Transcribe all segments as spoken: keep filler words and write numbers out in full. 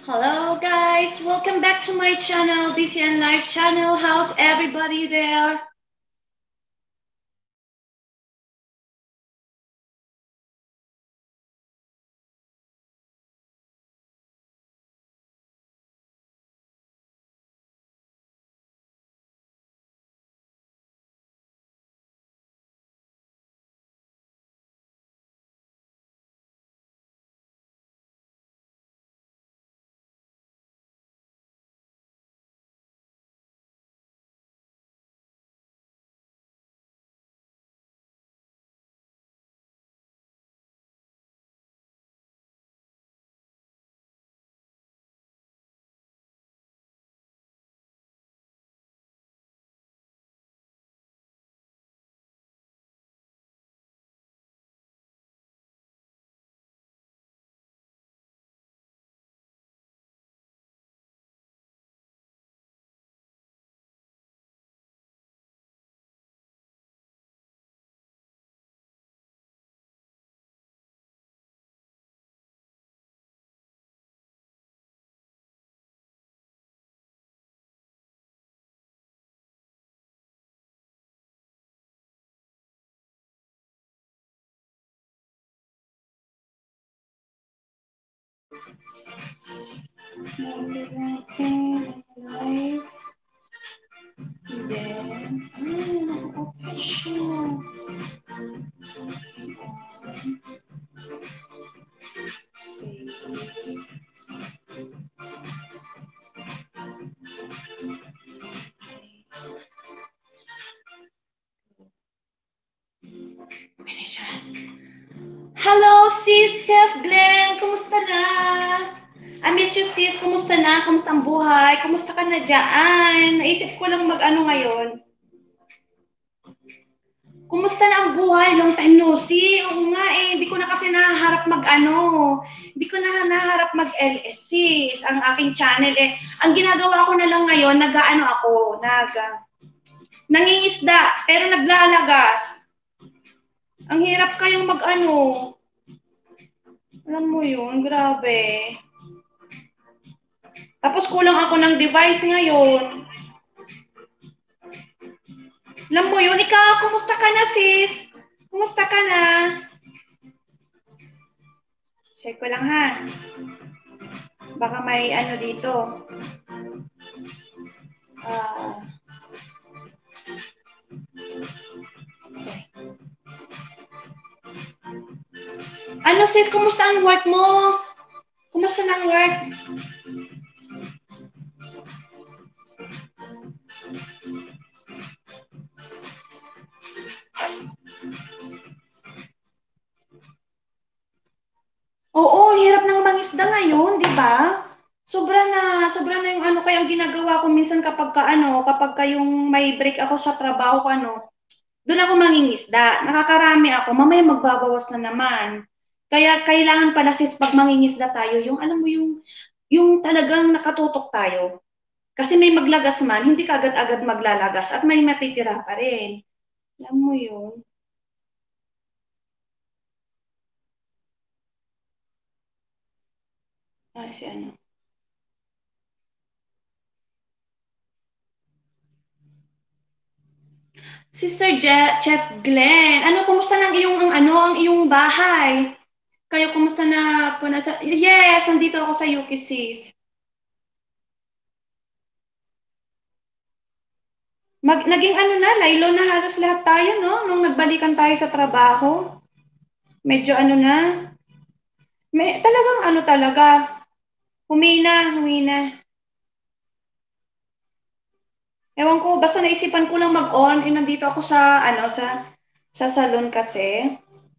Hello guys, welcome back to my channel, B C N Live channel. How's everybody there? Then, okay siya. Okay siya. Hello, sis Chef Glenn! Kumusta na? I miss you, sis. Kumusta na? Kumusta ang buhay? Kumusta ka na dyan? Naisip ko lang mag-ano ngayon. Kumusta na ang buhay? Long time no see. Oo nga eh, hindi ko na kasi naharap mag-ano. Hindi ko na naharap mag-L S, sis. Ang aking channel eh. Ang ginagawa ko na lang ngayon, nag-ano ako, nag nangingisda, pero naglalagas. Ang hirap kayong mag-ano. Alam mo yun, grabe. Tapos kulang ako ng device ngayon. Alam mo yun, ikaw, kumusta ka na, sis? Kumusta ka na? Check ko lang, ha? Baka may ano dito. Ah... Uh, okay. Ano, sis, kumusta ang work mo? Kumusta na ang work? Oo, hirap ng mangisda ngayon, di ba? Sobra na, sobra na yung ano kaya ang ginagawa ko minsan kapag ka ano, kapag ka yung may break ako sa trabaho ko ano, doon ako mangingisda. Nakakarami ako, mamaya magbabawas na naman. Kaya kailangan pala sis pag mangingisda tayo, yung alam mo yung yung talagang nakatutok tayo. Kasi may maglagas man, hindi ka agad-agad maglalagas at may matitira pa rin. Alam mo yun? Ah, si ano? Sister Je- Chef Glenn, ano, kumusta ng iyong, ang ano, ang iyong bahay? Kayo, kumusta na po na sa... Yes, nandito ako sa U K, sis. Mag, naging ano na, laylo na halos lahat tayo, no? Nung nagbalikan tayo sa trabaho. Medyo ano na. May, talagang ano talaga. Humina, humina. Ewan ko, basta naisipan ko lang mag-on. Eh, nandito ako sa, ano, sa, sa salon kasi.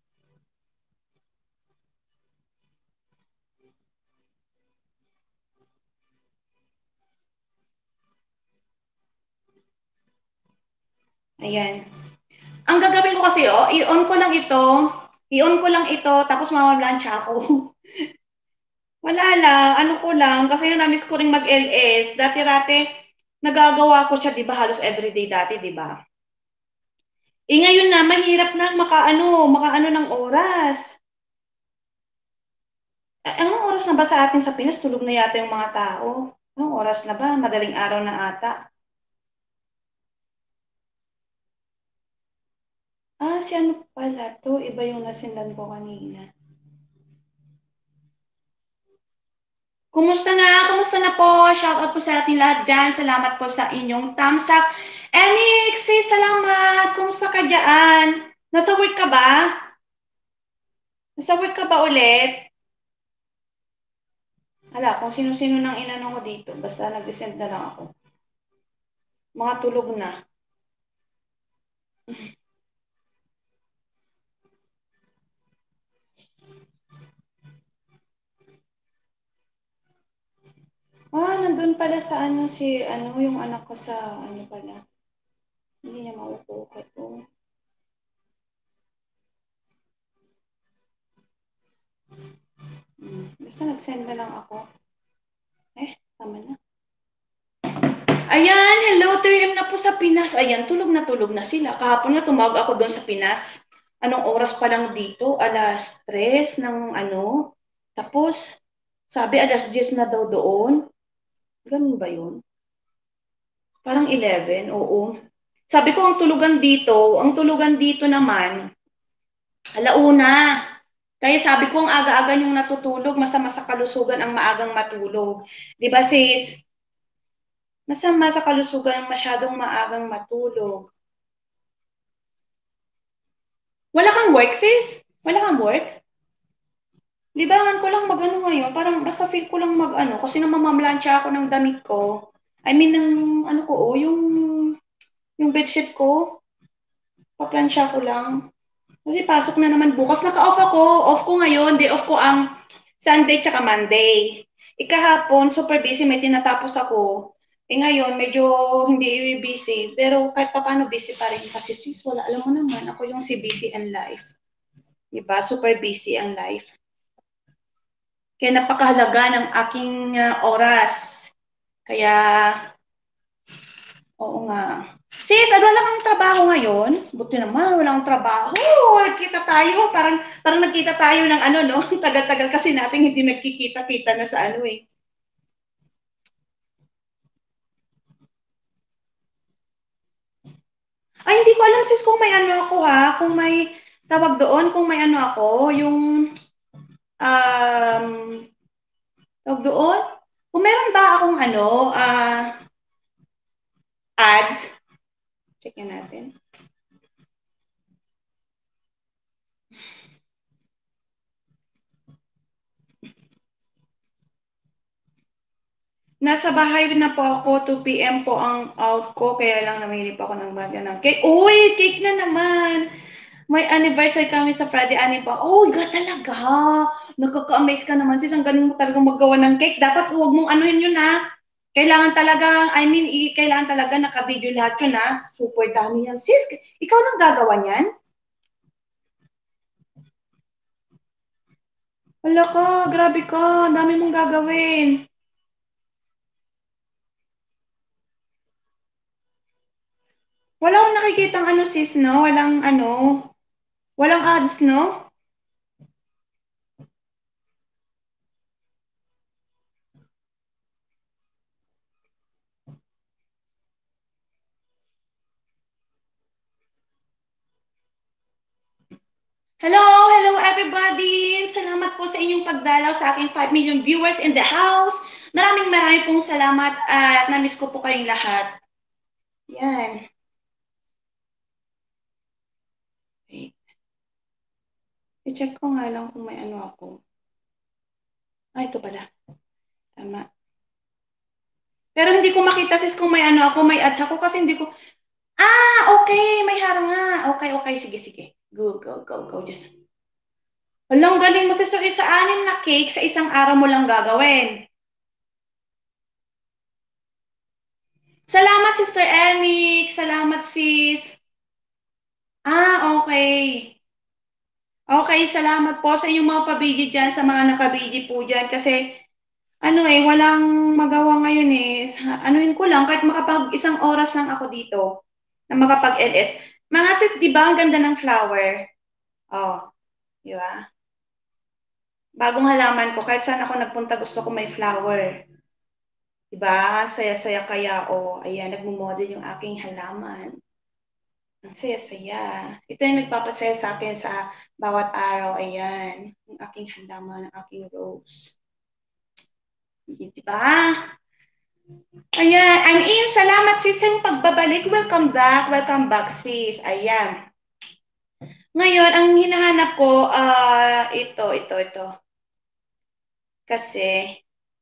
Ayan. Ang gagawin ko kasi, oh, i-on ko lang ito. I-on ko lang ito, tapos mamablansya ako. Wala lang, ano ko lang, kasi nga na-miss ko rin mag-L S. Dati-rate, nagagawa ko siya, di ba, halos everyday dati, di ba? Eh ngayon na, mahirap na makaano, makaano ng oras. Ah, anong oras na ba sa atin sa Pinas? Tulog na yata yung mga tao. Anong oras na ba? Madaling araw na ata. Ah, si ano pala to? Iba yung nasendan ko kanina. Kumusta na? Kumusta na po? Shoutout po sa ating lahat dyan. Salamat po sa inyong thumbs up. Emix, say salamat. Kumusta ka dyan? Nasa work ka ba? Nasa work ka ba ulit? Hala, kung sino-sino nang inano ko dito. Basta nag-descend na lang ako. Mga tulog na. Ah, nandun pala sa ano si, ano, yung anak ko sa, ano pala. Hindi niya maupo ka to. Hmm. Basta nag-send na lang ako. Eh, tama na. Ayan, hello, three m na po sa Pinas. Ayan, tulog na tulog na sila. Kahapon nga tumawag ako doon sa Pinas. Anong oras pa lang dito? Alas tres ng ano. Tapos, sabi alas diyes na daw doon. Ganun ba yun? Parang eleven, oo. Sabi ko, ang tulugan dito, ang tulugan dito naman, alauna. Kaya sabi ko, ang aga-aga yung natutulog, masama sa kalusugan ang maagang matulog. Di ba sis? Masama sa kalusugan ang masyadong maagang matulog. Wala kang work, sis? Wala kang work? Libangan ko lang mag-ano ngayon. Parang basta feel ko lang mag-ano. Kasi namamamlansya ako ng damit ko. I mean, ng ano ko, oh, yung, yung bedsheet ko. Paplansya ko lang. Kasi pasok na naman bukas. Naka-off ako. Off ko ngayon. Day off ko ang Sunday tsaka Monday. Ikahapon, super busy. May tinatapos ako. Eh ngayon, medyo hindi busy. Pero kahit pa paano busy pa rin. Kasi sis, wala. Alam mo naman, ako yung si busy and life. Diba? Super busy ang life. Kaya napakahalaga ng aking uh, oras. Kaya, oo nga. Sis, ano lang ang trabaho ngayon? Buti naman, walang trabaho. Nagkita tayo. Parang, parang nagkita tayo ng ano, no? Tagal-tagal kasi natin hindi nagkikita-kita na sa ano eh. Ay, hindi ko alam sis kung may ano ako ha. Kung may tawag doon, kung may ano ako, yung um, tawag doon. Kung meron ba akong ano, uh, ads, check natin. Nasa bahay na po ako, two p m po ang out ko, kaya lang namili pa ako ng bagay ng cake. Uy, cake na naman! May anniversary kami sa Friday, ani pa. Oh, ga talaga. Nakaka-amaze ka naman, sis. Ang galing mo talaga maggawa ng cake. Dapat huwag mong anuhin yun, ha? Kailangan talaga, I mean, i- kailangan talaga naka-video lahat yun, ha? Super dami yan. Sis, ikaw lang gagawa niyan? Wala ka, grabe ka. Dami mong gagawin. Wala akong nakikitang ano, sis, no? Walang ano, walang ads, no? Hello, hello everybody! Salamat po sa inyong pagdalaw sa aking five million viewers in the house. Maraming maraming pong salamat at namiss ko po kayong lahat. Yan. Wait. I-check ko nga lang kung may ano ako. Ah, ito pala. Tama. Pero hindi ko makita sis kung may ano ako, may ads ako kasi hindi ko... Ah, okay. May harang nga. Okay, okay. Sige, sige. Go, go, go, go. Just... Walang galing mo sis. So, isa anim na cake sa isang araw mo lang gagawin. Salamat, Sister Emik. Salamat, sis. Ah, okay. Okay, salamat po sa inyong mga pabidyo dyan, sa mga nakabidyo po dyan. Kasi, ano eh, walang magawa ngayon eh. Anuhin ko lang, kahit makapag isang oras lang ako dito na makapag-L S. Mga sis, di ba, ang ganda ng flower? Oh, di ba? Bagong halaman ko, kahit saan ako nagpunta, gusto ko may flower. Diba? Saya-saya kaya, o, oh, ayan, nagmumodel yung aking halaman. Ang saya-saya. Ito yung nagpapasaya sa akin sa bawat araw. Ayan, yung aking halaman, ang aking rose. Diba? Ayan, I'm in. Salamat sis sa pagbabalik. Welcome back. Welcome back sis. Ayan. Ngayon, ang hinahanap ko, uh, ito, ito, ito. Kasi,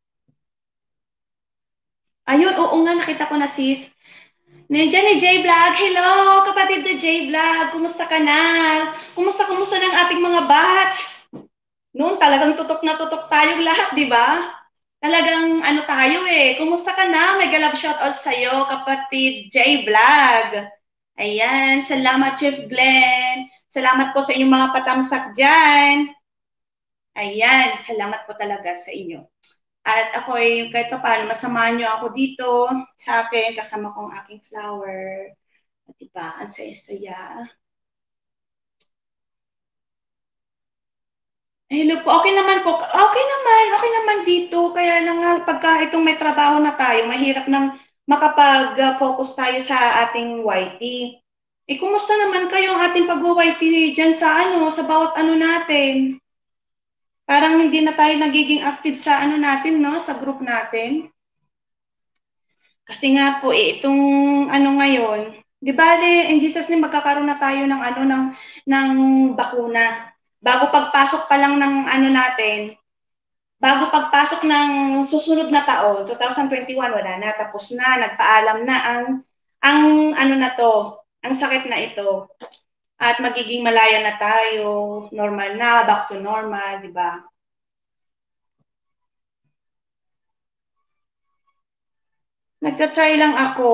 ayun, oo nga, nakita ko na sis. Nandiyan ni J-Vlog. Hello, kapatid na J-Vlog. Kumusta ka na? Kumusta, kumusta ng ating mga batch? Noon talagang tutok na tutok tayong lahat, di ba? Talagang ano tayo eh. Kumusta ka na? May galab shoutout sa'yo, kapatid J-Vlog. Ayan, salamat Chief Glenn. Salamat po sa inyong mga patamsak dyan. Ayan, salamat po talaga sa inyo. At ako ay kahit pa paano, masamahan nyo ako dito sa akin, kasama kong aking flower. At diba, ang saya-saya. Hello po, okay naman po. Okay naman, okay naman dito. Kaya lang nga, pagka itong may trabaho na tayo, mahirap nang makapag-focus tayo sa ating Y T. Eh, kumusta naman kayo ang ating pag-Y T dyan sa ano, sa bawat ano natin? Parang hindi na tayo nagiging active sa ano natin, no? Sa group natin. Kasi nga po, eh, itong ano ngayon, di ba, in Jesus name, magkakaroon na tayo ng ano, ng, ng bakuna. Bago pagpasok pa lang ng ano natin, bago pagpasok ng susunod na taon, twenty twenty-one, wala na, tapos na, nagpaalam na ang, ang ano na to, ang sakit na ito. At magiging malaya na tayo, normal na, back to normal, di ba? Nagtatry lang ako.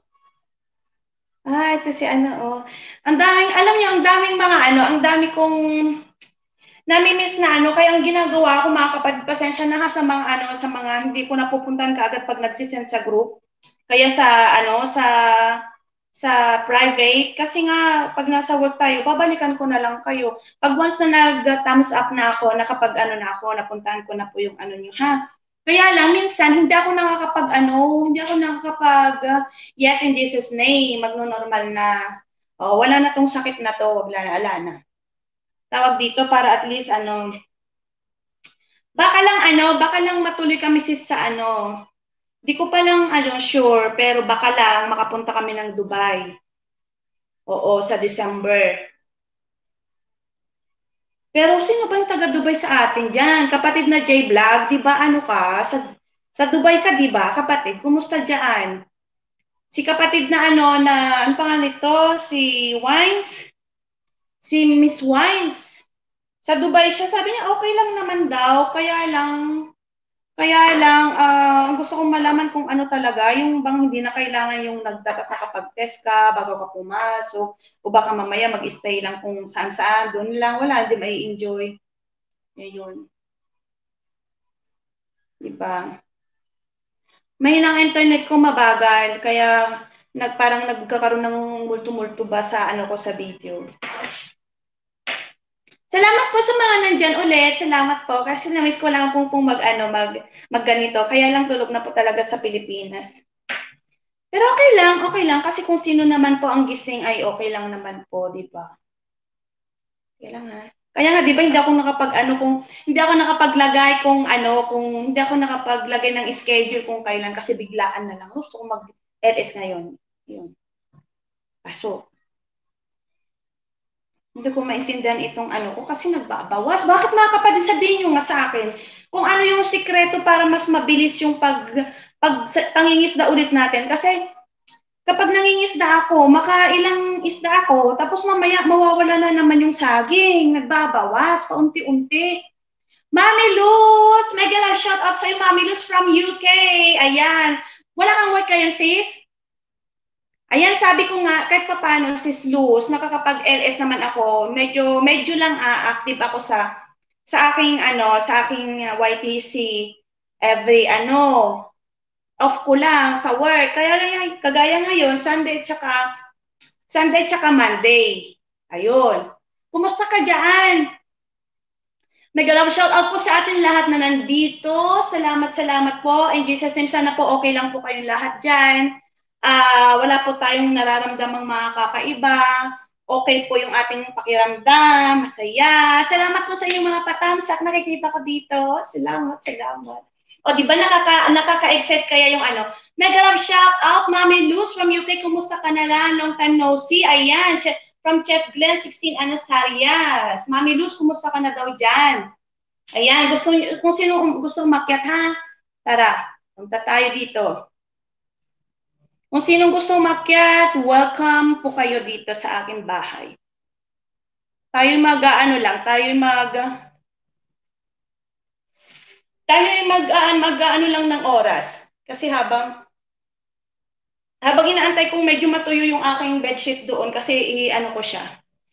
Ah, ito si ano, oh. Ang daming, alam niyo, ang daming mga ano, ang dami kong nami-miss na ano, kaya ang ginagawa ko, mga kapatid, pasensya na ha sa mga ano, sa mga hindi ko napupuntahan kaagad pag nagsisend sa group. Kaya sa ano, sa sa private, kasi nga pag nasa work tayo, babalikan ko na lang kayo. Pag once na nag-thumbs up na ako, nakapag ano na ako, napuntahan ko na po yung ano niyo, ha? Kaya lang, minsan, hindi ako nakakapag ano, hindi ako nakakapag uh, yes, in Jesus' name, magno-normal na. Oh, wala na tong sakit na to, wag na, ala na. Tawag dito para at least ano, baka lang ano, baka lang matuloy kami sis sa ano, di ko pa lang ano sure, pero baka lang makapunta kami ng Dubai. Oo, sa December. Pero sino ba yung taga Dubai sa atin diyan? Kapatid na J-Vlog, di ba ano ka? Sa, sa Dubai ka, di ba? Kapatid, kumusta diyan? Si kapatid na ano, na, ano pangalan nito? Si Wines? Si Miss Wines. Sa Dubai siya, sabi niya okay lang naman daw, kaya lang Kaya lang, uh, ang gusto kong malaman kung ano talaga, yung bang hindi na kailangan yung nagdapat nakapag-test ka bago ka pumasok, o baka mamaya mag-stay lang kung saan-saan, doon lang, wala, hindi mai enjoy. Ngayon, di ba? Mahinang internet ko mabagal, kaya nag, parang nagkakaroon ng multo-multo ba sa ano ko sa video. Salamat po sa mga nandyan ulit. Salamat po. Kasi na-miss ko lang po pong mag, ano, mag, magganito. Kaya lang tulog na po talaga sa Pilipinas. Pero okay lang, okay lang. Kasi kung sino naman po ang gising ay okay lang naman po, di ba? Okay lang ha. Kaya nga, di ba, hindi ako nakapag, ano, kung, hindi ako nakapaglagay kung, ano, kung, hindi ako nakapaglagay ng schedule kung kailan kasi biglaan na lang. Gusto ko mag-L S ngayon. Yun. Paso. Hindi ko maintindihan itong ano ko kasi nagbabawas. Bakit mga kapatid sabihin nyo nga sa akin kung ano yung sikreto para mas mabilis yung pag, pag pangingisda ulit natin. Kasi kapag nangingisda ako, makailang isda ako, tapos mamaya mawawala na naman yung saging. Nagbabawas, paunti-unti. Mami Luz! Mega love shout out sa'yo, Mami Luz from U K. Ayan. Wala kang work kayan, sis? Ayan, sabi ko nga, kahit pa paano, sis Luz, nakakapag-L S naman ako. Medyo, medyo lang uh, active ako sa sa aking ano, sa aking Y T C every ano, off ko lang sa work. Kaya kagaya ngayon, Sunday tsaka Sunday tsaka Monday. Ayun. Kumusta ka diyan? Mega love shout out po sa atin lahat na nandito. Salamat, salamat po. In Jesus name, sana po okay lang po kayong lahat dyan. Uh, wala po tayong nararamdamang mga kakaiba. Okay po yung ating pakiramdam. Masaya. Salamat po sa inyong mga patamsak. Nakikita ko dito. Salamat, salamat. O, di ba nakaka, nakaka-excite kaya yung ano? Mega love shout out, Mami Luz from U K. Kumusta ka na lang? Long time no see. Ayan. From Chef Glenn, sixteen Anasarias. Mami Luz, kumusta ka na daw dyan? Ayan, gusto, kung sino gusto umakyat ha, tara, punta tayo dito. Kung sino gusto umakyat, welcome po kayo dito sa aking bahay. Tayo mag-ano lang, tayo mag... Tayo mag-ano mag, mag lang ng oras. Kasi habang... Habang inaantay kong medyo matuyo yung aking bedsheet doon kasi i-ano ko siya.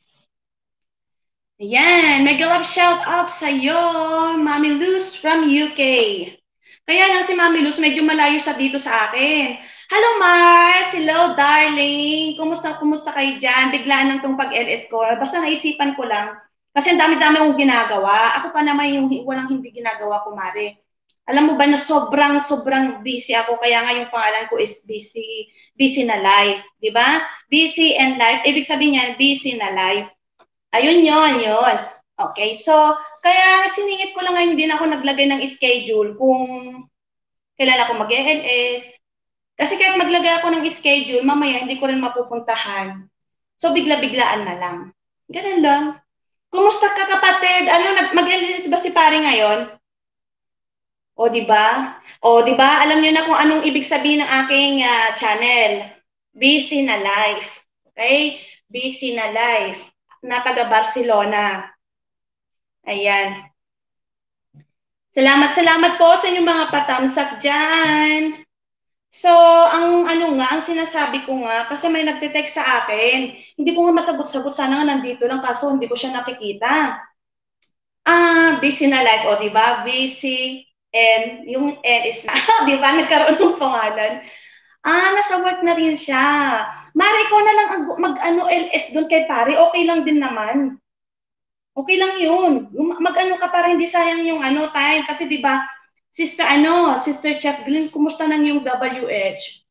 Ayan, mega love shout out sa'yo, Mami Luz from U K. Kaya lang si Mami Luz medyo malayo sa dito sa akin. Hello Mars, hello darling. Kumusta, kumusta kayo dyan? Biglaan lang tong pag-L S ko. Basta naisipan ko lang. Kasi ang dami-dami kong ginagawa. Ako pa naman yung walang hindi ginagawa, kumare. Alam mo ba na sobrang, sobrang busy ako. Kaya nga yung pangalan ko is busy, busy na life. Diba? Busy and life. Ibig sabihin niyan, busy na life. Ayun yon, yon. Okay, so, kaya siningit ko lang ngayon din ako naglagay ng schedule kung kailan ako mag-L S. Kasi kahit maglagay ako ng schedule, mamaya hindi ko rin mapupuntahan. So, bigla-biglaan na lang. Ganun lang. Kumusta ka kapatid? Ano, mag-L S ba si pare ngayon? O, di ba? O, di ba? Alam niyo na kung anong ibig sabihin ng aking uh, channel. Busy na life. Okay? Busy na life. Na taga Barcelona. Ayan. Salamat, salamat po sa inyong mga patamsak dyan. So, ang ano nga, ang sinasabi ko nga, kasi may nagte-text sa akin, hindi ko nga masagot-sagot, sana nga nandito lang, kaso hindi ko siya nakikita. Ah, busy na life, o, di ba? Busy, and yung N is na, di ba? Nagkaroon ng pangalan. Ah, nasa work na rin siya. Mari, ikaw na lang mag-ano L S doon kay pare, okay lang din naman. Okay lang yun. Mag-ano ka para hindi sayang yung ano time. Kasi di ba Sister ano, Sister Chef Glenn, kumusta nang yung W H?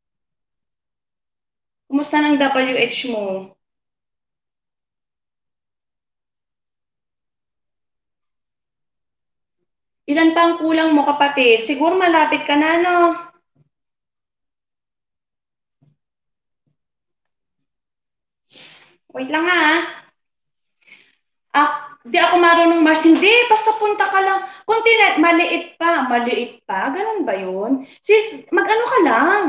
Kumusta nang W H mo? Ilan pa ang kulang mo, kapatid? Siguro malapit ka na, no? Wait lang ha. Ah, di ako marunong Mars. Hindi, basta punta ka lang. Kunti na, maliit pa. Maliit pa? Ganun ba yun? Sis, mag-ano ka lang.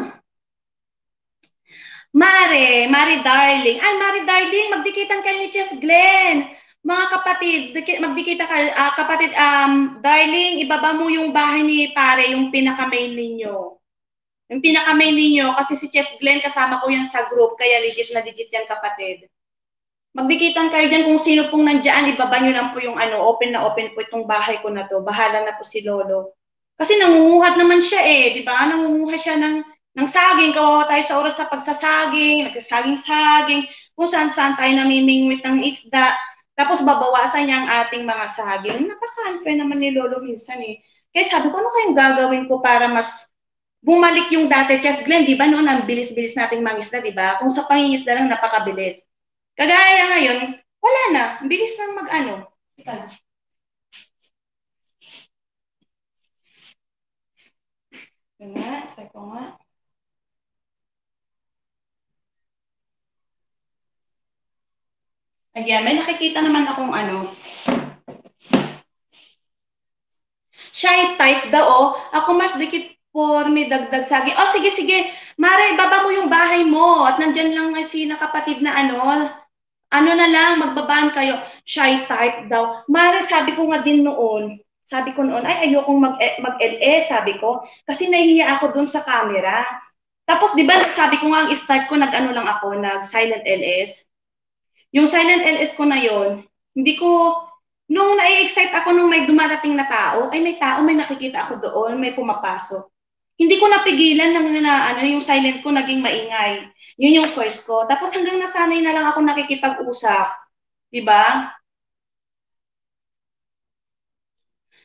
Mare, Mare darling. Ay, Mare darling, magdikitan kayo ni Chef Glenn. Mga kapatid, magdikita ka, uh, kapatid, um, darling, ibaba mo yung bahay ni pare, yung pinaka-main ninyo. Yung pinaka-main ninyo, kasi si Chef Glenn, kasama ko yan sa group, kaya legit na legit yan, kapatid. Magdikitan kayo dyan kung sino pong nandyan, ibaba nyo lang po yung ano, open na open po itong bahay ko na to. Bahala na po si Lolo. Kasi nangunguhat naman siya eh, di ba? Nangunguha siya ng, ng saging. Kawawa tayo sa oras na pagsasaging, nagsasaging-saging, kung saan-saan tayo namimingwit ng isda. Tapos babawasan niya ang ating mga saging. Napaka-unfair naman ni Lolo minsan eh. Kaya sabi ko, ano kayong gagawin ko para mas bumalik yung dati, Chef Glenn, di ba noon, ang bilis-bilis nating mangisda, di ba? Kung sa pangingisda lang, napakabilis. Kagaya ngayon, wala na. Bilis lang mag-ano. Ika. Ito nga, try ko nga. Ayan, may nakikita naman akong ano. Shy type daw, oh. Ako mas dikit for may dagdag sagi. Oh, sige, sige. Mare, baba mo yung bahay mo. At nandyan lang si nakapatid na ano. Ano na lang, magbabaan kayo. Shy type daw. Mare, sabi ko nga din noon, sabi ko noon, ay ayokong mag, mag-L S, sabi ko. Kasi nahihiya ako dun sa camera. Tapos, di ba, sabi ko nga, ang start ko, nag-ano lang ako, nag-silent L S. Yung silent L S ko na yon, hindi ko, nung na-excite ako nung may dumarating na tao, ay may tao, may nakikita ako doon, may pumapasok. Hindi ko napigilan nang na, ano, yung silent ko naging maingay. Yun yung first ko. Tapos hanggang nasanay na lang ako nakikipag-usap. Diba?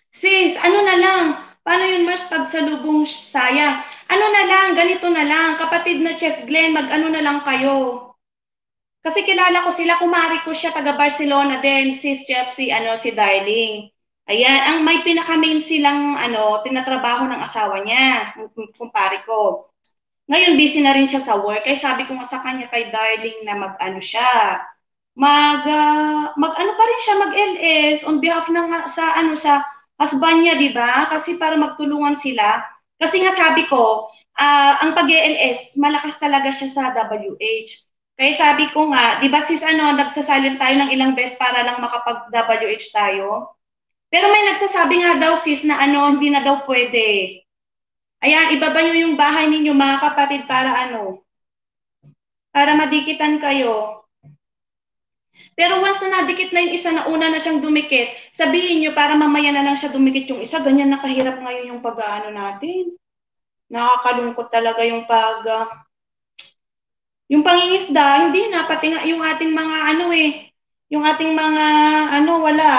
Sis, ano na lang, paano yun, Mars, pagsalubong sayang? Ano na lang, ganito na lang, kapatid na Chef Glenn, mag-ano na lang kayo. Kasi kilala ko sila, kumari ko siya, taga Barcelona din, sis Chef, si, ano, si Darling. Ayan, ang may pinaka-main silang, ano, tinatrabaho ng asawa niya, kumpari ko. Ngayon, busy na rin siya sa work, kaya sabi ko nga sa kanya kay Darling na mag-ano siya, mag uh, mag-ano pa rin siya, mag-L S on behalf ng sa ano sa husband niya, 'di ba? Kasi para magtulungan sila. Kasi nga sabi ko, uh, ang pag-L S, malakas talaga siya sa W H. Kaya sabi ko nga, 'di ba sis ano, nagsasilent tayo ng ilang beses para lang makapag-W H tayo. Pero may nagsasabi nga daw sis na ano, hindi na daw pwede. Ayan, ibaba niyo yung bahay ninyo mga kapatid para ano, para madikitan kayo. Pero once na nadikit na yung isa na una na siyang dumikit, sabihin nyo para mamaya na lang siya dumikit yung isa, ganyan nakahirap ngayon yung pag-ano natin. Nakakalungkot talaga yung pag, uh, yung pangingisda, hindi na, pati nga yung ating mga ano eh, yung ating mga ano, wala.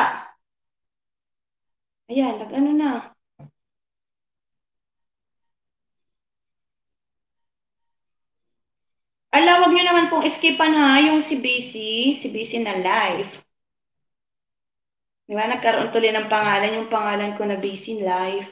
Ayan, nag-ano na. Ala, wag nyo naman pong eskipan ha, yung si Busy, si Busy na live. Di ba, nagkaroon tuloy ng pangalan, yung pangalan ko na Busy Live.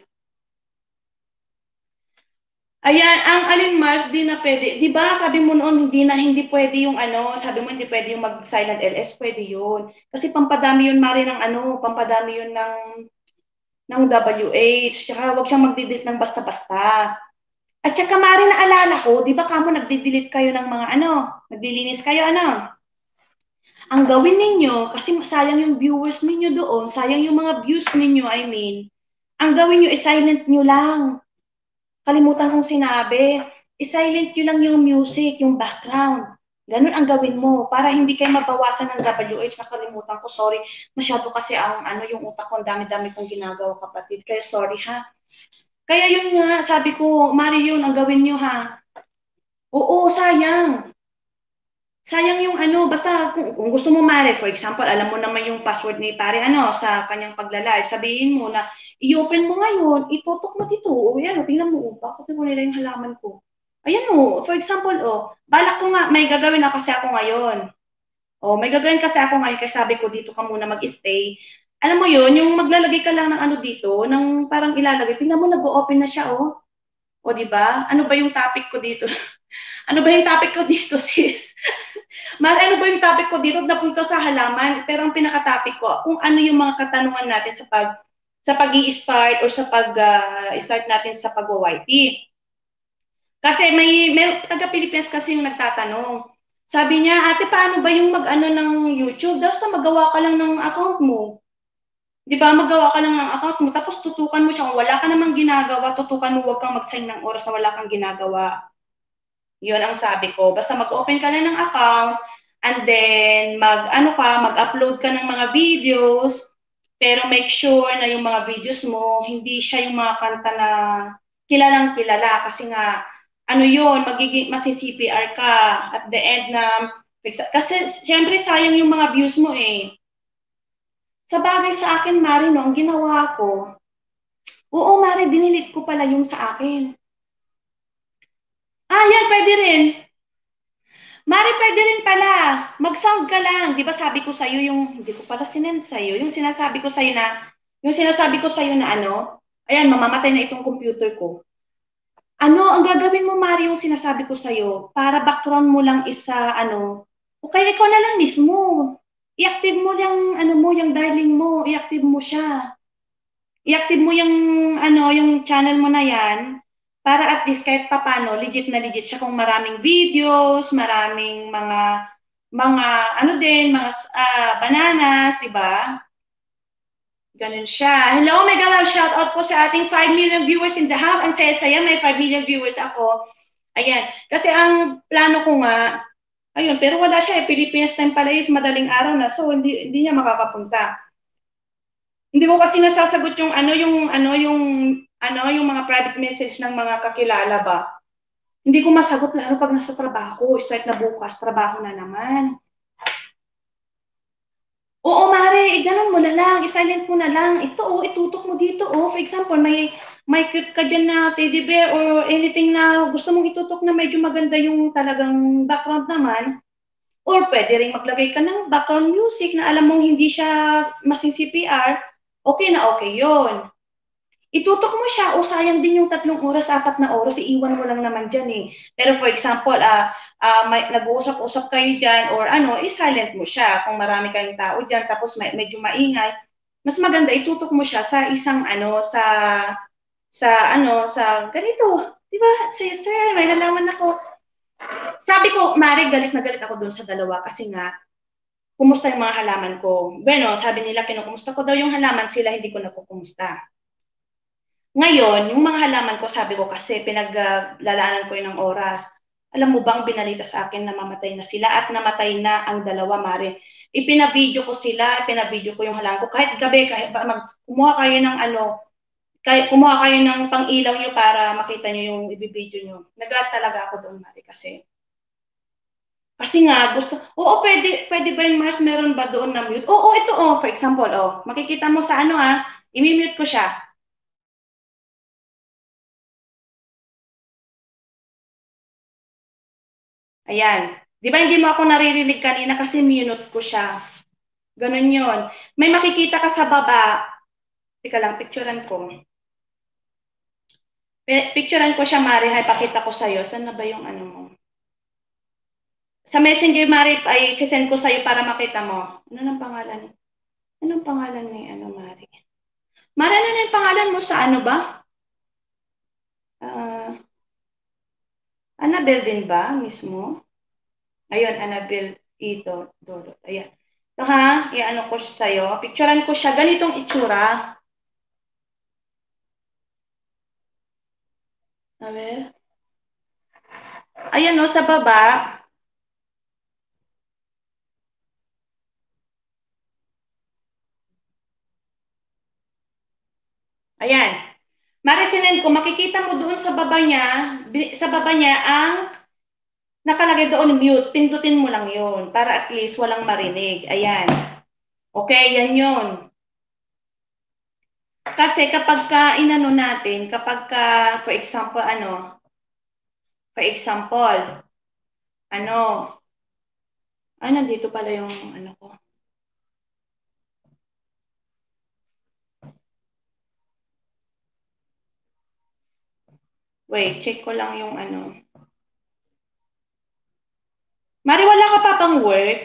Ayan, ang alin Mars, di na pwede. Di ba, sabi mo noon, hindi na, hindi pwede yung ano, sabi mo hindi pwede yung mag-silent L S, pwede yun. Kasi pampadami yun, Mari, ng ano, pampadami yun ng, ng W H. Tsaka huwag siyang magdidelete ng basta-basta. At tsaka, Mari, naalala ko, di ba kamo nagdidelete kayo ng mga ano, nagdilinis kayo, ano? Ang gawin ninyo, kasi sayang yung viewers ninyo doon, sayang yung mga views ninyo, I mean, ang gawin nyo, i-silent nyo lang. Kalimutan kong sinabi, i-silent nyo lang yung music, yung background. Ganun ang gawin mo para hindi kayo mabawasan ng W H. Nakalimutan ko, sorry. Masyado kasi ang ano yung utak ko, ang dami-dami kong ginagawa, kapatid. Kaya sorry ha. Kaya yun nga, sabi ko, Mari, yun ang gawin nyo ha. Oo, sayang. Sayang yung ano, basta kung, kung gusto mo, Mari, for example, alam mo naman yung password ni pare ano sa kanyang pagla-live, sabihin mo na i-open mo ngayon, itutok mo dito. O yan, o, tingnan mo, o, bakit mo nila yung halaman ko? Ayan o, for example, o, balak ko nga, may gagawin na kasi ako ngayon. O, may gagawin kasi ako ngayon, kasi sabi ko, dito ka muna mag-stay. Alam mo yun, yung maglalagay ka lang ng ano dito, ng parang ilalagay, tingnan mo, nag-open na siya, o. O, di ba? Ano ba yung topic ko dito? Ano ba yung topic ko dito, sis? Mar, ano ba yung topic ko dito? Napunta sa halaman, pero ang pinaka-topic ko, kung ano yung mga katanungan natin sa pag sa pag start or sa pag-start uh, natin sa pag-Y T. Kasi may, may taga-Pilipinas kasi yung nagtatanong. Sabi niya, ate, paano ba yung mag-ano ng YouTube? Basta magawa ka lang ng account mo. Di ba, magawa ka lang ng account mo, tapos tutukan mo siya. Kung wala ka namang ginagawa, tutukan mo, huwag kang mag-sign ng oras na wala kang ginagawa. Yun ang sabi ko. Basta mag-open ka lang ng account, and then mag ano ka, mag-upload ka ng mga videos, pero make sure na yung mga videos mo hindi siya yung mga kanta na kilalang kilala kasi nga ano yun, magiging masi-C P R ka at the end na kasi syempre sayang yung mga views mo eh. Sa bagay sa akin, Mari, no, ang ginawa ko, oo, Mari, dinilit ko pala yung sa akin. Ah, yan, pwede rin. Mari, pwede rin pala. Mag-sound ka lang. Di ba sabi ko sa'yo yung, hindi ko pala sinend sa'yo, yung sinasabi ko sa'yo na, yung sinasabi ko sa'yo na ano, ayan, mamamatay na itong computer ko. Ano, ang gagawin mo, Mari, yung sinasabi ko sa'yo, para background mo lang isa, ano, o kaya ikaw na lang mismo. I-active mo yung, ano mo, yung darling mo, i-active mo siya. I-active mo yung, ano, yung channel mo na yan, para at least kahit papano, legit na legit siya kung maraming videos, maraming mga, mga, ano din, mga uh, bananas, di ba? Ganun siya. Hello, mega love shout out po sa ating five million viewers in the house. Ang saya-saya, may five million viewers ako. Ayan. Kasi ang plano ko nga, ayun, pero wala siya eh. Philippines time pala is madaling araw na. So, hindi, hindi niya makakapunta. Hindi ko kasi nasasagot yung ano, yung ano, yung ano, yung mga private message ng mga kakilala ba. Hindi ko masagot lalo pag nasa trabaho. Start na bukas, trabaho na naman. Oo, mare, eh, ganun mo na lang, i-silent mo na lang. Ito, oh, itutok mo dito, oh. For example, may may cute ka dyan na teddy bear or anything na gusto mong itutok na medyo maganda yung talagang background naman. Or pwede rin maglagay ka ng background music na alam mong hindi siya masing-C P R. Okay na okay yon. Itutok mo siya o sayang din yung tatlong oras, apat na oras, iiwan mo lang naman dyan eh. Pero for example, ah, ah, may, nag-uusap-usap kayo dyan or ano, i-silent mo siya kung marami kayong tao dyan tapos may, medyo maingay. Mas maganda, itutok mo siya sa isang ano, sa, sa ano, sa ganito. Di ba? Sir, sir, may nalaman ako. Sabi ko, Mari, galit na galit ako dun sa dalawa kasi nga, kumusta yung mga halaman ko? Bueno, sabi nila, kinukumusta ko daw yung halaman, sila hindi ko nagkukumusta. Ngayon, yung mga halaman ko, sabi ko kasi pinaglalaanan ko yun ng oras. Alam mo bang binalita sa akin na mamatay na sila at namatay na ang dalawa, Mare. Ipinavideo ko sila, ipinavideo ko yung halaman ko. Kahit gabi, kahit mag, kumuha kayo ng ano, kahit kumuha kayo ng pang-ilaw nyo para makita nyo yung ibibideo nyo. Nagat talaga ako doon, Mare, kasi kasi nga, gusto, oo, pwede, pwede ba yung Mars, meron ba doon na mute? Oo, ito, oh, for example, oh, makikita mo sa ano, ha, imi-mute ko siya. Ayan. Di ba hindi mo ako naririnig kanina kasi minute ko siya. Ganun yon. May makikita ka sa baba. Tika lang, picturean ko. Picturean ko siya, Mari. Hay, pakita ko sa'yo. Saan na ba yung ano mo? Sa Messenger, Mari, ay sisend ko sa'yo para makita mo. Ano nang pangalan? Anong pangalan ni ano, Mari? Mari, ano na yung pangalan mo sa ano ba? Uh, Annabel din ba mismo? Ayun, Annabel ito, Dorot. Ayan. Ito ha, i-ano ko siya sa'yo. Picturean ko siya. Ganitong itsura. A ver. Ayan no, sa baba. Ayan. Marisinin ko, makikita mo doon sa baba niya, sa baba niya ang nakalagay doon mute. Pindutin mo lang yun para at least walang marinig. Ayan. Okay, yan yun. Kasi kapag ka inano natin, kapag ka, for example, ano, for example, ano, ah, nandito pala yung ano ko. Wait, check ko lang yung ano. Mari, wala ka pa pang work?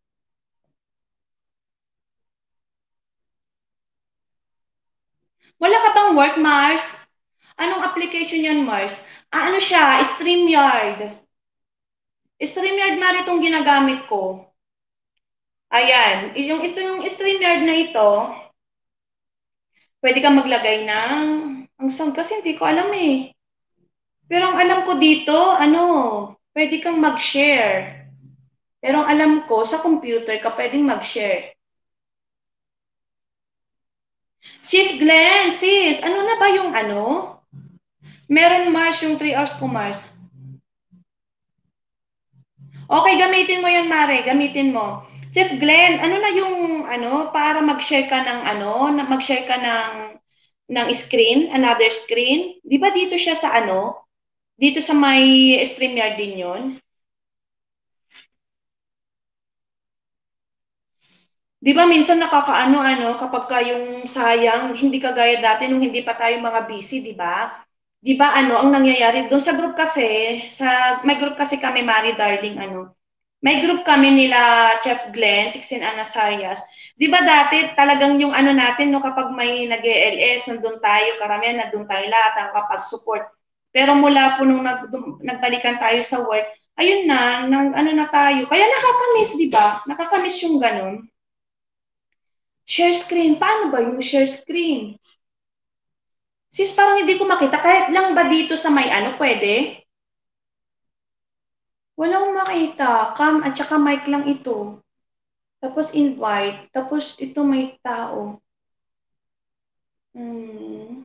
Wala ka bang work, Mars? Anong application yan, Mars? Ah, ano siya? StreamYard. StreamYard, Mari, itong ginagamit ko. Ayan. Yung, ito, yung StreamYard na ito, pwede kang maglagay ng, ang sound kasi hindi ko alam eh. Pero ang alam ko dito, ano, pwede kang mag-share. Pero ang alam ko, sa computer ka pwedeng mag-share. Chief Glenn, sis, ano na ba yung ano? Meron Mars yung three hours ko, Mars. Okay, gamitin mo yan, Mare. Gamitin mo. Chef Glenn, ano na yung ano para mag-share ka ng ano, na mag-share ka ng ng screen, another screen? 'Di ba dito siya sa ano? Dito sa may StreamYard din 'yon. 'Di ba minsan nakakaano ano kapag ka yung sayang, hindi kagaya dati nung hindi pa tayo mga busy, 'di ba? 'Di ba ano ang nangyayari doon sa group kasi, sa may group kasi kami Mari Darling ano. May group kami nila Chef Glenn, sixteen Anasarias. Di ba dati talagang yung ano natin, no, kapag may nag-E L S, nandun tayo, karamihan nandun tayo lahat, ang kapag-support. Pero mula po nung nag, nagbalikan tayo sa work, ayun na, nang, ano na tayo. Kaya nakakamiss, di ba? Nakakamiss yung ganun. Share screen. Paano ba yung share screen? Sis, parang hindi ko makita. Kahit lang ba dito sa may ano, pwede? Walang makita. Cam at saka mic lang ito. Tapos invite. Tapos ito may tao. Hmm.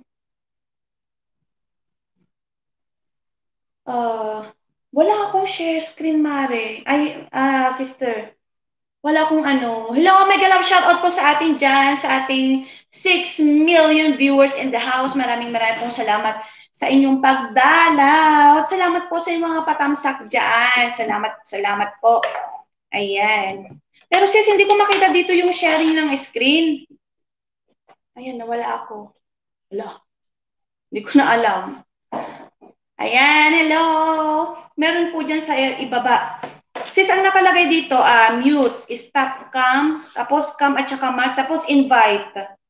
Uh, wala akong share screen, Mare. Ay, ah, sister. Wala akong ano. Hello, mega love shoutout po sa atin dyan, sa ating six million viewers in the house. Maraming maraming pong salamat sa inyong pagdalaw. Salamat po sa inyong mga patamsak dyan. Salamat, salamat po. Ayan. Pero sis, hindi ko makita dito yung sharing ng screen. Ayan, nawala ako. Wala. Hindi ko na alam. Ayan, hello. Meron po dyan sa ibaba. Sis, ang nakalagay dito, uh, mute, stop cam, tapos cam at saka mark, tapos invite.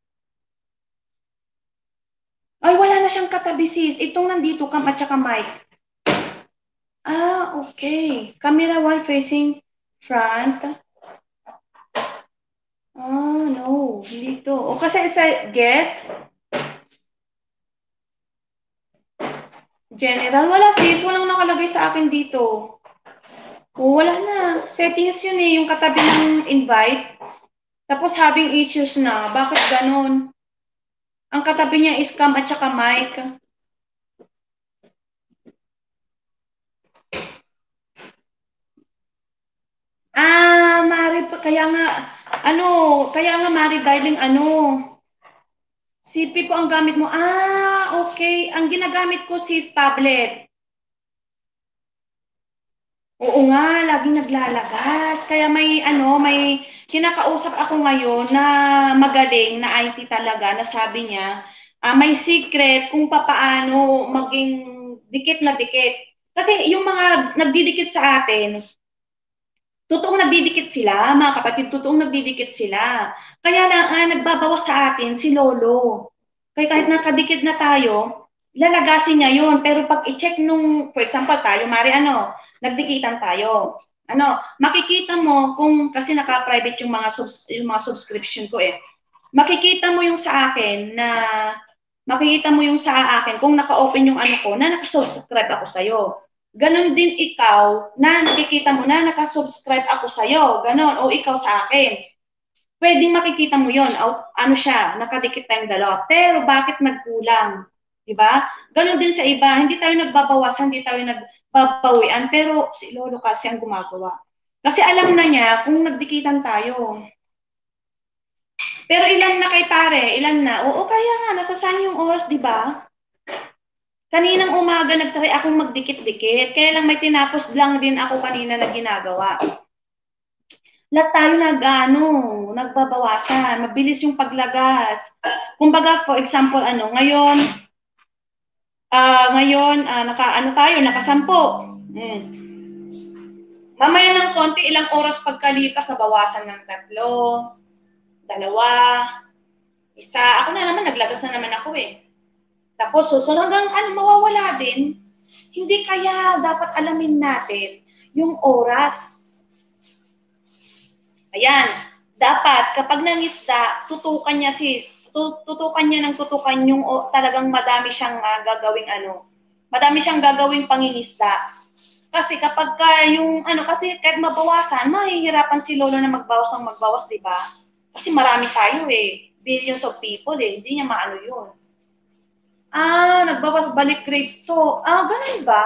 Ay, wala na siyang katabi, sis. Itong nandito, cam at saka mic. Ah, okay. Camera one facing front. Ah, no. Dito. O kasi sa guest, general, wala sis. Walang nakalagay sa akin dito. O, wala na. Settings yun eh. Yung katabi ng invite. Tapos having issues na. Bakit ganun? Ang katabi niya is cam at saka mic. Ah, Mari, kaya nga, ano, kaya nga Mari, darling, ano, C P po ang gamit mo. Ah, okay. Ang ginagamit ko si tablet. Oo nga, laging naglalagas. Kaya may, ano, may kinakausap ako ngayon na magaling na I T talaga na sabi niya, ah, may secret kung papaano maging dikit na dikit. Kasi yung mga nagdidikit sa atin, totoong nagdidikit sila, mga kapatid, totoong nagdidikit sila. Kaya lang, ah, nagbabawas sa atin si Lolo. Kaya kahit nakadikit na tayo, lalagasin niya yun. Pero pag i-check nung, for example, tayo, Mari, ano, nagdikitan tayo. Ano, makikita mo kung, kasi naka-private yung mga, subs, yung mga subscription ko eh. Makikita mo yung sa akin na, makikita mo yung sa akin kung naka-open yung ano ko, na naka-subscribe ako sa'yo. Ganon din ikaw na nakikita mo na nakasubscribe ako sa'yo. Ganon. O ikaw sa akin. Pwedeng makikita mo yon. Ano siya, nakadikit tayong dalawa. Pero bakit nagkulang? Diba? Ganon din sa iba. Hindi tayo nagbabawasan, hindi tayo nagbabawian. Pero si Lolo kasi ang gumagawa. Kasi alam na niya kung nagdikitan tayo. Pero ilan na kay pare? Ilan na? Oo, kaya nga. Nasasayang yung oras, di ba? Kaninang umaga nagtry akong magdikit-dikit. Kaya lang may tinapos lang din ako kanina na ginagawa. Lahat tayo nag, ano, nagbabawasan. Mabilis yung paglagas. Kumbaga, for example, ano, ngayon, uh, ngayon, uh, naka, ano tayo, nakasampo. Hmm. Mamaya ng konti, ilang oras pagkalipas, nabawasan ng tatlo, dalawa, isa. Ako na naman, naglagas na naman ako eh. Tapos susunod hanggang ano, mawawala din. Hindi kaya dapat alamin natin yung oras. Ayan, dapat kapag nangisda, tutukan niya sis, tutukan niya ng tutukan yung oh, talagang madami siyang uh, gagawing ano, madami siyang gagawing pangingisda. Kasi kapag ka yung ano, kasi kahit mabawasan, mahihirapan si Lolo na magbawas ng magbawas, di ba? Kasi marami tayo eh, billions of people eh, hindi niya maano yun. Ah, nagbawas balik crypto. Ah, ganun ba?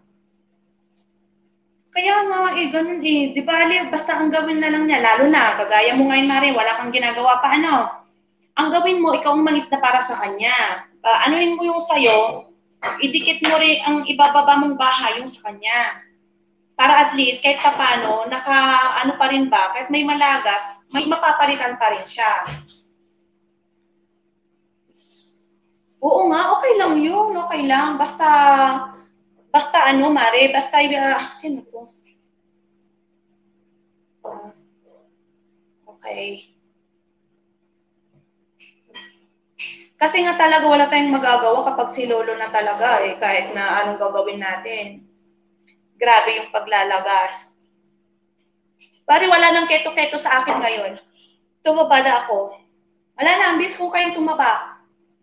Kaya nga eh, ganun eh. Di ba, basta ang gawin na lang niya, lalo na, kagaya mo ngayon, Mari, wala kang ginagawa pa, ano? Ang gawin mo, ikaw ang mangisda para sa kanya. Uh, anuhin mo yung sayo, idikit mo rin ang ibababa mong bahay yung sa kanya. Para at least, kahit pa paano, naka, ano pa rin ba, kahit may malagas, may mapapalitan pa rin siya. Oo nga, okay lang yun, okay lang. Basta, basta ano, Mare, basta, uh, sino to? Uh, okay. Kasi nga talaga wala tayong magagawa kapag si Lolo na talaga eh, kahit na anong gagawin natin. Grabe yung paglalagas. Pari wala nang keto-keto sa akin ngayon. Tumaba na ako. Wala na, ambis ko kayong tumaba.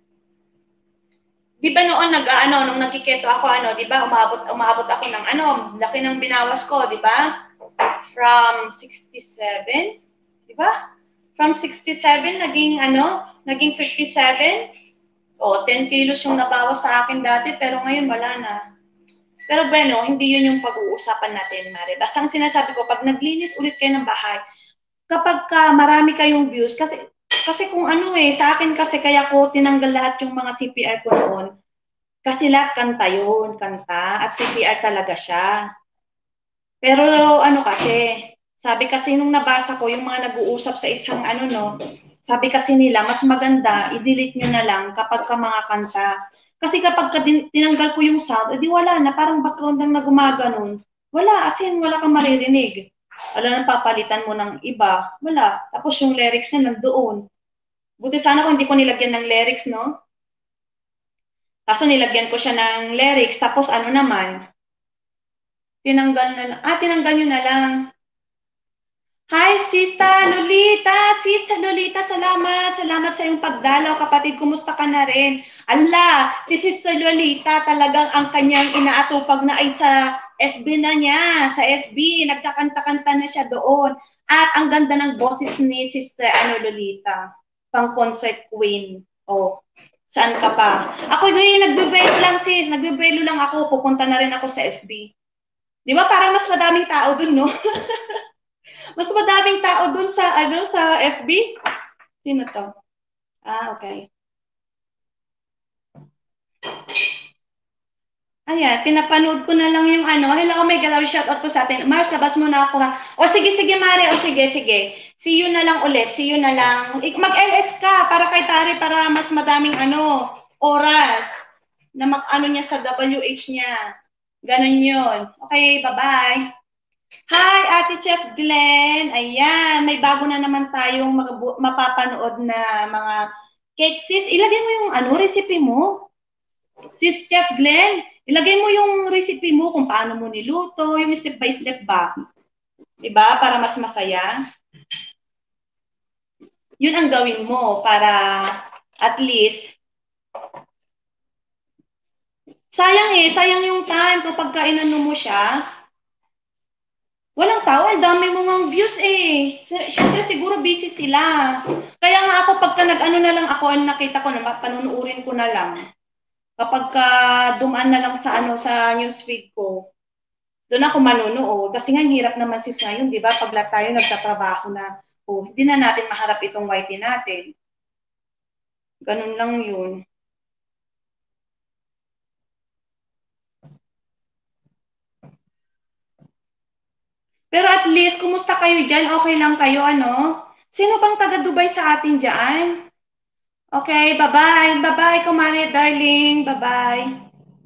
Di ba noon nag-ano, nung nagkiketo ako, ano, di ba, umabot, umabot ako ng ano, laki ng binawas ko, di ba? From sixty-seven, di ba? From sixty-seven, naging ano, naging fifty-seven. O, ten kilos yung nabawas sa akin dati, pero ngayon wala na. Pero bueno, hindi yun yung pag-uusapan natin, Mare. Basta ang sinasabi ko, pag naglinis ulit kayo ng bahay, kapag ka marami kayong views, kasi kasi kung ano eh, sa akin kasi kaya ko tinanggal lahat yung mga C P R ko noon, kasi lahat kanta yun, kanta, at C P R talaga siya. Pero ano kasi, sabi kasi nung nabasa ko, yung mga nag-uusap sa isang ano no, sabi kasi nila, mas maganda, i-delete nyo na lang kapag ka mga kanta. Kasi kapag ka tinanggal ko yung sound, edi wala na, parang background lang na gumaganon. Wala, as in, wala kang maririnig. Wala nang papalitan mo ng iba. Wala. Tapos yung lyrics na nandoon. Buti sana kung hindi ko nilagyan ng lyrics, no? Kaso nilagyan ko siya ng lyrics, tapos ano naman, tinanggal na lang. Ah, tinanggal nyo na lang. Hi, Sista Lolita! Sista Lolita, salamat! Salamat sa iyong pagdalaw, kapatid. Kumusta ka na rin? Ala, si Sister Lolita talagang ang kanyang inaatupag na ay sa F B na niya, sa F B. Nagkakanta-kanta na siya doon. At ang ganda ng boses ni Sister ano, Lolita. Pang concert queen. Oh, saan ka pa? Ako doon, nagbe-belo lang sis. Nagbe-belo lang ako. Pupunta na rin ako sa F B. Di ba parang mas madaming tao doon, no? Mas madaming tao dun sa ano sa F B. Sino to? Ah, okay. Ayan, pinapanood ko na lang yung ano. Hello, may galaw, shout out po sa atin. Mars, labas mo na ako ha. O sige, sige, Mare. O sige, sige. See you na lang ulit. See you na lang. Mag-L S ka para kay Tari para mas madaming ano, oras na mag-ano niya sa W H niya. Ganon yun. Okay, bye-bye. Hi, Ate Chef Glenn. Ayan, may bago na naman tayong mapapanood na mga cake. Sis, ilagay mo yung ano, recipe mo. Sis Chef Glenn, ilagay mo yung recipe mo kung paano mo niluto, yung step by step ba. Diba? Para mas masaya. Yun ang gawin mo para at least sayang eh, sayang yung time kapag kainano mo siya. Walang tao, ang dami mo ngang views eh. Siyempre siguro busy sila. Kaya nga ako pagka nag-ano na lang ako, nakita ko na panunuurin ko na lang. Kapag ka dumaan na lang sa ano sa newsfeed ko, doon ako manunood. Kasi nga hirap naman sis ngayon, di ba? Pag lahat tayo nagtatrabaho na, oh, hindi na natin maharap itong whitey natin. Ganun lang yun. Pero at least, kumusta kayo dyan? Okay lang kayo, ano? Sino bang taga-Dubai sa atin dyan? Okay, bye-bye. Bye-bye, kumare, darling. Bye-bye.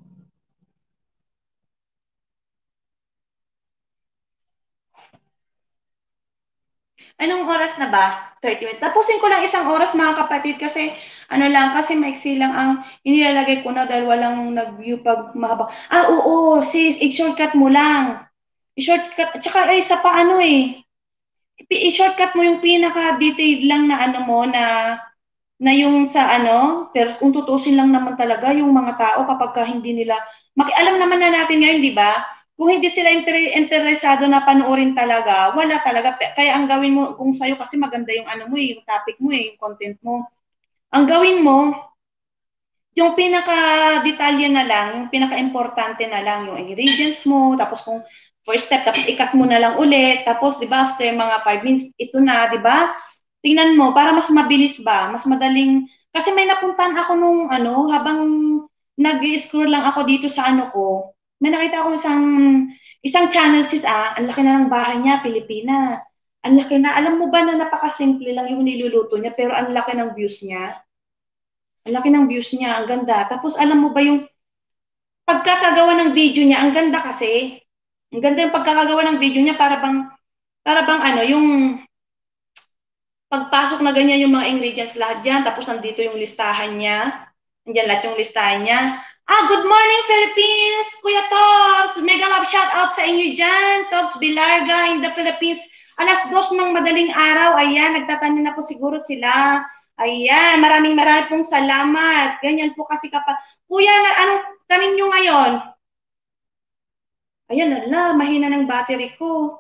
Anong oras na ba? thirty minutes. Tapusin ko lang isang oras mga kapatid kasi ano lang, kasi maiksi lang ang inilalagay ko na dahil walang nag-view pag mahaba. Ah, oo, sis, i-shortcut mo lang. I-shortcut, tsaka ay isa pa ano eh, i-shortcut mo yung pinaka-detailed lang na ano mo na na yung sa ano, pero kung tutusin lang naman talaga yung mga tao kapag ka hindi nila, maki alam naman na natin ngayon, di ba? Kung hindi sila inter- interesado na panoorin talaga, wala talaga. Kaya ang gawin mo, kung sa'yo kasi maganda yung ano mo, eh, yung topic mo, eh, yung content mo. Ang gawin mo, yung pinaka-detalye na lang, yung pinaka-importante na lang, yung ingredients mo, tapos kung first step, tapos ikat mo na lang ulit, tapos, di ba, after mga five minutes, ito na, di ba? Tingnan mo, para mas mabilis ba, mas madaling, kasi may napuntahan ako nung, ano, habang nag-scroll lang ako dito sa ano ko, may nakita ako isang, isang channel sis, ah, ang laki na ng bahay niya, Pilipina. Ang laki na, alam mo ba na napakasimple lang yung niluluto niya, pero ang laki ng views niya. Ang laki ng views niya, ang ganda. Tapos alam mo ba yung pagkakagawa ng video niya, ang ganda kasi. Ang ganda yung pagkakagawa ng video niya para bang para bang ano, yung pagpasok na ganyan yung mga ingredients lahat diyan, tapos nandito yung listahan niya. Nandiyan lahat yung listahan niya. Ah, good morning Philippines! Kuya Tops! Mega love shout out sa inyo dyan. Tops Bilarga in the Philippines. Alas dos ng madaling araw. Ayan, nagtatanim na po siguro sila. Ayan, maraming maraming pong salamat. Ganyan po kasi kapag... Kuya, na, anong tanim nyo ngayon? Ayan, ala, mahina ng battery ko.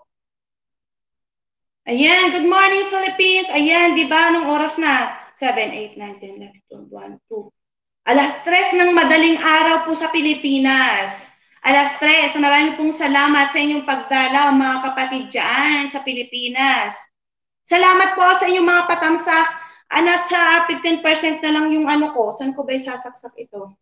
Ayan, good morning Philippines. Ayan, di ba, anong oras na? seven, eight, nine, ten, eleven, twelve, one, two. Alas tres ng madaling araw po sa Pilipinas. Alas tres, marami pong salamat sa inyong pagdalaw mga kapatid dyan sa Pilipinas. Salamat po sa inyong mga patamsak. Ah, nasa fifteen percent na lang yung ano ko. Saan ko ba isasaksak ito?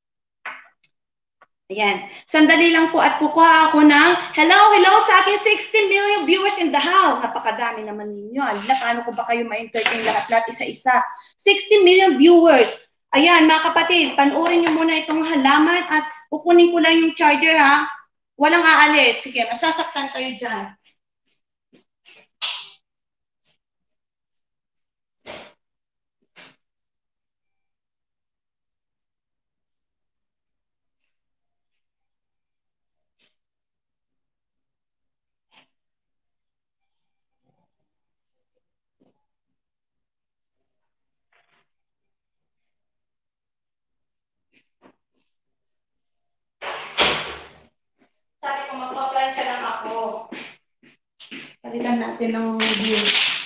Ayan. Sandali lang po at kukuha ako ng hello, hello sa akin sixty million viewers in the house. Napakadami naman ninyo. Alila, paano ko ba kayo ma-entertain lahat-lahat isa-isa? sixty million viewers. Ayan, mga kapatid, panoorin nyo muna itong halaman at kukunin ko lang yung charger ha. Walang aalis. Sige, masasaktan kayo dyan. Sabi ko, magpa-plancha lang ako. Palitan natin ng view.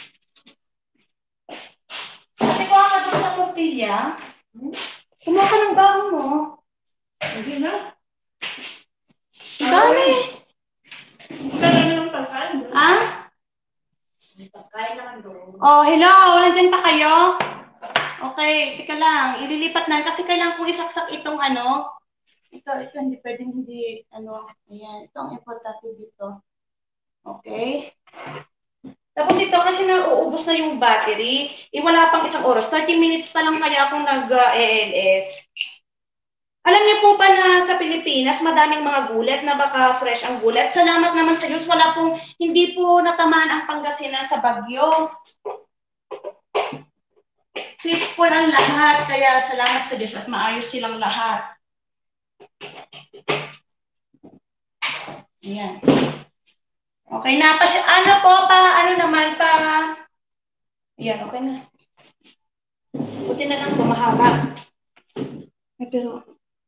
Sabi ko, ka doon sa tortilla. Hmm? Kumuha ka ng bago mo. Hindi na. Ang dami. Kaya naman pagkain. Ah? May pagkain naman doon. Oh, hello. Nandiyan pa kayo? Okay, tika lang. Ililipat na kasi kailangan kong isaksak itong ano. Ito, ito, hindi pwedeng hindi, ano, ayan. Ito ang importante dito. Okay. Tapos ito kasi nauubos na yung battery. Eh, wala pang isang oras. thirty minutes pa lang kaya akong nag-E L S. Alam niyo po ba na sa Pilipinas, madaming mga gulat na baka fresh ang gulat. Salamat naman sa Diyos, wala pong, hindi po natamaan ang Pangasinan sa bagyo. Safe po ang lahat, kaya salamat sa Diyos at maayos silang lahat. Ayan. Okay na pa siya. Ano po pa, ano naman pa. Ayan, okay na. Buti na lang po, mahaba. Ay, pero...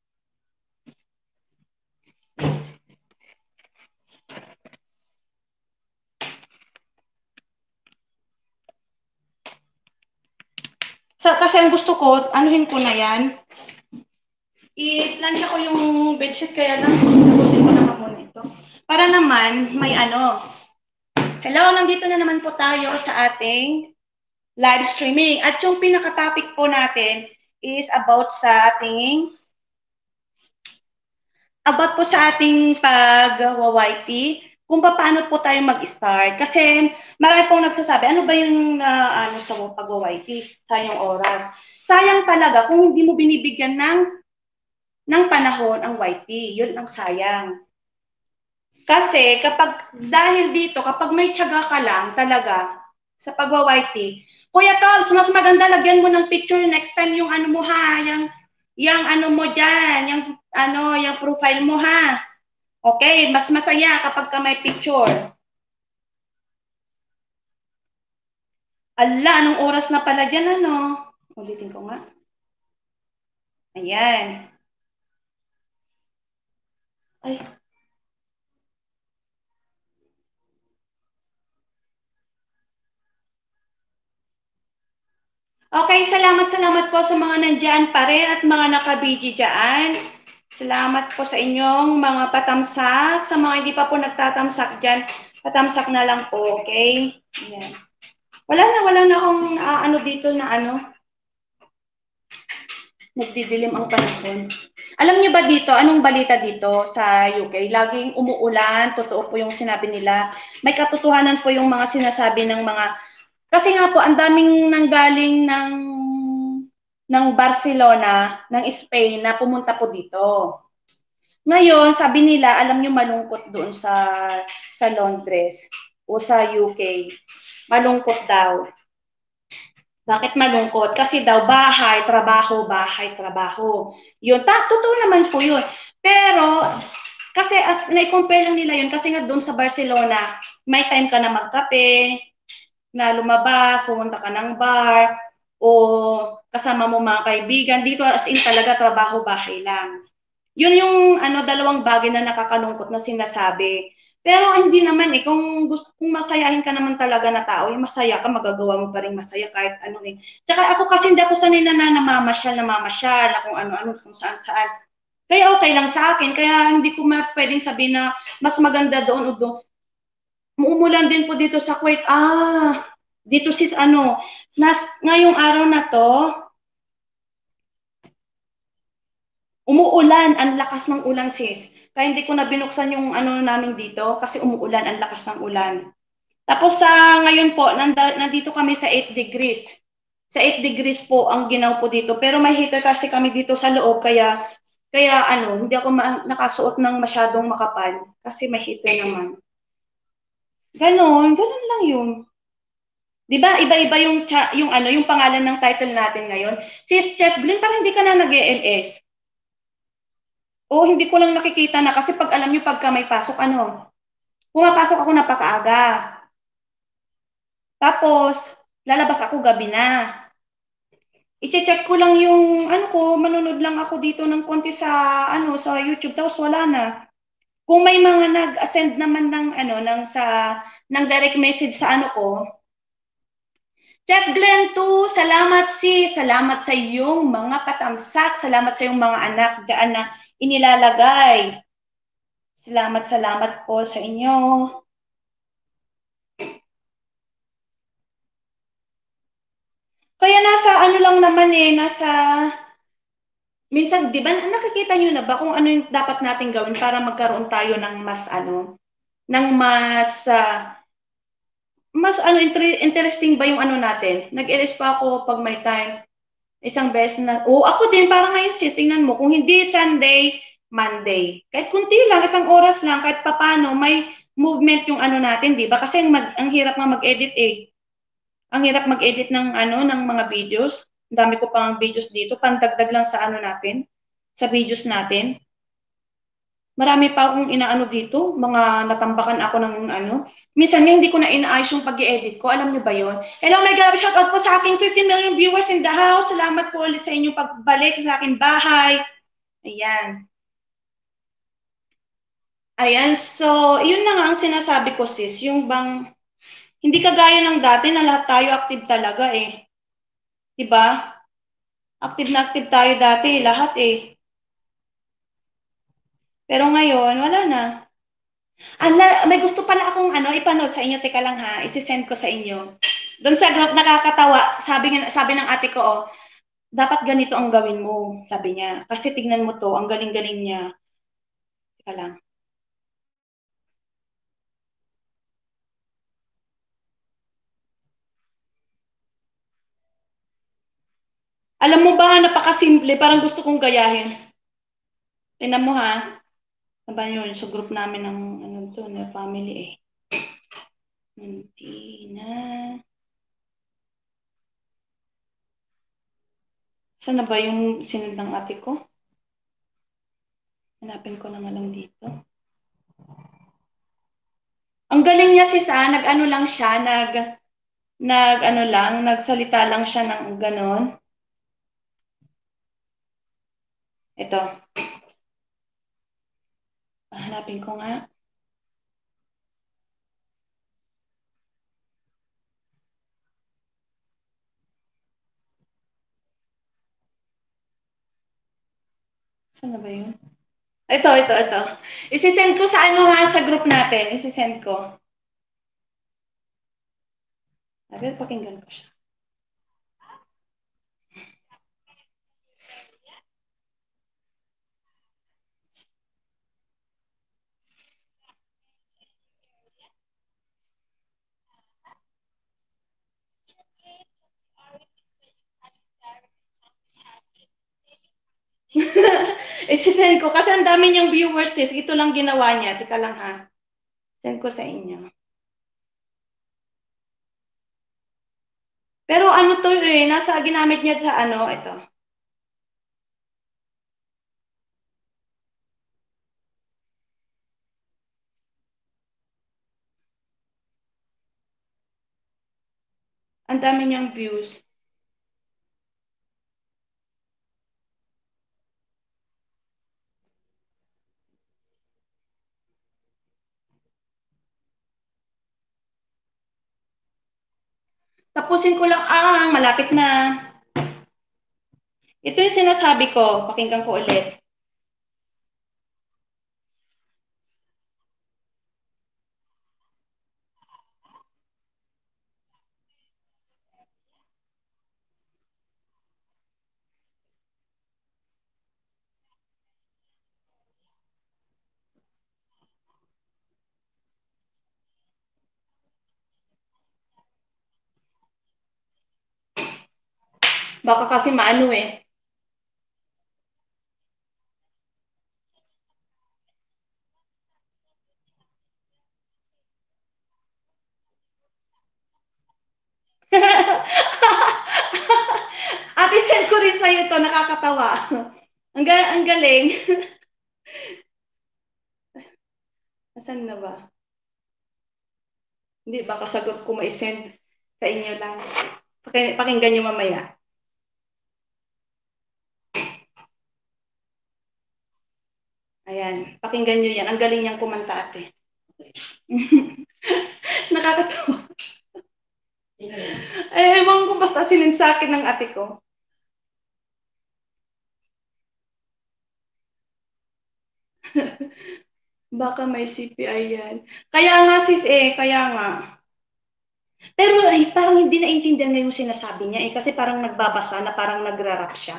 So, kasi ang gusto ko, anuhin ko na yan. I-plancha ko yung bedsheet, kaya lang, tapusin ko na muna ito. Para naman, may ano. Hello, nandito na naman po tayo sa ating live streaming. At yung pinaka-topic po natin is about sa ating about po sa ating pag-Y T, kung paano po tayo mag-start. Kasi marami pong nagsasabi, ano ba yung uh, ano sa pag-Y T? Sayang oras. Sayang talaga kung hindi mo binibigyan ng ng panahon ang Y T. Yun ang sayang. Kasi kapag, dahil dito, kapag may tiyaga ka lang talaga sa pag-Y T, Kuya Tol, mas maganda lagyan mo ng picture next time yung ano mo ha, yung, yung ano mo dyan, yung, ano, yung profile mo ha. Okay, mas masaya kapag ka may picture. Ala, anong oras na pala dyan, ano? Ulitin ko nga. Ayan. Ay. Okay, salamat, salamat po sa mga nandyan pa rin at mga nakabiji dyan. Salamat po sa inyong mga patamsak. Sa mga hindi pa po nagtatamsak dyan, patamsak na lang po, okay? Ayan. Wala na, wala na akong uh, ano dito na ano. Nagdidilim ang panahon. Alam niyo ba dito, anong balita dito sa U K? Laging umuulan, totoo po yung sinabi nila. May katotohanan po yung mga sinasabi ng mga... Kasi nga po, ang daming nanggaling ng ng Barcelona, ng Spain, na pumunta po dito. Ngayon, sabi nila, alam nyo malungkot doon sa, sa Londres o sa U K. Malungkot daw. Bakit malungkot? Kasi daw bahay, trabaho, bahay, trabaho. Yun, ta, totoo naman po yun. Pero, kasi at na-compare lang nila yun, kasi nga doon sa Barcelona, may time ka na magkape, na lumabas, pumunta ka ng bar, o kasama mo mga kaibigan. Dito as in talaga trabaho, bahay lang. Yun yung ano, dalawang bagay na nakakalungkot na sinasabi. Pero hindi naman eh, kung, gusto, kung masayahin ka naman talaga na tao, eh, masaya ka, magagawa mo pa rin masaya kahit ano eh. Tsaka ako kasi hindi ako sanay na namamasyal, namamasyal, na kung ano-ano, kung saan-saan. Kaya okay lang sa akin, kaya hindi ko ma pwedeng sabihin na mas maganda doon o doon. Umuulan din po dito sa Kuwait. Ah, Dito sis, ano, nas, ngayong araw na to, umuulan, ang lakas ng ulan sis. Kaya hindi ko na binuksan yung ano namin dito kasi umuulan, ang lakas ng ulan. Tapos sa ngayon po, nanda, nandito kami sa eight degrees. Sa eight degrees po ang ginaw po dito. Pero may heater kasi kami dito sa loob, kaya kaya ano, hindi ako ma- nakasuot ng masyadong makapal kasi may heater naman. Ganon, ganon lang yun. 'Di ba? Iba-iba yung yung ano, yung pangalan ng title natin ngayon. Sis Chef Glenn, parang hindi ka na nag-E L S. O hindi ko lang nakikita na kasi pag alam niyo pagka may pasok ano, pumapasok ako napakaaga. Tapos lalabas ako gabi na. I-check ko lang yung ano ko, manonood lang ako dito ng konti sa ano sa YouTube tapos wala na. Kung may mga nag-send naman ng ano ng sa ng direct message sa ano ko, Chef Glenn too, salamat si, salamat sa iyong mga katamsak, salamat sa iyong mga anak diyan na inilalagay. Salamat, salamat po sa inyo. Kaya nasa ano lang naman eh, nasa minsan, di ba, nakikita nyo na ba kung ano yung dapat natin gawin para magkaroon tayo ng mas ano, ng mas uh, mas ano inter- interesting ba yung ano natin? Nag-L S pa ako pag may time. Isang beses na, oh, ako din, parang ngayon sis, tingnan mo, kung hindi Sunday, Monday. Kahit kunti lang, isang oras lang, kahit papano, may movement yung ano natin, di ba? Kasi mag, ang hirap nga mag-edit eh. Ang hirap mag-edit ng ano, ng mga videos. Ang dami ko pang videos dito, pandagdag lang sa ano natin, sa videos natin. Marami pa akong inaano dito, mga natambakan ako ng ano. Minsan nga hindi ko na inaayos yung pag-i-edit ko. Alam niyo ba yon? Hello, my God, shout out po sa aking fifty million viewers in the house. Salamat po ulit sa inyong pagbalik sa aking bahay. Ayan. Ayan, so, yun na nga ang sinasabi ko sis, yung bang, hindi kagaya ng dati na lahat tayo active talaga eh. Diba? Active na active tayo dati, lahat eh. Pero ngayon, wala na. Ala, may gusto pala akong ano, ipanood sa inyo. Teka lang ha, isi-send ko sa inyo. Doon sa group nakakatawa, sabi, sabi ng ate ko, oh, dapat ganito ang gawin mo, sabi niya. Kasi tignan mo to, ang galing-galing niya. Teka lang. Alam mo ba, napakasimple, parang gusto kong gayahin. Tingnan mo ha. Ano ba yun? Sa group namin ng ano to, na family eh. Hindi na. Saan na ba yung sinunod ng ate ko? Hanapin ko na nga lang dito. Ang galing niya sis ah, nag-ano lang siya, nag, nag ano lang, nagsalita lang siya ng ganon. Ito. Hanapin ko nga. Saan na ba yun? Ito, ito, ito. Isisend ko sa ano ha, sa group natin. Isisend ko. Sabi, pakinggan ko siya. Isisend ko. Kasi ang dami niyang viewers sis. Ito lang ginawa niya. Tika lang ha. Send ko sa inyo. Pero ano to eh, nasa ginamit niya sa ano, ito. Ang dami niyang views. Tapusin ko lang, ah, malapit na. Ito yung sinasabi ko, pakinggan ko ulit. Baka kasi maano eh. Ate, send ko rin sa'yo ito, nakakatawa. Ang, ga ang galing. Asan na ba? Hindi, baka sagot ko ma-send sa inyo lang. Paki pakinggan nyo mamaya. Ayan, pakinggan nyo yan. Ang galing niyang kumanta, ate. Nakakatawa. Eh, ewan ko basta silin sa akin ng ate ko. Baka may C P I yan. Kaya nga sis eh, kaya nga. Pero ay, parang hindi naintindihan nga yung sinasabi niya eh, kasi parang nagbabasa na parang nagra-rap siya.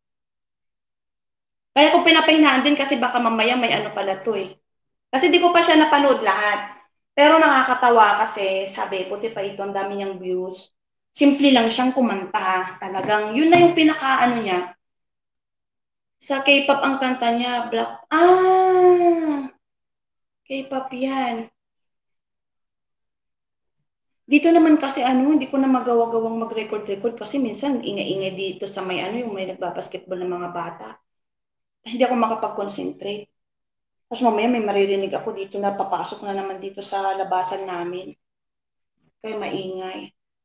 Kaya ko pinapahinaan din kasi baka mamaya may ano pala to eh. Kasi di ko pa siya napanood lahat. Pero nakakatawa kasi sabi, buti pa ito, ang dami niyang views. Simple lang siyang kumanta. Talagang, yun na yung pinaka-ano niya. Sa K-pop ang kanta niya, Black... Ah! K-pop yan. Dito naman kasi ano, hindi ko na magawa-gawang mag-record-record kasi minsan ingay-ingay dito sa may ano, yung may nagbabasketball ng mga bata. Hindi ako makapag-concentrate. Tapos mamaya may maririnig ako dito na papasok na naman dito sa labasan namin. Kaya maingay.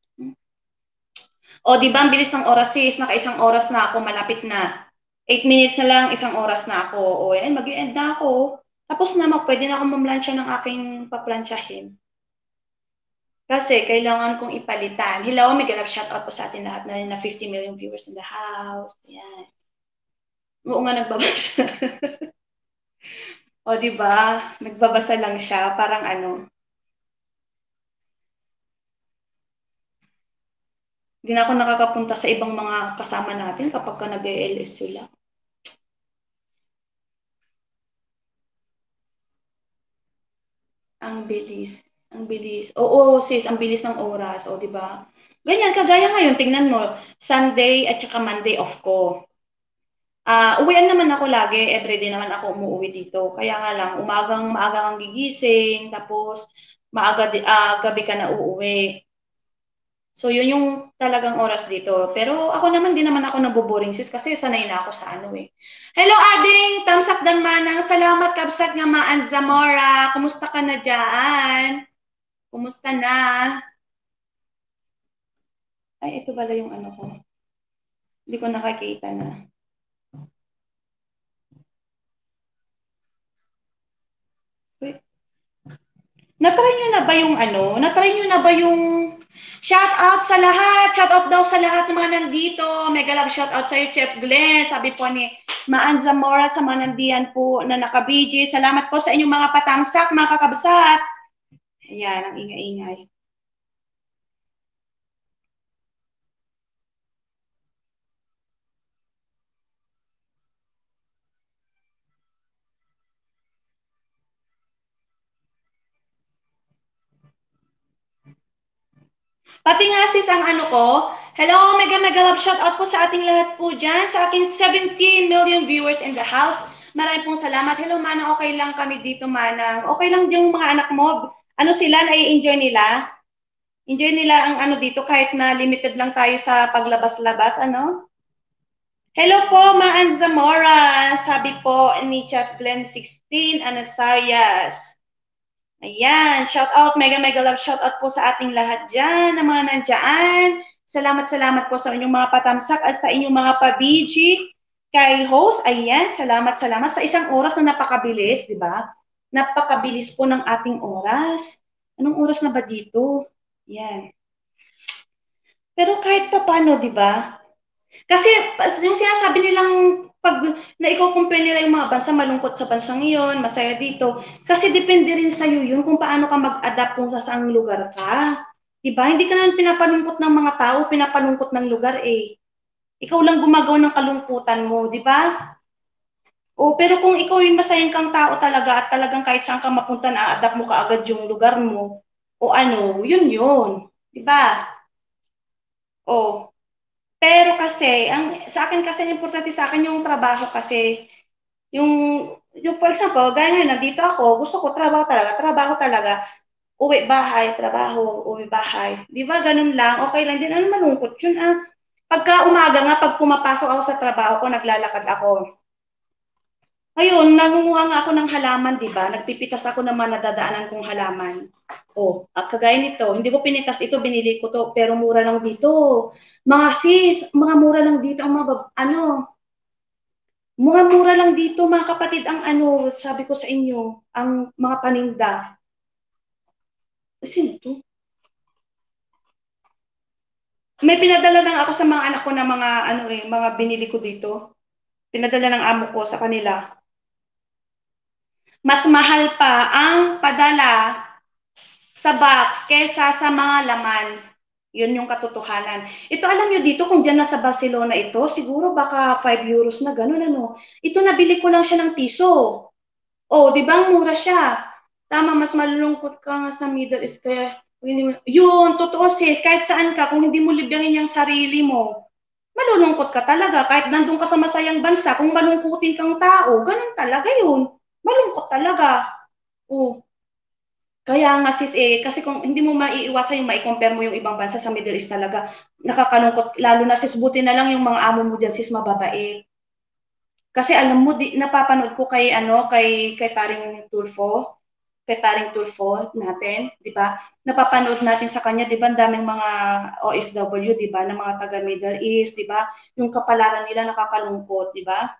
O, di ba, ang bilis ng oras sis, naka-isang oras na ako, malapit na. Eight minutes na lang, isang oras na ako. O, yan, mag-i-end na ako. Tapos na, pwede na ako mamlansya ng aking paplansyahin. Kasi kailangan kong ipalitan. Hello, may ganap shoutout po sa atin lahat na na fifty million viewers in the house. Yan. Oo nga, nagbabasa. O, di ba? Nagbabasa lang siya. Parang ano, hindi na ako nakakapunta sa ibang mga kasama natin kapag ka nag-E L S sila. Ang bilis. Ang bilis. Oo, sis, ang bilis ng oras. O, di ba? Ganyan, kagaya ngayon, tingnan mo, Sunday at saka Monday off ko. Ah, uh, uwian naman ako lagi, everyday naman ako umuwi dito. Kaya nga lang, umagang maaga kang gigising, tapos maaga uh, gabi ka na uuwi. So, yun yung talagang oras dito. Pero ako naman, di naman ako nabuboring sis kasi sanay na ako sa ano eh. Hello, Ading! Thumbs up dan manang. Salamat, kabsat nga maan Zamora. Kumusta ka na dyan? Kumusta na? Ay, ito pala yung ano ko. Hindi ko nakakita na. Wait. Natry nyo na ba yung ano? Natry nyo na ba yung shout out sa lahat? Shout out daw sa lahat ng mga nandito. Mega love shout out sa iyo, Chef Glenn. Sabi po ni Maan Zamora sa mga nandiyan po na naka-B G. Salamat po sa inyong mga patangsak, mga kakabsat. Ayan, ang ingay-ingay. Pati nga sis ang ano ko, hello, mega mega love shout out po sa ating lahat po dyan, sa aking seventeen million viewers in the house. Maraming pong salamat. Hello, Manang, okay lang kami dito, Manang. Okay lang yung mga anak mo. Ano sila, nai-enjoy nila? Enjoy nila ang ano dito kahit na limited lang tayo sa paglabas-labas, ano? Hello po, Maan Zamora. Sabi po ni Chef Glenn sixteen, Anasarias. Ayan, shout out, mega mega love shout out po sa ating lahat dyan, ng mga nandyan. Salamat, salamat po sa inyong mga patamsak at sa inyong mga pabiji. Kay host, ayan, salamat, salamat. Sa isang oras na napakabilis, di ba? Napakabilis po ng ating oras. Anong oras na ba dito? Yan. Pero kahit pa paano, di ba? Kasi yung sinasabi nilang pag na i-compare nila yung mga bansa, malungkot sa bansang iyon, masaya dito. Kasi depende rin sa'yo yun kung paano ka mag-adapt kung sa saang lugar ka. Diba? Hindi ka naman pinapalungkot ng mga tao, pinapalungkot ng lugar eh. Ikaw lang gumagawa ng kalungkutan mo, di ba? O, pero kung ikaw yung masayang kang tao talaga at talagang kahit saan ka mapunta na adapt mo ka agad yung lugar mo, o ano, yun yun. Di ba? O, Pero kasi, ang, sa akin kasi, importante sa akin yung trabaho kasi, yung, yung for example, gaya ngayon, nandito ako, gusto ko trabaho talaga, trabaho talaga, uwi bahay, trabaho, uwi bahay. Di ba, ganun lang, okay lang din. Ano malungkot yun, ah. Pagka umaga nga, pag pumapasok ako sa trabaho ko, naglalakad ako. Ayun, nangunguha nga ako ng halaman, di ba? Nagpipitas ako ng mga nadadaanan kong halaman. Oh, at kagaya nito, hindi ko pinitas ito, binili ko to, pero mura lang dito. Mga sis, mga mura lang dito ang mga, ano, mga mura lang dito, mga kapatid, ang ano, sabi ko sa inyo, ang mga paninda. Sino to? May pinadala lang ako sa mga anak ko na mga, ano eh, mga binili ko dito. Pinadala ng amo ko sa kanila. Mas mahal pa ang padala sa box kaysa sa mga laman. Yun yung katotohanan. Ito alam nyo dito, kung dyan na sa Barcelona ito, siguro baka five euros na gano'n ano. Ito nabili ko lang siya ng piso. Oh, di ba mura siya? Tama, mas malulungkot ka nga sa Middle East kaya hindi mo, yun, totoo sis, kahit saan ka, kung hindi mo libyangin yung sarili mo, malulungkot ka talaga. Kahit nandun ka sa masayang bansa, kung malungkutin kang tao, ganun talaga yun. Malungkot talaga. Oh, kaya nga sis eh, kasi kung hindi mo maiiwasan yung mai-compare mo yung ibang bansa sa Middle East talaga, nakakalungkot, lalo na sis, buti na lang yung mga amo mo dyan sis, mababait. Kasi alam mo, di, napapanood ko kay, ano, kay, kay paring Tulfo, kay paring Tulfo natin, di ba? Napapanood natin sa kanya, di ba, ang daming mga O F W, di ba, ng mga taga Middle East, di ba? Yung kapalaran nila nakakalungkot, di ba?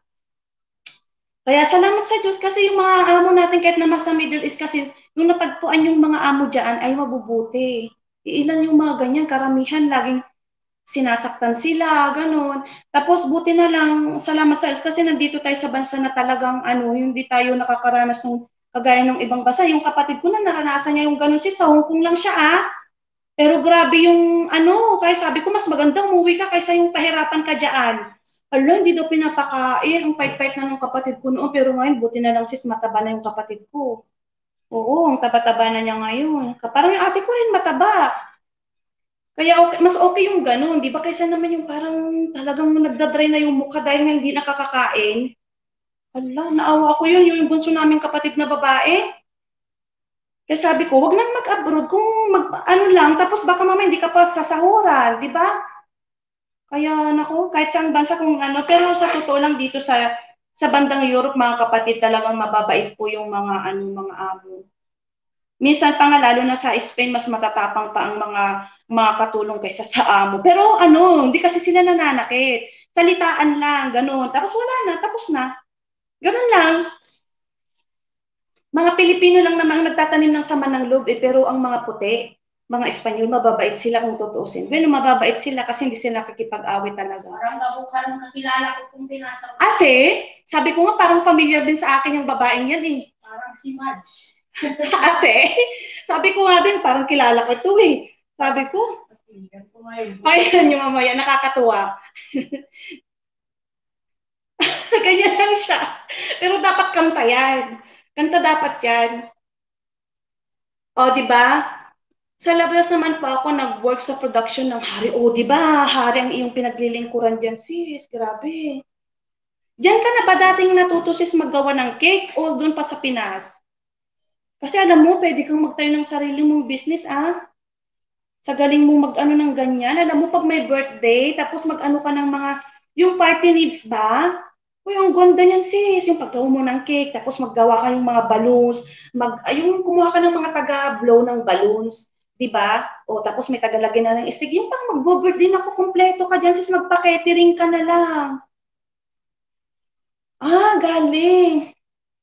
Kaya salamat sa Diyos kasi yung mga amo natin kahit naman sa Middle East kasi yung natagpuan yung mga amo dyan ay mabubuti. Iilan yung mga ganyan, karamihan, laging sinasaktan sila, ganun. Tapos buti na lang, salamat sa Diyos kasi nandito tayo sa bansa na talagang ano, hindi tayo nakakaranas ng kagaya ng ibang bansa. Yung kapatid ko na naranasan niya yung ganun siya, sa Hong Kong lang siya ah. Pero grabe yung ano, kaya sabi ko mas magandang umuwi ka kaysa yung pahirapan ka dyan. Ala, hindi daw pinapakain. Ang pait-pait na ng kapatid ko noon. Pero ngayon, buti na lang sis, mataba na yung kapatid ko. Oo, ang taba-taba na niya ngayon. Parang yung ate ko rin mataba. Kaya okay, mas okay yung ganun. Di ba kaysa naman yung parang talagang nagdadry na yung mukha dahil nga hindi nakakakain. Ala, naawa ko yun. Yung bunso namin kapatid na babae. Kaya sabi ko, wag nang mag-abroad kung mag, ano lang, tapos baka mamaya hindi ka pa sasahuran, di ba? Kaya nako, kahit saan bansa kung ano, pero sa totoo lang dito sa sa bandang Europe, mga kapatid, talagang mababait po yung mga ano, mga amo. Minsan pa nga lalo na sa Spain, mas matatapang pa ang mga mga katulong kaysa sa amo. Pero ano, hindi kasi sila nananakit. Salitaan lang, ganun. Tapos wala na, tapos na. Ganun lang. Mga Pilipino lang naman nagtatanim ng sama ng loob eh, pero ang mga puti, mga Espanyol, mababait sila kung tutuusin. Well, mababait sila kasi hindi sila nakikipag-away talaga. Parang nabukan ng kakilala ko kung binasa ko. Kasi, sabi ko nga parang familiar din sa akin yung babaeng yan eh. Parang si Madge. Kasi, sabi ko nga din, parang kilala ko ito eh. Sabi ko, ayan yung mamaya, nakakatuwa. Ganyan lang siya. Pero dapat kanta yan. Kanta dapat yan. O, di ba? Sa labas naman po ako nag-work sa production ng Hari. O, di ba? Hari ang iyong pinaglilingkuran dyan, sis. Grabe. Diyan ka na ba dating natuto sis maggawa ng cake o doon pa sa Pinas? Kasi alam mo, pwede kang magtayo ng sarili mong business, ah. Sa galing mo mag-ano ng ganyan. Alam mo, pag may birthday, tapos mag-ano ka ng mga, yung party needs ba? Uy, ang ganda niyan sis, yung paggawa mo ng cake, tapos maggawa ka yung mga balloons, mag, yung kumuha ka ng mga taga-blow ng balloons, di ba? O tapos may tagalagyan na ng istig, yung pang mag-birthday na ako, kompleto ka dyan sis, magpa-catering ka na lang. Ah, galing.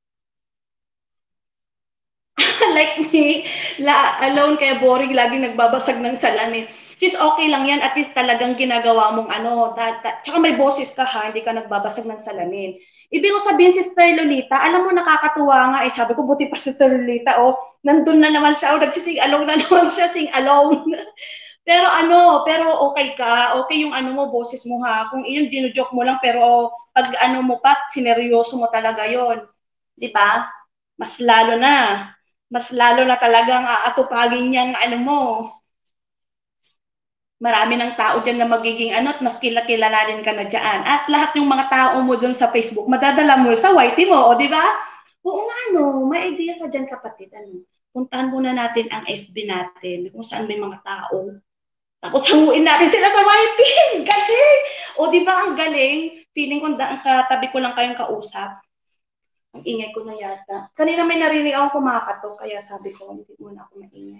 Like me, la, alone kaya boring, laging nagbabasag ng salamin. Sis, okay lang yan, at least talagang ginagawa mong ano, da, da, tsaka may boses ka ha, hindi ka nagbabasag ng salamin. Ibig ko sabihin, Sister Lolita, alam mo nakakatuwa nga, eh, sabi ko, buti pa Sister Lolita, oh, nandun na naman siya, oh, nagsising along na naman siya, sing along. Pero ano, pero okay ka, okay yung ano mo, boses mo ha, kung iyon, ginujoke mo lang, pero pag ano mo pa, sineryoso mo talaga yon, di ba? Mas lalo na, mas lalo na talagang aatupagin niyang ano mo. Marami ng tao dyan na magiging ano at mas kilala-kilalanin ka na dyan. At lahat yung mga tao mo dun sa Facebook, madadala mo sa whitey mo, o di ba? Oo nga, ano, may idea ka dyan, kapatid. Ano, puntahan muna natin ang F B natin, kung saan may mga tao. Tapos hanguin natin sila sa whitey. Galing! O di ba ang galing? Feeling ko ang katabi ko lang kayong kausap. Ang ingay ko na yata. Kanina may narinig akong kumakatok, kaya sabi ko, hindi muna ako maingay.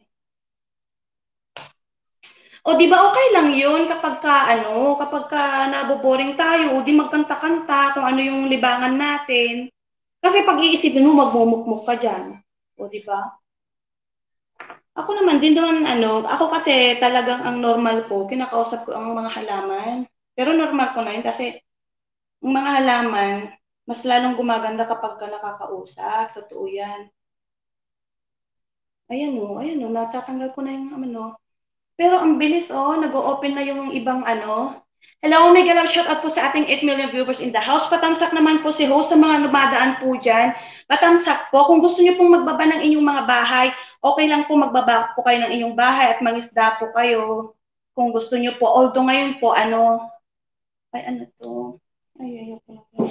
O di ba okay lang 'yun kapag ka ano, kapag ka naboboring tayo, o di magkanta-kanta kung ano yung libangan natin. Kasi pag iisipin mo magmumukmuk ka diyan. O di ba? Ako naman din naman ano, ako kasi talagang ang normal ko, kinakausap ko ang mga halaman. Pero normal ko na 'yun kasi ang mga halaman, mas lalong gumaganda kapag ka nakakausap. Totoo 'yan. Ayan o, ayan o, natatanggal ko na yung ano. Pero ang bilis oh, nag-o-open na yung ibang ano. Hello, mega love shout out po sa ating eight million viewers in the house. Patamsak naman po si host sa mga dumadaan po dyan. Patamsak po. Kung gusto niyo pong magbaba ng inyong mga bahay, okay lang po magbaba po kayo ng inyong bahay at mangisda po kayo. Kung gusto niyo po. Although ngayon po, ano, ay ano to? Ay, ayaw ko na.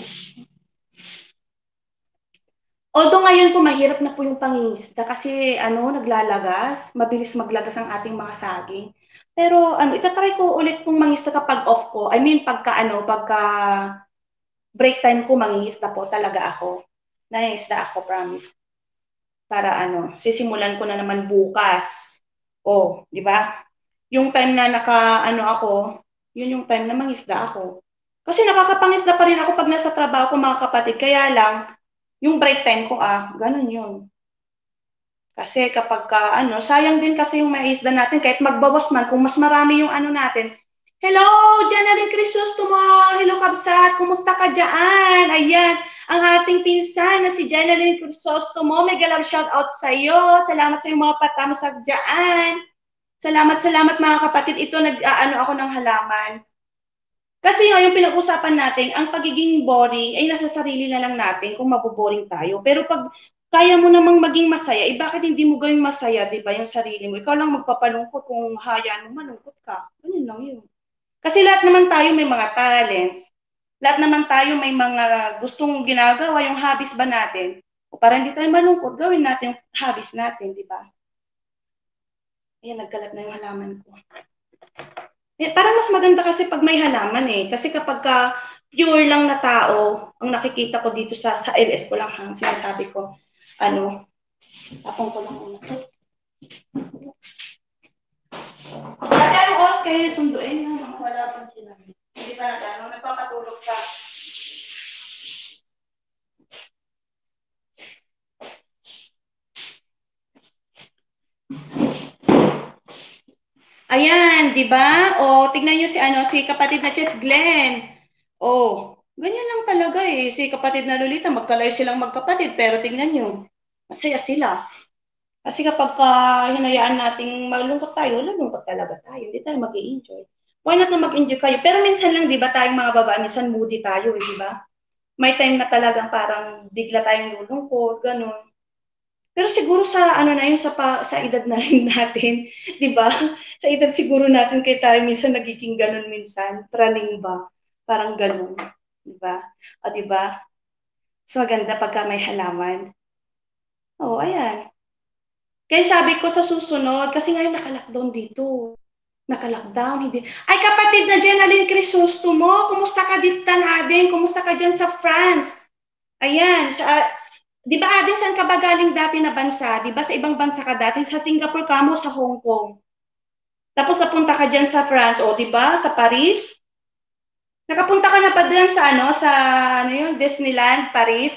Although ngayon po mahirap na po yung pangingisda kasi ano, naglalagas, mabilis maglagas ang ating mga saging. Pero ano, itatry ko ulit pong mangisda kapag off ko. I mean, pagka ano, pagka break time ko, mangingisda po talaga ako. Nangingisda ako, promise. Para ano, sisimulan ko na naman bukas. Oh, di ba? Yung time na naka, ano ako, yun yung time na mangisda ako. Kasi nakakapangisda pa rin ako pag nasa trabaho ko, mga kapatid. Kaya lang, yung break time ko, ah, ganun yun. Kasi kapag ka, ano, sayang din kasi yung maisda natin, kahit magbawas man, kung mas marami yung ano natin. Hello, Janalyn Crisostomo! Hello, Kabsat! Kumusta ka dyan? Ayan, ang ating pinsan na si Janalyn Crisostomo. Mega love shout out sa iyo. Salamat sa iyong mga patamsak dyan. Salamat, salamat mga kapatid. Ito, nag-ano ako ng halaman. Kasi nga, yung pinag-usapan natin, ang pagiging boring ay nasa sarili na lang natin kung maboboring tayo. Pero pag kaya mo namang maging masaya, eh bakit hindi mo gawing masaya, di ba, yung sarili mo? Ikaw lang magpapalungkot kung hayaan mo malungkot ka. Ganun lang yun. Kasi lahat naman tayo may mga talents. Lahat naman tayo may mga gustong ginagawa, yung hobbies ba natin. O para hindi tayo malungkot, gawin natin yung hobbies natin, di ba? Ayan, nagkalat na yung halaman ko. Eh, parang mas maganda kasi pag may halaman eh. Kasi kapag ka pure lang na tao, ang nakikita ko dito sa, sa L S ko lang hang sinasabi ko, ano, tapong ko lang muna. At anong oras kayo sunduin? Wala pang sinabi. Hindi pa na ano, nagpapatulog ka. Ayan, di ba? O, tignan niyo si ano, si kapatid na Chef Glenn. Oh, ganyan lang talaga eh. Si kapatid na Lolita, magkalayo silang magkapatid, pero tignan niyo, masaya sila. Kasi kapag ka hinayaan nating malungkot tayo, malungkot talaga tayo. Hindi tayo mag-i-enjoy. Why not na mag-enjoy kayo? Pero minsan lang, di ba, tayong mga babae, minsan moody tayo, eh, di ba? May time na talagang parang bigla tayong lulungkot, ganun. Pero siguro sa ano na yun, sa, pa, sa edad na rin natin, di ba? Sa edad siguro natin kaya tayo minsan nagiging ganun minsan. Praning ba? Parang ganun. Di ba? O di ba? So maganda pagka may halaman. Oh, ayan. Kaya sabi ko sa susunod, kasi ngayon naka-lockdown dito. Naka-lockdown, hindi. Ay, kapatid na Jenalyn Crisostomo, kumusta ka dito natin? Kumusta ka dyan sa France? Ayan, sa, di ba Adin, saan ka ba galing dati na bansa? Di ba sa ibang bansa ka dati? Sa Singapore ka mo, sa Hong Kong. Tapos napunta ka dyan sa France, o di ba? Sa Paris? Nakapunta ka na pa dyan sa ano, sa ano yun, Disneyland, Paris?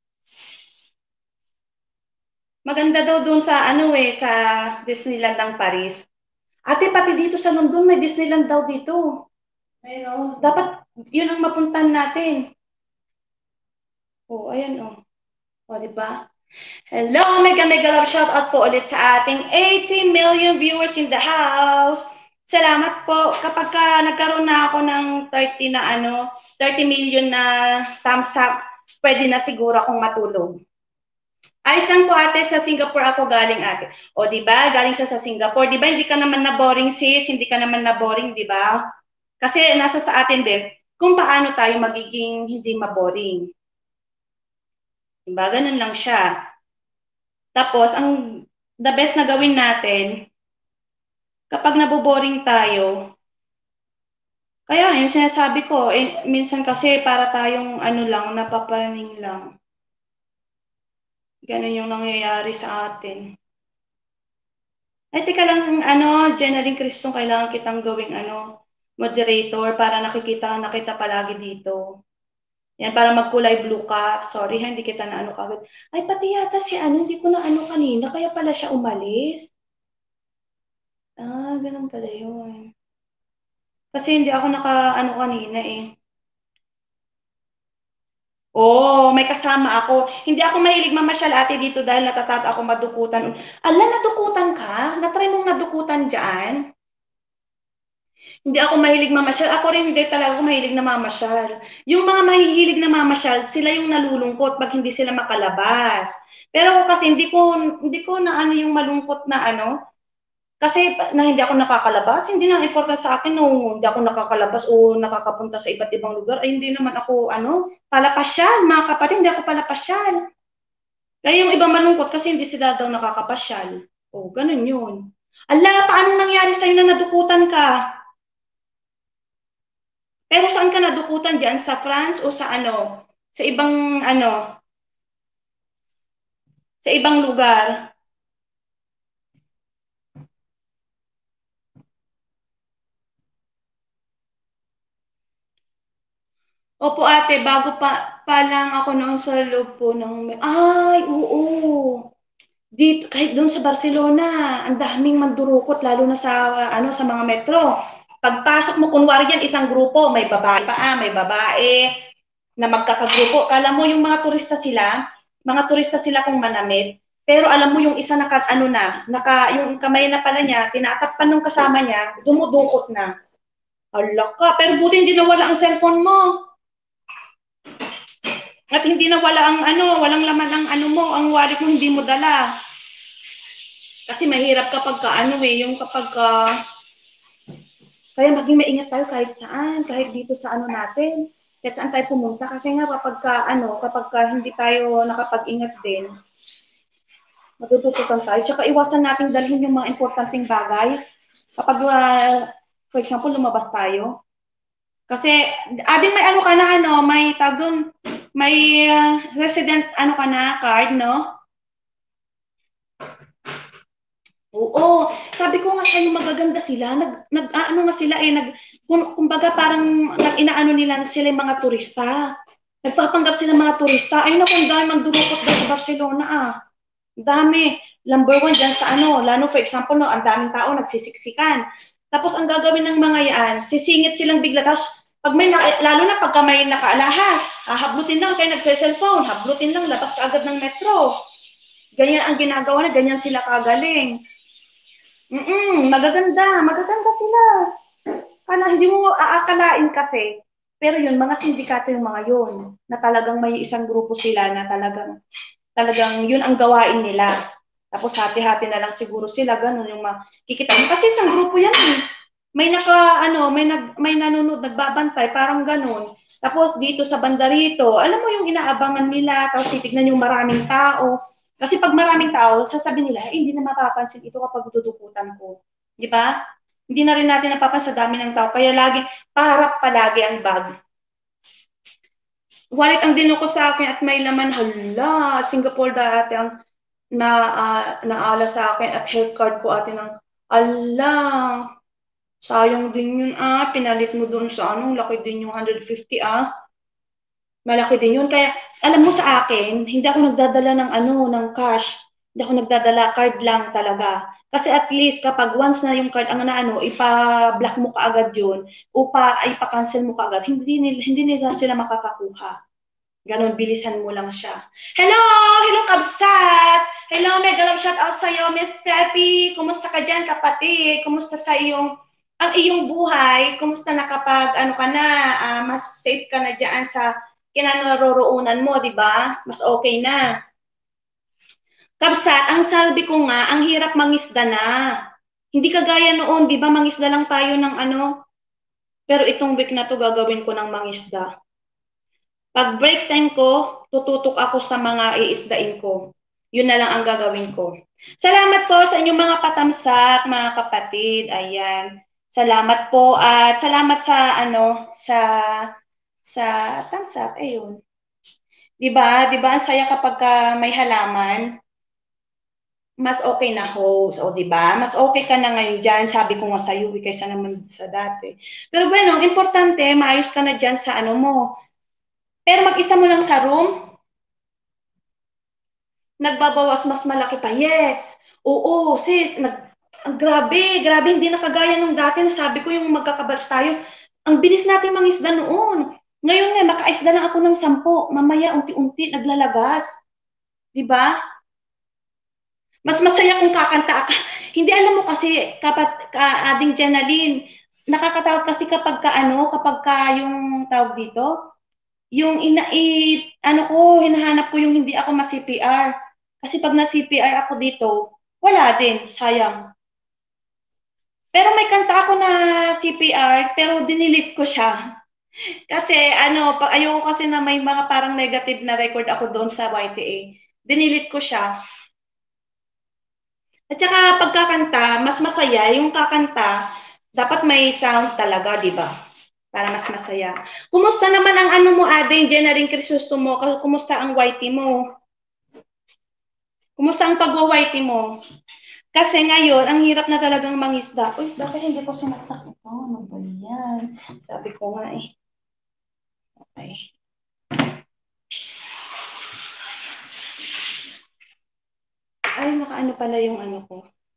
Maganda daw doon sa ano eh, sa Disneyland ng Paris. Ate, pati dito sa London, may Disneyland daw dito. Meron. Dapat, yun ang mapuntan natin. O, oh, ayan o. Oh. O, oh, di ba? Hello, mega mega love shout out po ulit sa ating eighty million viewers in the house. Salamat po. Kapag ka nagkaroon na ako ng thirty na ano, thirty million na thumbs up, pwede na siguro akong matulog. Ayos lang po ate, sa Singapore ako galing ate. O di ba? Galing siya sa Singapore. Di ba hindi ka naman na boring sis, hindi ka naman na boring, di ba? Kasi nasa sa atin din kung paano tayo magiging hindi maboring. Di ba? Ganun lang siya. Tapos ang the best na gawin natin kapag naboboring tayo, kaya yung sinasabi ko, eh, minsan kasi para tayong ano lang, napaparaning lang. Ganun yung nangyayari sa atin. Ay, teka lang, ano, Jenaline Cristong, kailangan kitang gawing, ano, moderator para nakikita nakita palagi dito. Yan, para magkulay blue ka. Sorry, ha, hindi kita na ano kagad. Ay, pati yata si ano, hindi ko na ano kanina, kaya pala siya umalis. Ah, ganun pala yun. Kasi hindi ako naka, ano kanina eh. Oo, may kasama ako. Hindi ako mahilig mamasyal ate dito dahil natatat ako madukutan. Ala, nadukutan ka? Natry mong nadukutan dyan? Hindi ako mahilig mamasyal. Ako rin hindi talaga ako mahilig na mamasyal. Yung mga mahihilig na mamasyal, sila yung nalulungkot pag hindi sila makalabas. Pero ako kasi hindi ko hindi ko na ano yung malungkot na ano, kasi na hindi ako nakakalabas, hindi na important sa akin no, hindi ako nakakalabas o nakakapunta sa iba't ibang lugar. Ay hindi naman ako ano, palapasyal, mga kapatid, hindi ako palapasyal. Kaya yung iba malungkot kasi hindi sila daw nakakapasyal. O, ganun yun. Ala, paano nangyari sa'yo na nadukutan ka? Pero saan ka nadukutan diyan? Sa France o sa ano? Sa ibang ano? Sa ibang lugar? Opo ate, bago pa, pa lang ako noon sa loob po ng... Ay, oo. Dito, kahit doon sa Barcelona, ang daming mandurukot, lalo na sa, ano, sa mga metro. Pagpasok mo, kunwari yan, isang grupo, may babae pa, ah, may babae, na magkakagrupo. Kala mo yung mga turista sila, mga turista sila kung manamit, pero alam mo yung isa naka ano na, naka yung kamay na pala niya, tinatakpan nung kasama niya, dumudukot na. Hala ka, pero buti hindi nawala ang cellphone mo. At hindi nawala ang ano, walang laman ang ano mo, ang wallet mo hindi mo dala. Kasi mahirap kapag ka ano eh, yung kapag ka, kaya maging maingat tayo kahit saan, kahit dito sa ano natin, kahit saan tayo pumunta. Kasi nga kapag ka, ano, kapag ka hindi tayo nakapag-ingat din, matututukan tayo. Tsaka iwasan natin dalhin yung mga importanteng bagay. Kapag, uh, for example, lumabas tayo. Kasi, abing may ano ka na, ano, may tag doon, may uh, resident, ano ka na, card, no? Oo, sabi ko nga sa'yo magaganda sila, nag, nag ano nga sila eh, nag, kung, kumbaga parang nag, inaano nila sila yung mga turista. Nagpapanggap sila mga turista. Ay naku, ang dami mandurukot daw sa Barcelona ah. Dami. Number one dyan sa ano, lalo for example, no, ang daming tao nagsisiksikan. Tapos ang gagawin ng mga yan, sisingit silang bigla. Tapos pag may, na, lalo na pagka may nakaalahas, ah, hablutin lang kayo nagse-cellphone, hablutin lang, labas ka agad ng metro. Ganyan ang ginagawa na, ganyan sila kagaling. Mm, magaganda, magaganda sila. Kana hindi mo aakalain kasi. Pero yun, mga sindikato yung mga yun, na talagang may isang grupo sila na talagang, talagang yun ang gawain nila. Tapos hati-hati na lang siguro sila, ganun yung makikita mo. Kasi isang grupo yan eh. May naka, ano, may, nag, may nanonood, nagbabantay, parang ganun. Tapos dito sa banda rito, alam mo yung inaabangan nila, tapos titignan yung maraming tao. Kasi pag maraming tao, sasabihin nila, eh, hindi na mapapansin ito kapag dudukutan ko. Di ba? Hindi na rin natin napapansin sa dami ng tao. Kaya lagi, paharap palagi ang bag. Wallet ang dinuko sa akin at may laman, hala, Singapore dati ang na uh, naala sa akin at health card ko ate ng ala, sayang din yun ah, pinalit mo doon sa anong laki din yung one hundred fifty ah. Malaki din yun. Kaya, alam mo sa akin, hindi ako nagdadala ng ano, ng cash. Hindi ako nagdadala, card lang talaga. Kasi at least kapag once na yung card ang ano, ipa-block mo kaagad yun, upa, ipa-cancel mo kaagad, hindi nila, hindi nila sila makakakuha. Ganon, bilisan mo lang siya. Hello! Hello, Kabsat! Hello, mega love shout out sa'yo, Miss Steffi. Kumusta ka dyan, kapatid? Kumusta sa iyong, ang iyong buhay? Kumusta na kapag, ano ka na, uh, mas safe ka na dyan sa kinanaroroonan mo, di ba? Mas okay na. Kapsat, ang sabi ko nga, ang hirap mangisda na. Hindi kagaya noon, di ba, mangisda lang tayo ng ano, pero itong week na to gagawin ko ng mangisda. Pag break time ko, tututok ako sa mga iisdain ko. Yun na lang ang gagawin ko. Salamat po sa inyong mga patamsak, mga kapatid. Ayan. Salamat po at salamat sa ano, sa sa tamsak. Ayun. 'Di ba? 'Di ba ang saya kapag ka may halaman? Mas okay na host, o 'di ba? Mas okay ka na ngayon diyan, sabi ko nga sa iyo, kaysa naman sa dati. Pero bueno, importante maayos ka na diyan sa ano mo. Pero mag-isa mo lang sa room, nagbabawas mas malaki pa. Yes. Oo, sis, nag ang grabe, grabe hindi na kagaya nung dati na sabi ko yung magkakabats tayo. Ang bilis natin mangisda noon. Ngayon nga makaisda na ako ng sampo. Mamaya unti-unti naglalagas, 'di ba? Mas masaya kung kakanta ka. Hindi alam mo kasi kapag ka, ading Janalyn, nakakatawag kasi kapag ka ano, kapag ka yung tawag dito, yung ina i, ano ko, hinahanap ko yung hindi ako ma-C P R. Kasi pag na-C P R ako dito, wala din, sayang. Pero may kanta ako na C P R, pero dinilit ko siya. Kasi ano, pag ayoko kasi na may mga parang negative na record ako doon sa Y T A. Dinilit ko siya. At saka pagkakanta, mas masaya yung kakanta, dapat may sound talaga, di ba? Para mas masaya. Kumusta naman ang ano mo, Ading, Jenaring Crisostomo? Kumusta ang Y T mo? Kumusta ang pagwa-Y T mo? Kasi ngayon, ang hirap na talagang mangisda. Uy, bakit hindi ko sinaksak ito? Ano ba yan? Sabi ko nga eh. Okay. Ay, nakaano pala yung ano ko.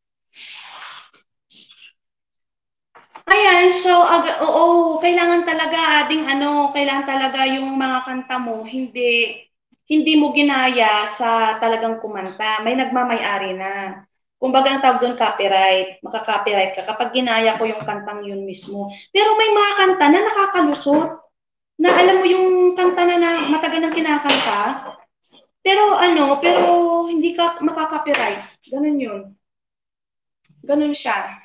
Ayan, so, ag- oo, kailangan talaga ading ano, kailangan talaga yung mga kanta mo, hindi, hindi mo ginaya sa talagang kumanta. May nagmamay-ari na. Kumbaga ang tawag doon copyright, maka-copyright ka kapag ginaya ko yung kantang yun mismo. Pero may mga kanta na nakakalusot, na alam mo yung kanta na, na matagal nang kinakanta, pero ano, pero hindi ka maka-copyright. Ganun yun. Ganun siya.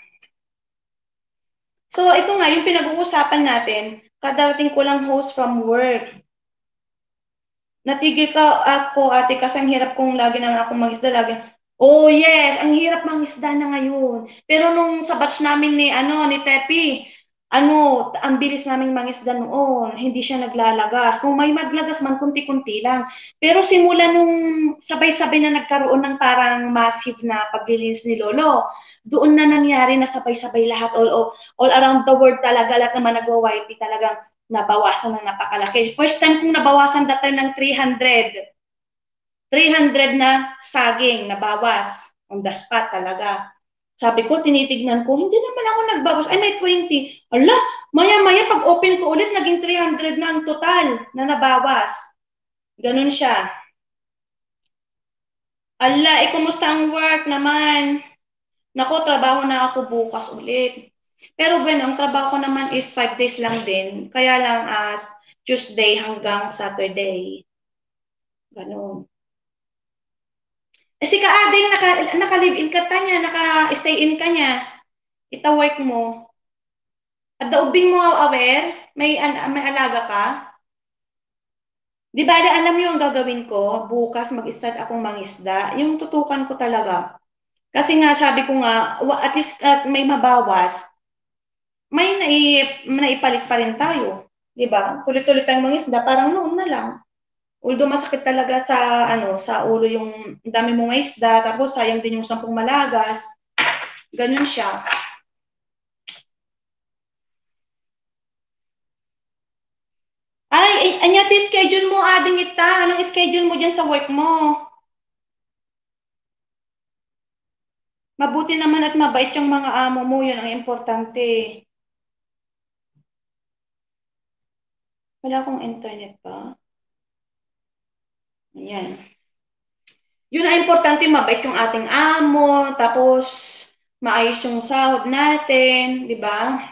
So, ito nga, yung pinag-uusapan natin, kadarating ko lang host from work. Natigil ka ako, ate, kasi ang hirap kong lagi naman akong mag-isda, lagi. Oh, yes, ang hirap mangisda na ngayon. Pero nung sa batch namin ni, ano, ni Tepi, ano, ang bilis naming mangisda noon, hindi siya naglalagas. Kung may maglagas man, kunti-kunti lang. Pero simula nung sabay-sabay na nagkaroon ng parang massive na paglilinis ni Lolo, doon na nangyari na sabay-sabay lahat, all, all, all around the world talaga, lahat naman nagwa-Y T talagang nabawasan ng napakalaki. First time kong nabawasan that time ng three hundred. three hundred na saging, nabawas. On the spot talaga. Sabi ko, tinitignan ko, hindi naman ako nagbawas. Ay, may twenty. Ala, maya-maya pag open ko ulit, naging three hundred na ang total na nabawas. Ganun siya. Ala, eh, kumusta ang work naman? Nako, trabaho na ako bukas ulit. Pero bueno, ang trabaho ko naman is five days lang din. Kaya lang as Tuesday hanggang Saturday. Ganun. Eh, si Kaading, naka, naka-live-in ka ta niya, naka-stay in ka niya. Ita work mo. At daubing mo aware, may, an, may alaga ka. Di ba, alam niyo ang gagawin ko? Bukas mag-start akong mangisda. Yung tutukan ko talaga. Kasi nga, sabi ko nga, at least at may mabawas, may naip, naipalit pa rin tayo. Di ba? Tulit-tulit tayong mangisda, parang noon na lang. Although masakit talaga sa ano sa ulo yung dami mong isda, tapos sayang din yung sampung malagas. Ganun siya. Ay, ay anya ti schedule mo ading ita. Anong schedule mo diyan sa work mo? Mabuti naman at mabait yung mga amo mo, yun ang importante. Wala akong internet pa. Ayan. Yun ang importante, mabait yung ating amo, tapos maayos yung sahod natin, di ba?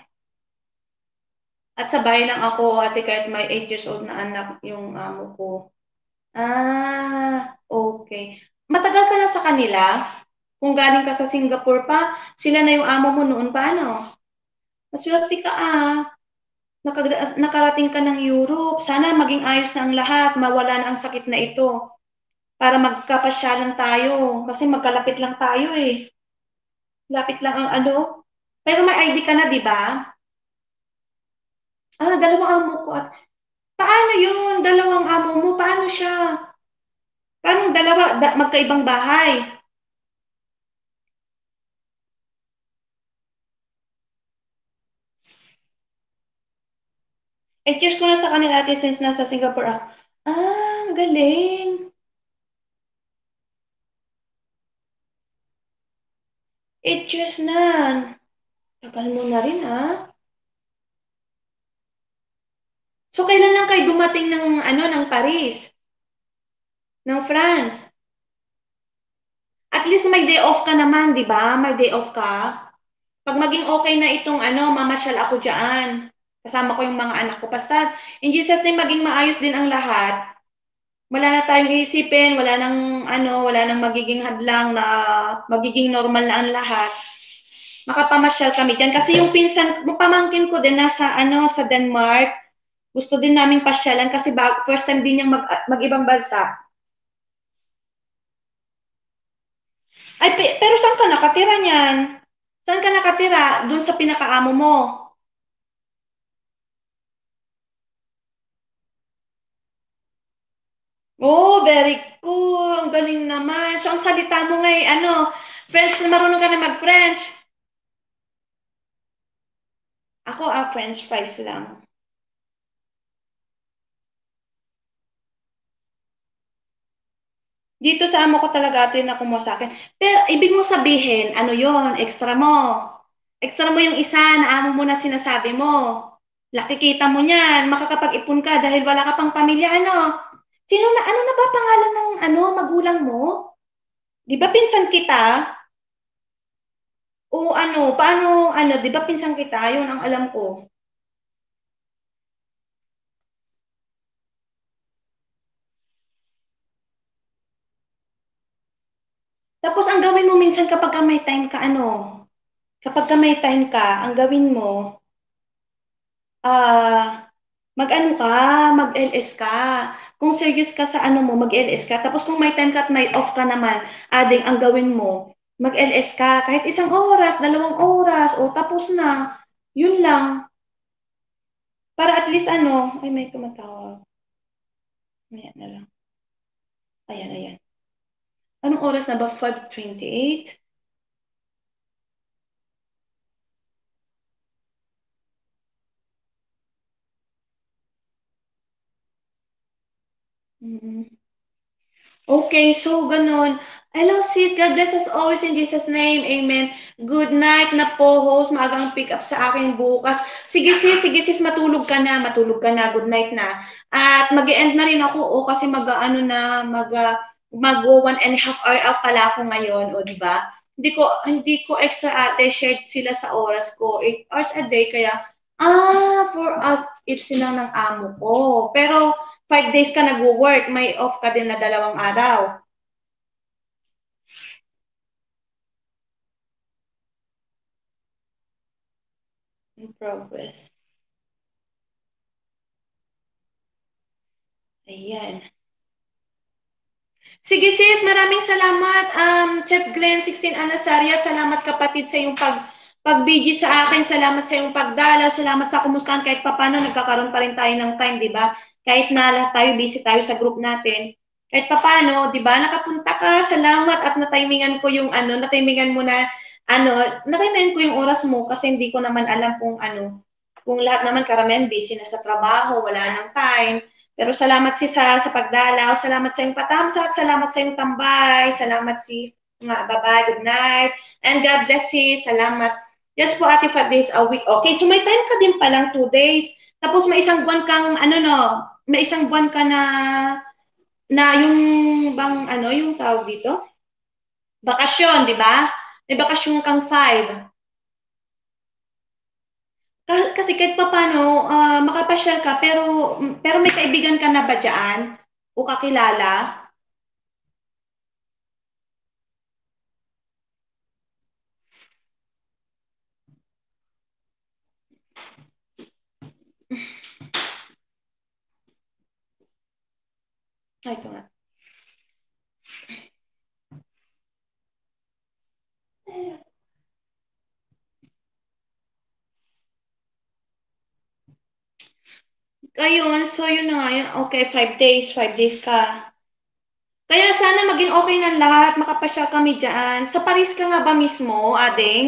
At sa bahay lang ako, ate, kahit may eight years old na anak yung amo ko. Ah, okay. Matagal ka na sa kanila? Kung galing ka sa Singapore pa, sila na yung amo mo noon pa, ano? Maswerte ka ah. Naka, nakarating ka ng Europe. Sana maging ayos na ang lahat. Mawala na ang sakit na ito. Para magkapasyalan tayo. Kasi magkalapit lang tayo eh. Lapit lang ang ano. Pero may I D ka na, di ba? Ah, dalawang amo ko. At paano yun? Dalawang amo mo. Paano siya? Paano dalawa? Da, magkaibang bahay? Eh, cheers ko na sa kanila ate since nasa Singapore ako. Ah, galing. Eh, cheers na. Tagal mo na rin ah. So, kailan lang kayo dumating ng, ano, ng Paris? Ng France? At least may day off ka naman, di ba? May day off ka. Pag maging okay na itong, ano, mamasyal ako dyan. Kasama ko yung mga anak ko. Basta, in Jesus name, maging maayos din ang lahat. Wala na tayong isipin, wala nang, ano, wala nang magiging hadlang na magiging normal na ang lahat. Makapamasyal kami dyan. Kasi yung pinsan, yung pamangkin ko din nasa, ano, sa Denmark. Gusto din naming pasyalan kasi bago, first time din niyang mag, mag-ibang bansa. Ay, pe- pero saan ka nakatira niyan? Saan ka nakatira? Doon sa pinakaamo mo. Oh, very cool. Ang galing naman. So, ang salita mo ngay, ano, French na marunong ka na mag-French. Ako, ah, French fries lang. Dito sa amo ko talaga ate na kumuha sa akin. Pero, ibig mo sabihin, ano yon extra mo. Extra mo yung isa na amo mo na sinasabi mo. Laki kita mo niyan, makakapag-ipon ka dahil wala ka pang pamilya, ano? Sino na, ano na ba pangalan ng, ano, magulang mo? Di ba pinsan kita? O ano, paano, ano, di ba pinsan kita? Yun ang alam ko. Tapos ang gawin mo minsan kapag ka may time ka, ano, kapag ka may time ka, ang gawin mo, ah, mag-ano ka, mag-L S ka. Kung serious ka sa ano mo, mag-L S ka. Tapos kung may time ka at may off ka naman, ading ang gawin mo, mag-L S ka. Kahit isang oras, dalawang oras, o tapos na. Yun lang. Para at least ano, ay may tumatawag. Ayan na lang. Ayan, ayan. Anong oras na ba? five twenty-eight? Mm-hmm. Okay, so ganun. Hello sis, God bless us always in Jesus' name. Amen. Good night na po, host. Maagang pick up sa akin bukas. Sige sis, sige sis, matulog ka na. Matulog ka na. Good night na. At mag-end na rin ako, oh, kasi mag-ano na, mag, uh, mag one and a half hour out pala ako ngayon, o, oh, di ba? Hindi ko, hindi ko extra ate, shared sila sa oras ko. eight hours a day, kaya, ah, for us, it's sila ng amo ko. Pero, five days ka nagwo-work, may off ka din na dalawang araw. In progress. Ayan. Sige sis, maraming salamat. Um, Chef Glenn, sixteen Anasaria, salamat kapatid sa iyong pag pag-B G sa akin. Salamat sa iyong pagdalaw. Salamat sa kumustahan kahit papano nagkakaroon pa rin tayo ng time, di ba? Kahit na lahat tayo busy tayo sa group natin. Kahit papano, di ba? Nakapunta ka, salamat at natimingan ko yung ano, natimingan mo na ano, natimingan ko yung oras mo kasi hindi ko naman alam kung ano, kung lahat naman karamihan busy na sa trabaho, wala nang time. Pero salamat si sa sa pagdalaw, salamat sa iyong patamsak, salamat sa iyong tambay, salamat si nga, bye-bye, good night, and God bless you, salamat. Yes po ate, five days a week. Okay, so may time ka din palang two days. Tapos may isang buwan kang, ano no, may isang buwan ka na, na yung bang, ano, yung tawag dito? Bakasyon, di ba? May bakasyon kang five. Kasi kahit pa paano, uh, makapasyal ka, pero, pero may kaibigan ka na ba dyan? O kakilala? Ay, ito nga. Ayun, so yun na nga yun. Okay, five days, five days ka. Kaya sana maging okay ng lahat, makapasyal kami dyan. Sa Paris ka nga ba mismo, Ading?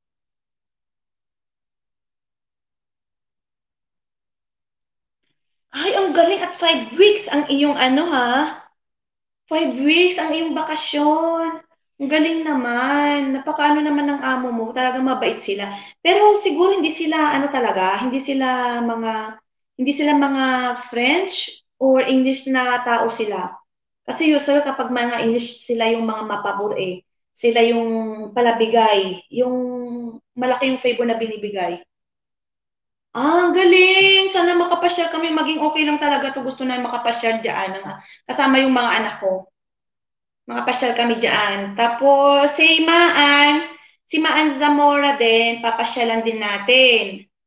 Ay, ang galing at five weeks ang iyong ano ha? Five weeks ang iyong bakasyon. Ang galing naman. Napakaano naman ng amo mo. Talagang mabait sila. Pero siguro hindi sila ano talaga, hindi sila mga hindi sila mga French or English na tao sila. Kasi usually kapag mga English sila yung mga mapabor eh. Sila yung palabigay, yung malaki yung favor na binibigay. Ah, ang galing! Sana makapasyal kami. Maging okay lang talaga to. Gusto na makapasyal dyan. Kasama yung mga anak ko. Makapasyal kami dyan. Tapos, si Maan, si Maan Zamora din, papasyalan din natin.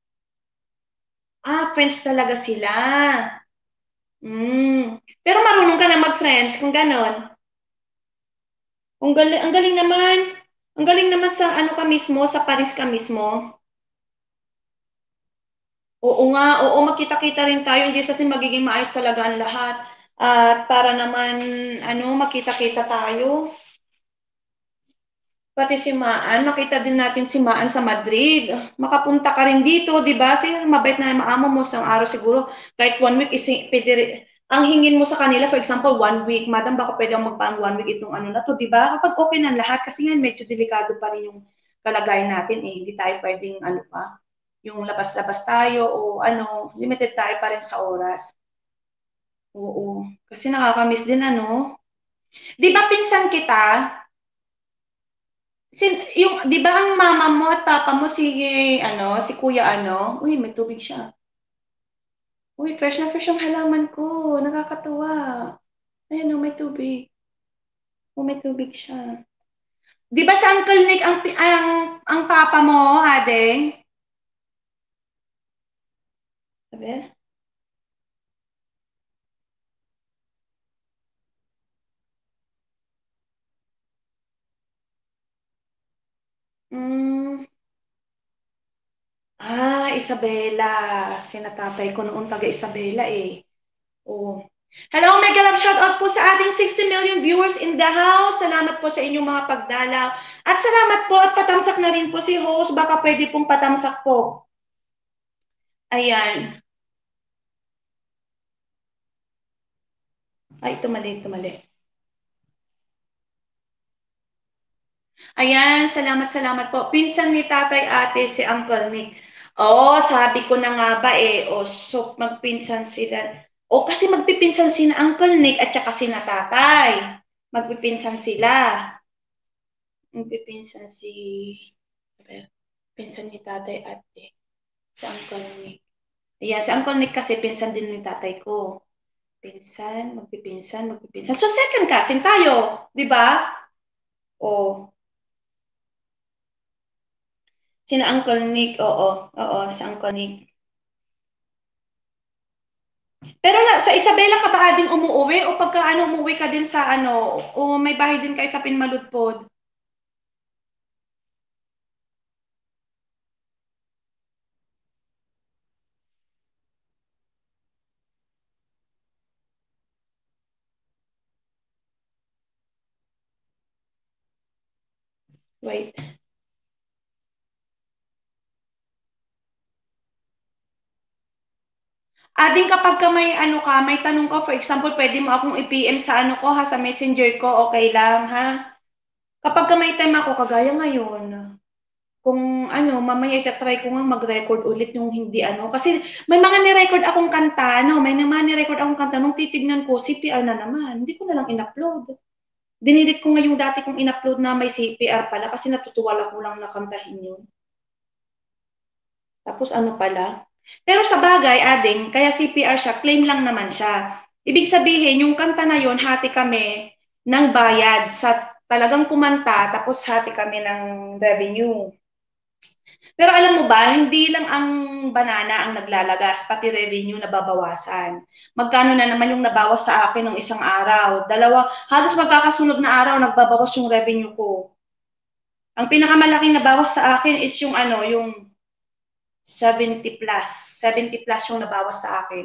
Ah, friends talaga sila. Mm. Pero marunong ka na mag-French kung ganon. Ang galing, ang galing naman. Ang galing naman sa ano ka mismo, sa Paris ka mismo. Oo nga, oo, magkita-kita rin tayo. Hindi sa atin magiging maayos talaga ang lahat. At para naman, ano, makita-kita tayo. Pati si Maan, makita din natin si Maan sa Madrid. Makapunta ka rin dito, di ba? Kasi mabait na yung maamo mo sa araw siguro. Kahit one week, isi, pwede, ang hingin mo sa kanila, for example, one week. Madam, baka pwede akong magpang one week itong ano na to, di ba? Kapag okay na lahat, kasi nga medyo delikado pa rin yung kalagayan natin eh. Hindi tayo pwedeng ano pa, yung labas-labas tayo o ano, limited tayo pa rin sa oras. Oo. Kasi nakakamiss din ano. Di ba pinsan kita? Sin, yung, di ba ang mama mo at papa mo si, ano, si kuya ano? Uy, may tubig siya. Uy, fresh na fresh yung halaman ko. Nakakatawa. Ayan o, may tubig. Oh, may tubig siya. Di ba sa Uncle Nick ang, ang, ang papa mo, Adeng? Sabi? Mm, ah, Isabela. Sinatatay ko noon taga Isabela eh. Oh. Hello, mega love shoutout po sa ating sixty million viewers in the house. Salamat po sa inyong mga pagdalaw. At salamat po at patamsak na rin po si host. Baka pwede pong patamsak po. Ayan. Ay, tumali, tumali. Ayan, salamat, salamat po. Pinsan ni tatay ate si Uncle Nick. Oo, sabi ko na nga ba eh. O, so magpinsan sila. O, kasi magpipinsan sina Uncle Nick at saka sina tatay. Magpipinsan sila. Magpipinsan si... Pinsan ni tatay ate. Si Uncle Nick. Ayan, si Uncle Nick kasi pinsan din ni tatay ko. Pinsan, magpipinsan, magpipinsan. So, second cousin tayo. Di ba? O, sina Uncle Nick, oo. Oo, si Uncle Nick. Pero na, sa Isabela ka ba din umuwi o pagka ano umuwi ka din sa ano o may bahay din kayo sa Pinmaludpod? Wait. Ading kapag ka may ano ka, may tanong ko, for example, pwede mo akong i-P M sa ano ko ha, sa messenger ko, okay lang ha? Kapag ka may time ako, kagaya ngayon, kung ano, mamaya itatry ko nga mag-record ulit yung hindi ano. Kasi may mga ni-record akong kanta, no? May mga ni-record akong kanta, nung titignan ko, C P R na naman. Hindi ko na lang in-upload. Dinilit ko nga yung dati kong in-upload na may C P R pala kasi natutuwa ko lang nakantahin yun. Tapos ano pala? Pero sa bagay, ading, kaya C P R siya, claim lang naman siya. Ibig sabihin, yung kanta na yun, hati kami ng bayad sa talagang kumanta, tapos hati kami ng revenue. Pero alam mo ba, hindi lang ang banana ang naglalagas, pati revenue nababawasan. Magkano na naman yung nabawas sa akin ng isang araw? Dalawa, halos magkakasunod na araw nagbabawas yung revenue ko. Ang pinakamalaking nabawas sa akin is yung ano, yung seventy plus. seventy plus yung nabawas sa akin.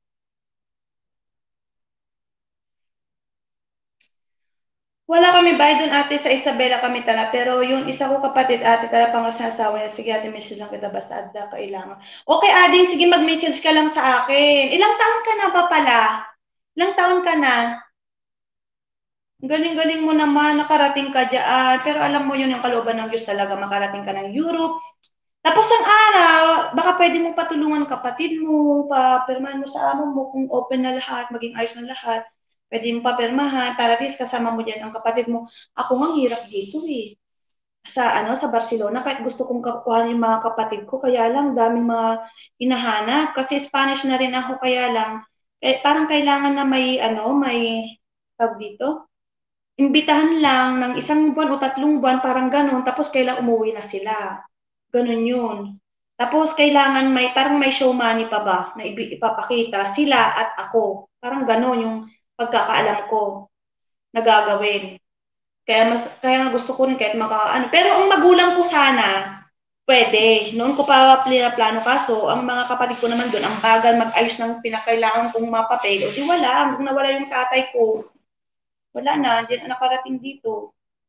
Wala kami bayad doon ate sa Isabela kami tala, pero yung isa ko kapatid ate tala pang asawa niya, sige ate message lang kita basta adda kailangan. Okay ading, sige mag-message ka lang sa akin. Ilang taon ka na ba pala? Ilang taon ka na? Galing-galing mo naman, nakarating ka dyan. Pero alam mo yun, yung kalooban ng Diyos talaga, makarating ka ng Europe. Tapos ang araw, baka pwede mo patulungan kapatid mo, papirmahan mo sa amo mo kung open na lahat, maging ayos na lahat. Pwede mo papirmahan, para at least kasama mo dyan ang kapatid mo. Ako nga hirap dito eh. Sa ano sa Barcelona, kahit gusto kong kakuha yung mga kapatid ko, kaya lang daming mga hinahanap. Kasi Spanish na rin ako, kaya lang, eh, parang kailangan na may, ano, may, tawag dito, imbitahan lang ng isang buwan o tatlong buwan, parang ganun, tapos kailang umuwi na sila. Ganun yun. Tapos kailangan may, parang may show money pa ba na ipapakita sila at ako. Parang ganun yung pagkakaalam ko na gagawin. Kaya mas, kaya nga gusto ko rin kahit makaano. Pero ang magulang ko sana, pwede. Noon ko pa plano kaso, ang mga kapatid ko naman doon, ang bagal mag-ayos ng pinakailangan kong mapapel. O di wala, hanggang nawala yung tatay ko. Wala na, diyan nakarating dito.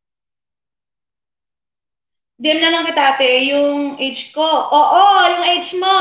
D M na lang kita ate, yung age ko. Oo, yung age mo.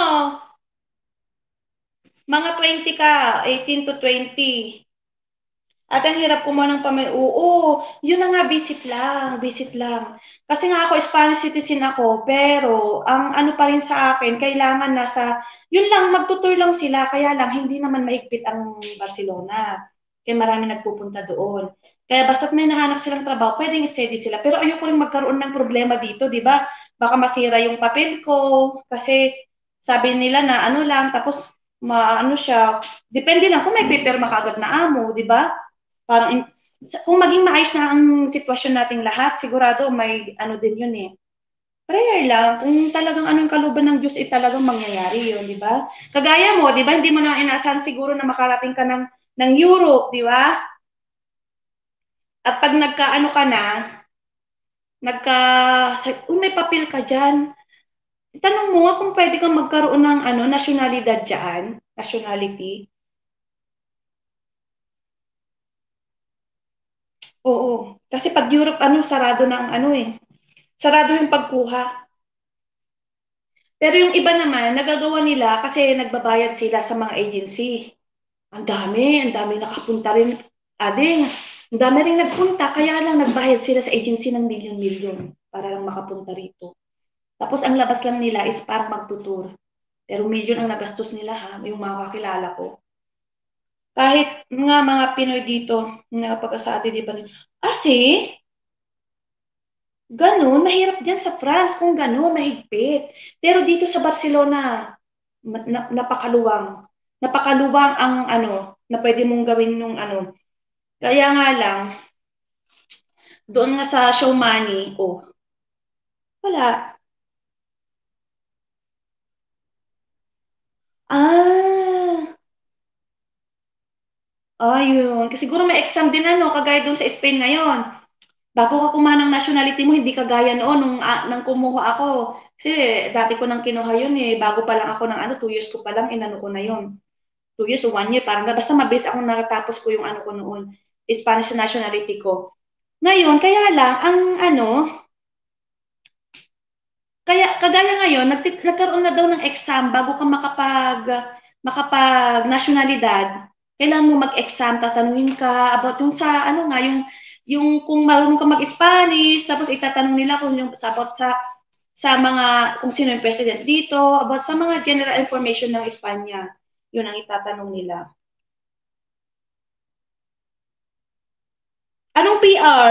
Mga twenty ka, eighteen to twenty. At ang hirap kumuha ng pamay. Oo, yun na nga, visit lang, visit lang. Kasi nga ako, Spanish citizen ako, pero ang ano pa rin sa akin, kailangan nasa, yun lang, magtutur lang sila, kaya lang, hindi naman maigpit ang Barcelona. Kaya marami nagpupunta doon. Kaya basta't may nahanap silang trabaho, pwedeng steady sila. Pero ayoko rin magkaroon ng problema dito, di ba? Baka masira yung papel ko, kasi sabi nila na ano lang, tapos maano siya, depende lang kung may paper makagad na amo, di ba? Parang in, kung maging maayos na ang sitwasyon nating lahat, sigurado may ano din yun eh. Prayer lang, kung talagang anong kaluban ng Diyos, eh talagang mangyayari yun, di ba? Kagaya mo, di ba, hindi mo na inaasahan siguro na makarating ka ng, ng Europe, di ba? At pag nagkaano ka na, nagka, kung may papel ka dyan, tanong mo nga kung pwede kang magkaroon ng ano, nationalidad dyan, nationality. Oo. Kasi pag Europe, ano, sarado na ang ano eh. Sarado yung pagkuha. Pero yung iba naman, nagagawa nila kasi nagbabayad sila sa mga agency. Ang dami, ang dami nakapunta rin. Ading, ang dami rin nagpunta, kaya lang nagbayad sila sa agency ng milyon-milyon para lang makapunta rito. Tapos ang labas lang nila is parang magtutur. Pero milyon ang nagastos nila ha, yung mga kakilala ko. Kahit nga mga Pinoy dito, nakapag-asa ate, di ba? Kasi, ganun, mahirap dyan sa France kung ganun, mahigpit. Pero dito sa Barcelona, na, napakaluwang. Napakaluwang ang ano, na pwede mong gawin nung ano. Kaya nga lang, doon nga sa show money, oh, wala. Ah, ayun. Kasi siguro may exam din ano, kagaya doon sa Spain ngayon. Bago ka kumuha ng nationality mo, hindi kagaya noon nung, ah, nang kumuha ako. Kasi dati ko nang kinuha yun eh. Bago pa lang ako ng ano, two years ko pa lang, inano ko na yun. Two years o one year, parang basta mabilis akong nakatapos ko yung ano ko noon, Spanish nationality ko. Ngayon, kaya lang, ang ano, kaya kagaya ngayon, nagtit- nagkaroon na daw ng exam bago ka makapag, makapag nationalidad. Kailangan mo mag-exam, tatanungin ka about yung sa, ano nga, yung, yung kung marunong ka mag-Spanish, tapos itatanong nila kung yung about sa, sa mga, kung sino yung president dito, about sa mga general information ng Espanya. Yun ang itatanong nila. Anong P R?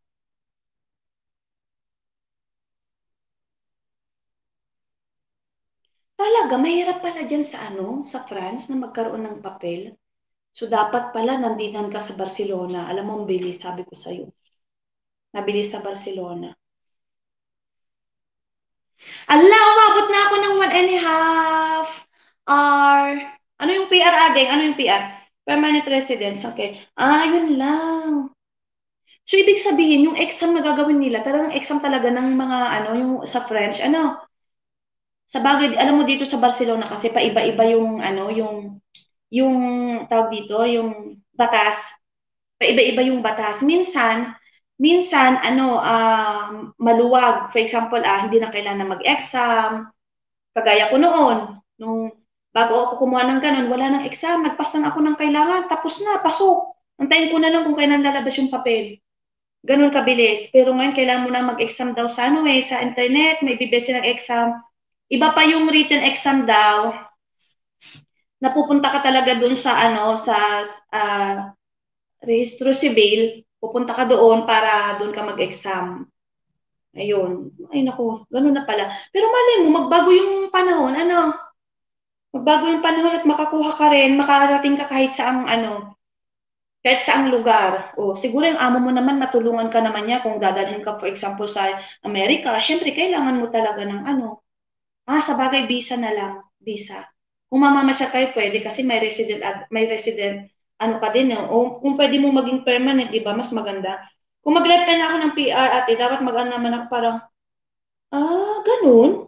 Talaga, mahirap pala dyan sa ano, sa France na magkaroon ng papel. So, dapat pala nandinan ka sa Barcelona. Alam mo, ang bilis, sabi ko sa'yo. Nabilis sa Barcelona. Ala, umabot na ako ng one and a half hour. Ano yung P R, ading? Ano yung P R? Permanent residence. Okay. Ah, yun lang. So, ibig sabihin, yung exam na gagawin nila, talagang exam talaga ng mga, ano, yung sa French, ano, sa bagay, alam mo dito sa Barcelona kasi paiba-iba yung, ano, yung, yung, tawag dito, yung batas. Paiba-iba yung batas. Minsan, minsan, ano, ah, maluwag. For example, ah, hindi na kailangan na mag-exam. Kagaya ko noon, nung bago ako kumuha ng ganun, wala nang exam, nagpas lang ako ng kailangan, tapos na, pasok. Antayin ko na lang kung kailan lalabas yung papel. Ganun kabilis. Pero ngayon, kailangan mo na mag-exam daw sa ano eh, sa internet, may bibesi ng exam. Iba pa yung written exam daw, napupunta ka talaga dun sa ano, sa uh, Rehistro Civil, pupunta ka doon para doon ka mag-exam. Ayun. Ay naku, ganun na pala. Pero mali mo, magbago yung panahon, ano, magbago yung panahon at makakuha ka rin, makarating ka kahit sa ang ano, kahit saang lugar. O, siguro yung amo mo naman, matulungan ka naman niya kung dadalhin ka, for example, sa Amerika. Siyempre, kailangan mo talaga ng ano. Ah, sa bagay, visa na lang. Visa. Kung mamamasyal kayo, pwede kasi may resident, may resident, ano ka din, no? O kung pwede mo maging permanent, di ba? Mas maganda. Kung mag-apply na ako ng P R, ate, dapat mag-ano naman ako parang, ah, ganun?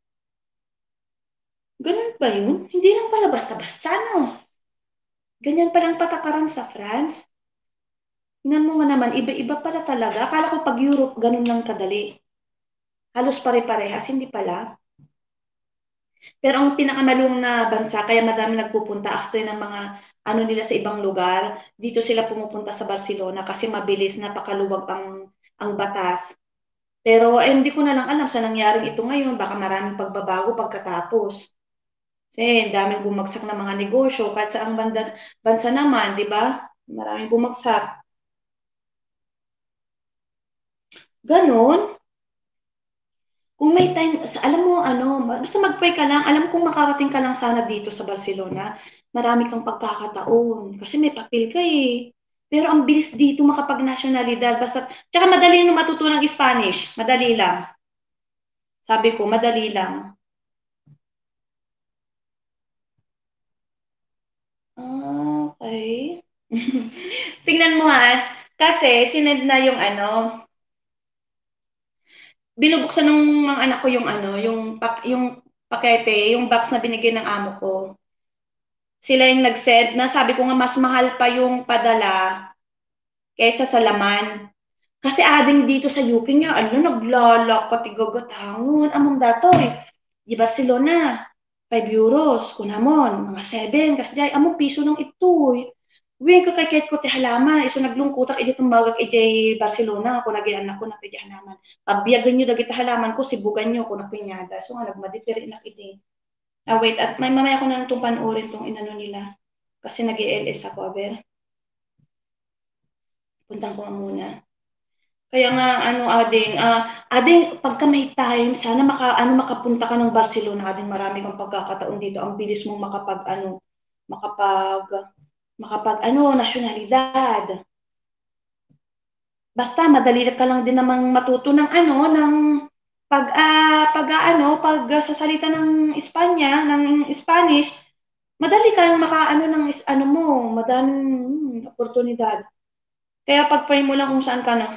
Ganun ba yun? Hindi lang pala basta-basta, no? Ganyan palang patakaran sa France. Tingnan mo nga naman, iba-iba pala talaga. Akala ko pag Europe, ganun lang kadali. Halos pare-parehas, hindi pala. Pero ang pinakamalung na bansa, kaya madami nagpupunta after ng mga ano nila sa ibang lugar, dito sila pumupunta sa Barcelona kasi mabilis, napakaluwag ang, ang batas. Pero eh, hindi ko na lang alam sa nangyaring ito ngayon, baka maraming pagbabago pagkatapos. Kasi daming bumagsak na mga negosyo, kahit sa ang banda, bansa naman, di ba? Maraming bumagsak. Ganon. Kung may time, alam mo ano, basta mag-pray ka lang, alam kong makarating ka lang sana dito sa Barcelona, marami kang pagkakataon kasi may papel ka eh. Pero ang bilis dito makapag-nasyonalidad, basta, tsaka madali nung matutunan ng Spanish, madali lang. Sabi ko, madali lang. Ah, okay. Tingnan mo ha, kasi sinend na yung ano, binubuksan ng mga anak ko yung ano, yung, pak, yung pakete, yung box na binigay ng amo ko. Sila yung nag-send na sabi ko nga mas mahal pa yung padala kaysa sa laman. Kasi ading dito sa U K niya, ano, naglalak, tigagatangon, among datoy. Di Barcelona, five euros, kunamon, mga seven, kasi jay, among piso ng itoy. Uwi ko kay Ket ko ti halaman, iso naglungkutak, iti tumbagag iti Barcelona, ako nagian ako na ti halaman. Pabiyagan nyo dagiti halaman ko, sibugan nyo, kung nakinyada. So nga, nagmaditiri na iti. Ah, wait, at may mamaya ko na itong panuorin tong inano nila. Kasi nag-L S ako, aber. Puntan ko nga muna. Kaya nga, ano, ading, ah, ading, pagka may time, sana maka, ano, makapunta ka ng Barcelona, ading marami kang pagkakataon dito. Ang bilis mong makapag, ano, makapag, makapag, ano, nasyonalidad. Basta, madali ka lang din namang matuto ng, ano, ng, pag, ah, pag, ah, ano, pag ah, sa salita ng Espanya, ng Spanish, madali kang makaano ng is- ano mo, madaming hmm, oportunidad. Kaya pag-pray mo lang kung saan ka na.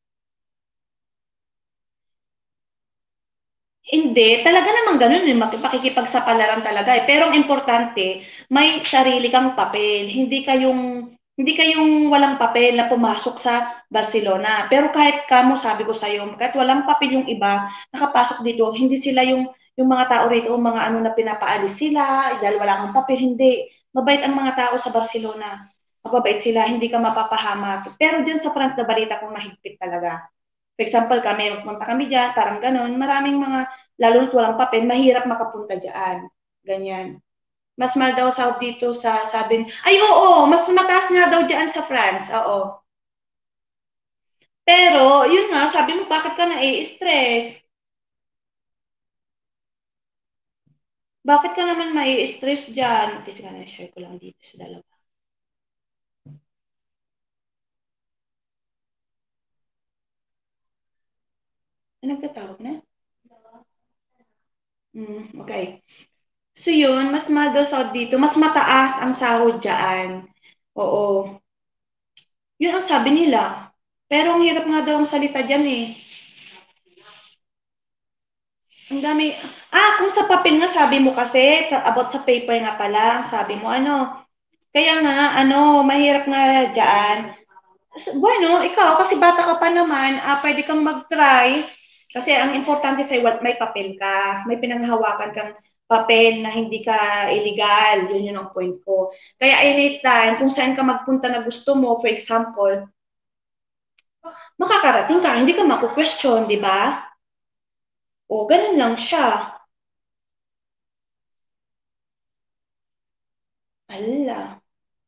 Hindi, talaga namang ganun eh, makipakipagsapalaran talaga eh. Pero ang importante, may sarili kang papel. Hindi kayong hindi kayong walang papel na pumasok sa Barcelona. Pero kahit kamo, sabi ko sa iyo, kahit walang papel yung iba, nakapasok dito, hindi sila yung yung mga tao rito, mga ano na pinapaalis sila, dahil wala kang papel, hindi. Mabait ang mga tao sa Barcelona. Mababait sila, hindi ka mapapahamak. Pero diyan sa France na balita kong mahigpit talaga. For example, kami, magpunta kami dyan, parang ganon. Maraming mga, lalo na't walang papel, mahirap makapunta dyan. Ganyan. Mas mahal daw sa dito sa, sabi, ay oo, mas mataas nga daw dyan sa France. Oo. Pero, yun nga, sabi mo, bakit ka na-i-stress? Bakit ka naman mai-stress dyan? Kasi nga, na-share ko lang dito sa dalawa. Ay, nagtatawag na? Mm, okay. So yun, mas mahal daw sahod dito, mas mataas ang sahod dyan. Oo. Yun ang sabi nila. Pero ang hirap nga daw ang salita dyan eh. Ang dami. Ah, kung sa papel nga sabi mo kasi, about sa paper nga pala, ang sabi mo ano. Kaya nga, ano, mahirap nga dyan. Bueno, ikaw, kasi bata ka pa naman, ah, pwede kang mag-try. Kasi ang importante sa'yo, what, may papel ka. May pinanghahawakan kang papel na hindi ka illegal. Yun yun ang point ko. Kaya anytime, kung saan ka magpunta na gusto mo, for example, makakarating ka, hindi ka maku-question, di ba? O, ganun lang siya. Ala.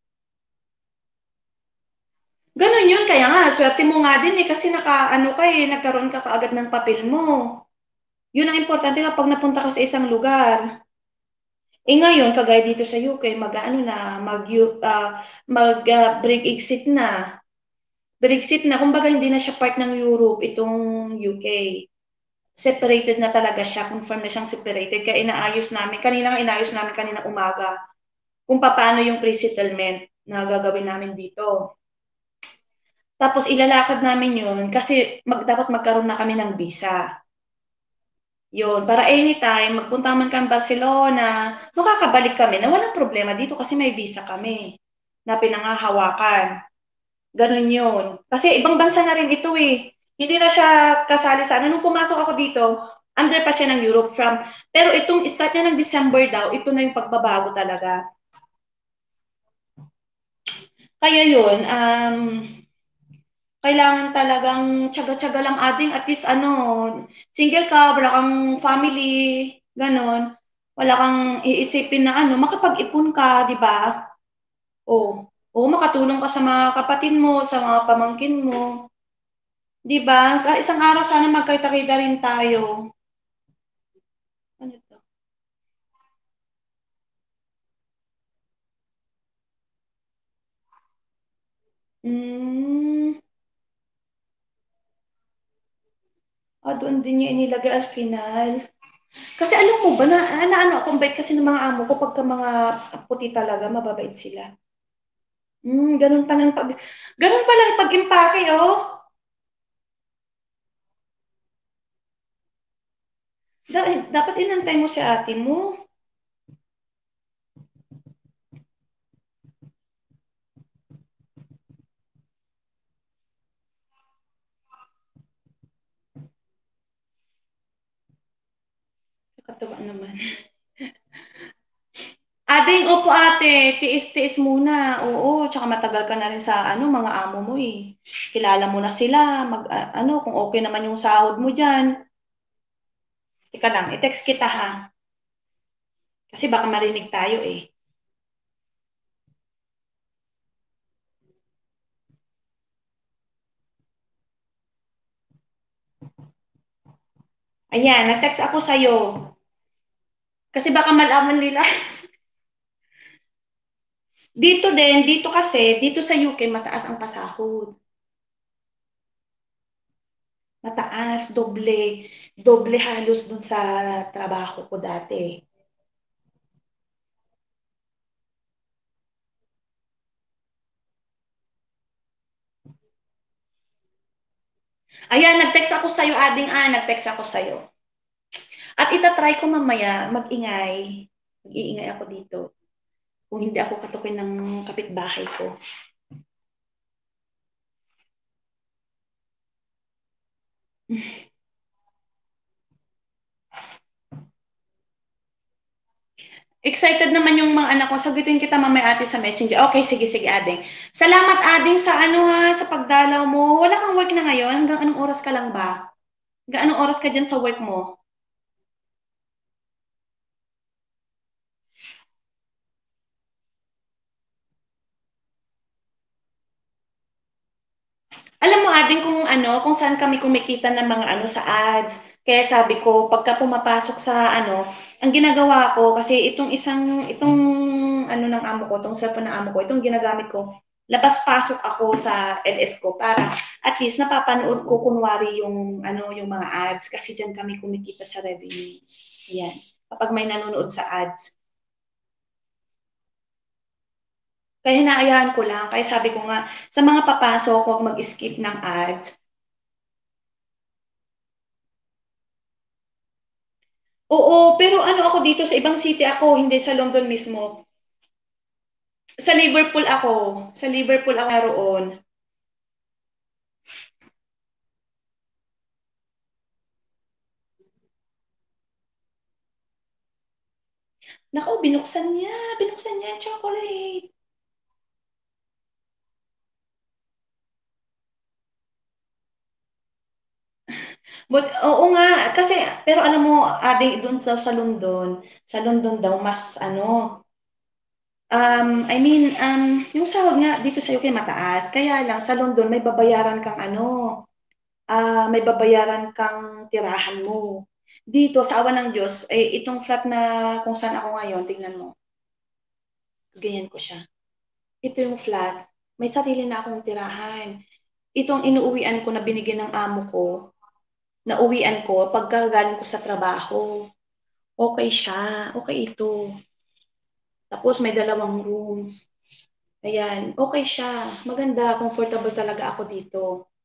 Ganun yun, kaya nga, swerte mo nga din eh, kasi naka, ano ka eh, nagkaroon ka kaagad ng papel mo. Yun ang importante kapag napunta ka sa isang lugar. Eh ngayon, kagaya dito sa U K, mag-ano na, mag, uh, mag uh, break exit na. Brexit na, kumbaga hindi na siya part ng Europe, itong U K. Separated na talaga siya, confirm na siyang separated. Kaya inaayos namin, kanina nga inaayos namin kanina umaga, kung paano yung pre-settlement na gagawin namin dito. Tapos ilalakad namin yun kasi mag, dapat magkaroon na kami ng visa. Yun, para anytime, magpunta man kang Barcelona, makakabalik kami na walang problema dito kasi may visa kami na pinangahawakan. Ganun yun. Kasi ibang bansa na rin ito eh. Hindi na siya kasali sa ano. Nung pumasok ako dito, under pa siya ng Europe from. Pero itong start na ng December daw, ito na yung pagbabago talaga. Kaya yun, um, kailangan talagang tsaga-tsaga lang ating at least ano, single ka, wala kang family, ganon. Wala kang iisipin na ano, makapag-ipon ka, di ba? O, o makatulong ka sa mga kapatid mo, sa mga pamangkin mo. Di ba? Isang araw sana magkita-kita rin tayo. Ano to? Mm, ah, doon din niya inilagay al final. Kasi alam mo ba, na, na ano, akong bait kasi ng mga amo ko, pagka mga puti talaga, mababait sila. Hmm, ganun palang pag, ganun palang pag-impake, oh. Da, dapat inantay mo si ate mo. Nakatawa naman. Ading, opo ate, tiis-tiis muna. Oo, tsaka matagal ka na rin sa ano, mga amo mo eh. Kilala mo na sila, mag, ah, ano, kung okay naman yung sahod mo dyan. Teka lang, i-text kita ha. Kasi baka marinig tayo eh. Ayan, nag-text ako sa'yo. Kasi baka malaman nila. Dito din, dito kasi, dito sa U K, mataas ang pasahod. Mataas, doble. Doble halos dun sa trabaho ko dati. Ayan, nag-text ako sa'yo, ading ah, nag-text ako sa'yo. At itatry ko mamaya mag-ingay. Mag-iingay ako dito. Kung hindi ako katukin ng kapitbahay ko. Excited naman yung mga anak ko. Sagutin kita mamaya ate sa messenger. Okay, sige, sige, ading. Salamat, ading, sa ano ha, sa pagdalaw mo. Wala kang work na ngayon? Hanggang anong oras ka lang ba? Hanggang anong oras ka dyan sa work mo? Alam mo, ading, kung ano, kung saan kami kumikita ng mga ano sa ads. Kaya sabi ko, pagka pumapasok sa ano, ang ginagawa ko, kasi itong isang, itong ano ng amo ko, itong cellphone ng amo ko, itong ginagamit ko, labas-pasok ako sa L S ko para at least napapanood ko kunwari yung ano yung mga ads kasi diyan kami kumikita sa revenue. Yan. kapag may nanonood sa ads. Kaya hinahayaan ko lang. Kaya sabi ko nga, sa mga papasok, huwag mag-skip ng ads. Oo, pero ano ako dito, sa ibang city ako, hindi sa London mismo. Sa Liverpool ako. Sa Liverpool ako naroon. Naku, binuksan niya. Binuksan niya yung chocolate. But, oo nga, kasi, pero alam mo, adding doon sa, sa London, sa London daw, mas ano, um, I mean, um, yung sahod nga dito sa U K mataas. Kaya lang, sa London, may babayaran kang ano, ah, may babayaran kang tirahan mo. Dito, sa awa ng Diyos, eh, itong flat na kung saan ako ngayon, tingnan mo, ganyan ko siya. Ito yung flat, may sarili na akong tirahan. Itong inuuwian ko na binigyan ng amo ko, na uwian ko pagkagaling ko sa trabaho. Okay siya, okay ito. Tapos may dalawang rooms. Ayan, okay siya. Maganda, comfortable talaga ako dito.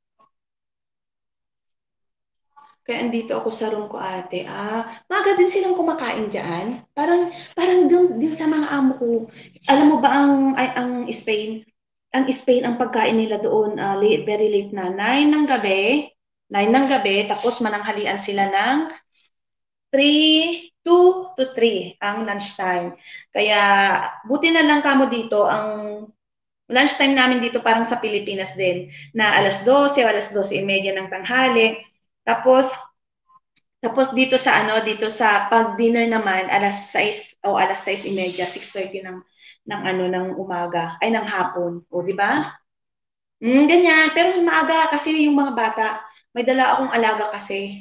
Kaya andito ako sa room ko, ate. Ah, maaga din silang kumakain diyan. Parang parang din, din sa mga amo ko. Alam mo ba ang ay, ang Spain? Ang Spain ang pagkain nila doon uh, late, very late na nine ng gabi. nine ng gabi tapos mananghalian sila ng three, two to three ang lunchtime. Kaya buti na lang kamo dito ang lunchtime namin dito parang sa Pilipinas din na alas dose o alas dose media ng tanghali. Tapos tapos dito sa ano dito sa pag dinner naman alas sais o alas sais media six thirty ng ng ano ng umaga ay ng hapon. O di ba? Mm, ganyan. Pero maaga kasi yung mga bata, may dala akong alaga kasi.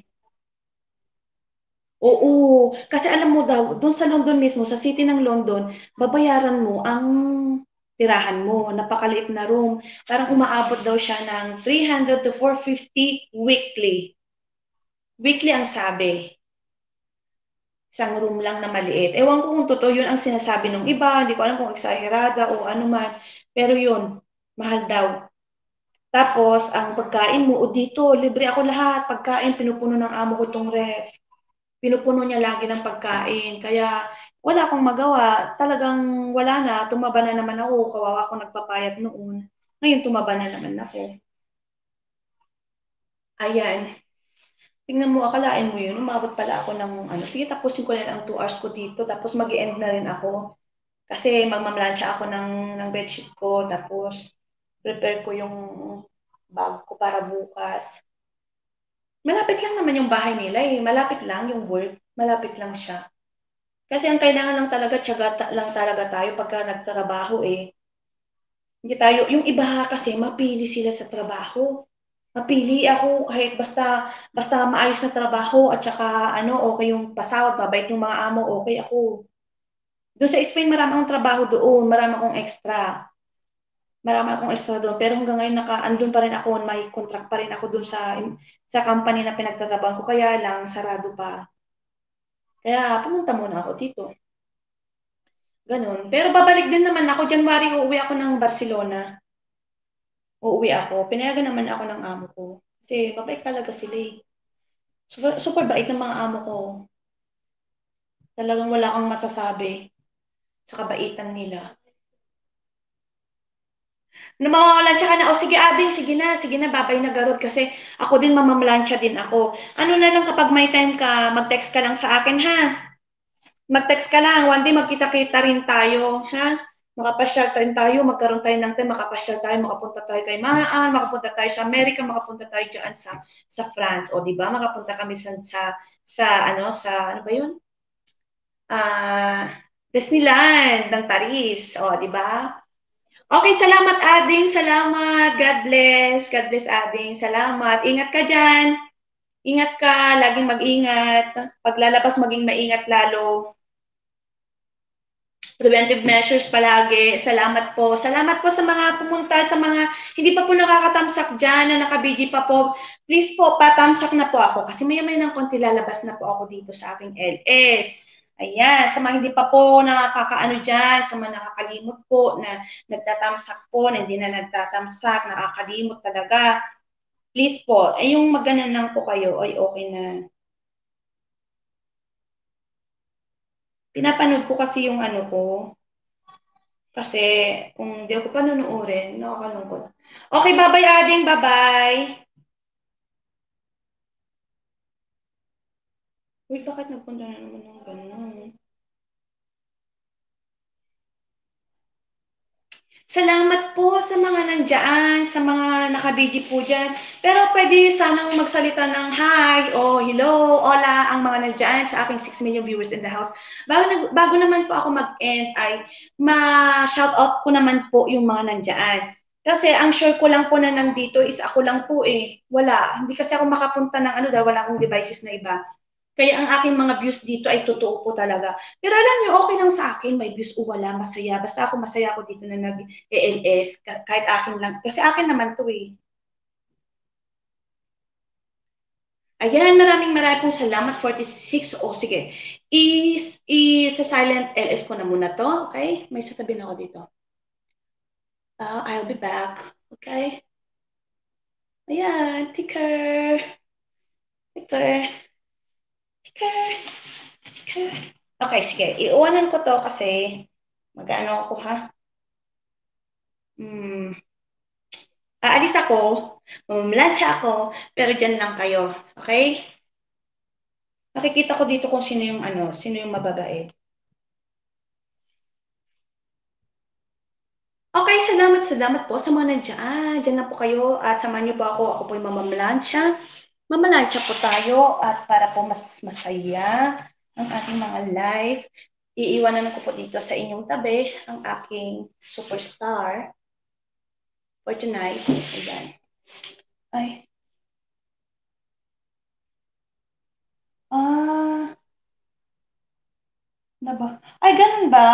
Oo, kasi alam mo daw, doon sa London mismo, sa city ng London, babayaran mo ang tirahan mo, napakaliit na room. Parang umaabot daw siya ng three hundred to four fifty weekly. Weekly ang sabi. Isang room lang na maliit. Ewan ko kung totoo yun ang sinasabi ng iba, hindi ko alam kung exagerada o ano man. Pero yun, mahal daw. Tapos, ang pagkain mo, o dito, libre ako lahat. Pagkain, pinupuno ng amo ko tong ref. Pinupuno niya lagi ng pagkain. Kaya wala akong magawa. Talagang wala na. Tumaba na naman ako. Kawawa ako nagpapayat noon. Ngayon tumaba na naman ako. Ayan. Tingnan mo, akalain mo yun. Umabot pala ako ng ano. Sige, tapusin ko na lang ang two hours ko dito. Tapos mag end na rin ako. Kasi magmamlansya ako ng, ng bedsheet ko. Tapos prepare ko yung bag ko para bukas. Malapit lang naman yung bahay nila eh. Malapit lang yung work. Malapit lang siya. Kasi ang kailangan lang talaga, tiyaga ta- lang talaga tayo pagka nagtrabaho eh. Hindi tayo, yung iba kasi mapili sila sa trabaho. Mapili ako kahit basta basta maayos na trabaho at saka ano, okay yung pasahod, mabait yung mga amo, okay ako. Doon sa Spain, marami akong trabaho doon, marami akong extra. Marami akong extra doon. Pero hanggang ngayon, naka, andun pa rin ako, may contract pa rin ako doon sa, sa company na pinagtatrabaho ko. Kaya lang, sarado pa. Kaya pumunta muna ako dito. Ganun. Pero babalik din naman ako. January, uuwi ako ng Barcelona. Uuwi ako. Pinayagan naman ako ng amo ko. Kasi mabait talaga sila eh. Super, super bait ng mga amo ko. Talagang wala kang masasabi sa kabaitan nila. Na mamamalansya ka na, o sige Abing, sige na, sige na, babay na garod kasi ako din mamamalansya din ako. Ano na lang kapag may time ka, mag-text ka lang sa akin ha. Mag-text ka lang, one day magkita-kita rin tayo, ha? Makapasyal rin tayo, magkaroon tayo ng time, makapasyal tayo, makapunta tayo kay Maan, makapunta tayo sa Amerika, makapunta tayo diyan sa sa France, o di ba? Makapunta kami sa sa, sa ano sa ano ba 'yun? Ah, Disneyland ng Paris, o di ba? Okay, salamat Ading, salamat. God bless. God bless Ading. Salamat. Ingat ka diyan. Ingat ka, laging mag-ingat. Paglalabas maging maingat lalo. Preventive measures palagi. Salamat po. Salamat po sa mga pumunta, sa mga hindi pa po nakakatamsak dyan, na naka-B G pa po. Please po, patamsak na po ako. Kasi maya-maya ng konti lalabas na po ako dito sa aking L S. Ayan, sa mga hindi pa po nakakaano dyan, sa mga nakakalimot po na nagtatamsak po, na hindi na nagtatamsak, nakakalimot talaga, please po, ay yung maganan lang po kayo, ay okay na. Pinapanood ko kasi yung ano ko, kasi kung hindi ako panunuorin, nakakalungkot. Okay, bye-bye, Ading, bye-bye. Uy, bakit nagpunta na naman ng gano'n? Salamat po sa mga nandiyan, sa mga nakabidyo po dyan. Pero pwede sanang magsalita ng hi o hello, hola ang mga nandiyan sa aking six million viewers in the house. Bago, bago naman po ako mag-end ay ma-shoutout ko naman po yung mga nandiyan. Kasi ang sure ko lang po na nandito is ako lang po eh. Wala. Hindi kasi ako makapunta ng ano dahil wala akong devices na iba. Kaya ang aking mga views dito ay totoo po talaga. Pero alam niyo, okay lang sa akin, may views o wala, masaya. Basta ako masaya ako dito na nag-A L S, kahit akin lang. Kasi akin naman to eh. Ayan, maraming maraming pong salamat. forty-six, o oh, sige. Is, is, sa silent L S ko na muna to, okay? May sasabihin ako dito. Uh, I'll be back, okay? Ayan, ticker. Ticker. Ticker. Ticker. Okay, sige. Iuwanan ko to kasi mag-ano ako ha. Hmm. Aalis ako, mamlansya ako, pero dyan lang kayo. Okay? Makikita ko dito kung sino yung ano, sino yung mababait. Okay, salamat, salamat po sa mga nandiyan. Diyan na po kayo at samahan niyo po ako. Ako po yung mamamlansya. Mamalansya po tayo at para po mas masaya ang ating mga live, iiwanan ko po dito sa inyong tabi ang aking superstar for tonight. Ayan. Ay. Ah. Na ba? Ay, ganun ba?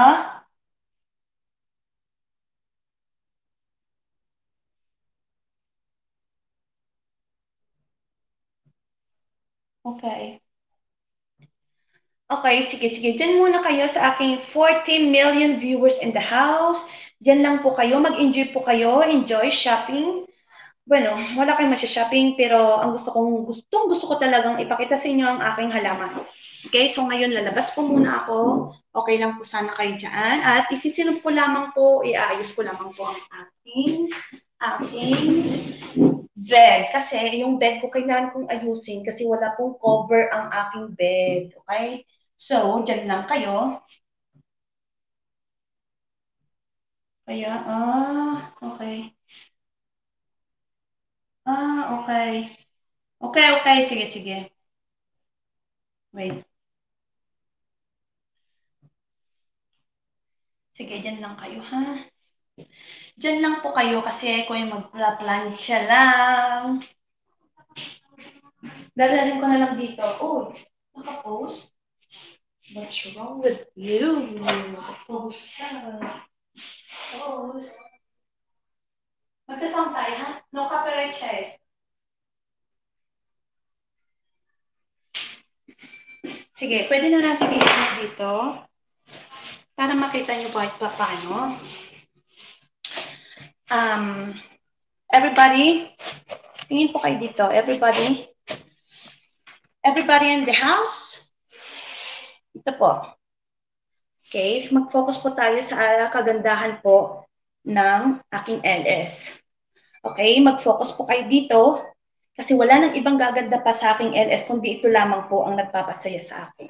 Okay. Okay, sige, sige. Diyan muna kayo sa aking forty million viewers in the house. Diyan lang po kayo. Mag-enjoy po kayo. Enjoy shopping. Bueno, wala kayong masya-shopping, pero ang gusto kong, gustong gusto ko talagang ipakita sa inyo ang aking halaman. Okay, so ngayon lalabas po muna ako. Okay lang po sana kayo dyan. At isisilong ko lamang po, iayos ko lamang po ang aking, aking bed. Kasi yung bed ko kailangan kong ayusin kasi wala pong cover ang aking bed. Okay? So, dyan lang kayo. Kaya, ah, okay. Ah, okay. Okay, okay. Sige, sige. Wait. Sige, dyan lang kayo, ha? Dyan lang po kayo kasi ako yung magplaplansya lang. Dadalhin ko na lang dito. Oh, naka-post? What's wrong with you? Naka-post ka. Post. Magsasama tayo, ha? No copyright siya eh. Sige, pwede na natin i-edit dito para makita nyo kahit pa paano. Um, everybody, tingin po kayo dito. Everybody, everybody in the house? Ito po. Okay, mag-focus po tayo sa kagandahan po ng aking L S. Okay, mag-focus po kayo dito kasi wala nang ibang gaganda pa sa aking L S kundi ito lamang po ang nagpapasaya sa akin.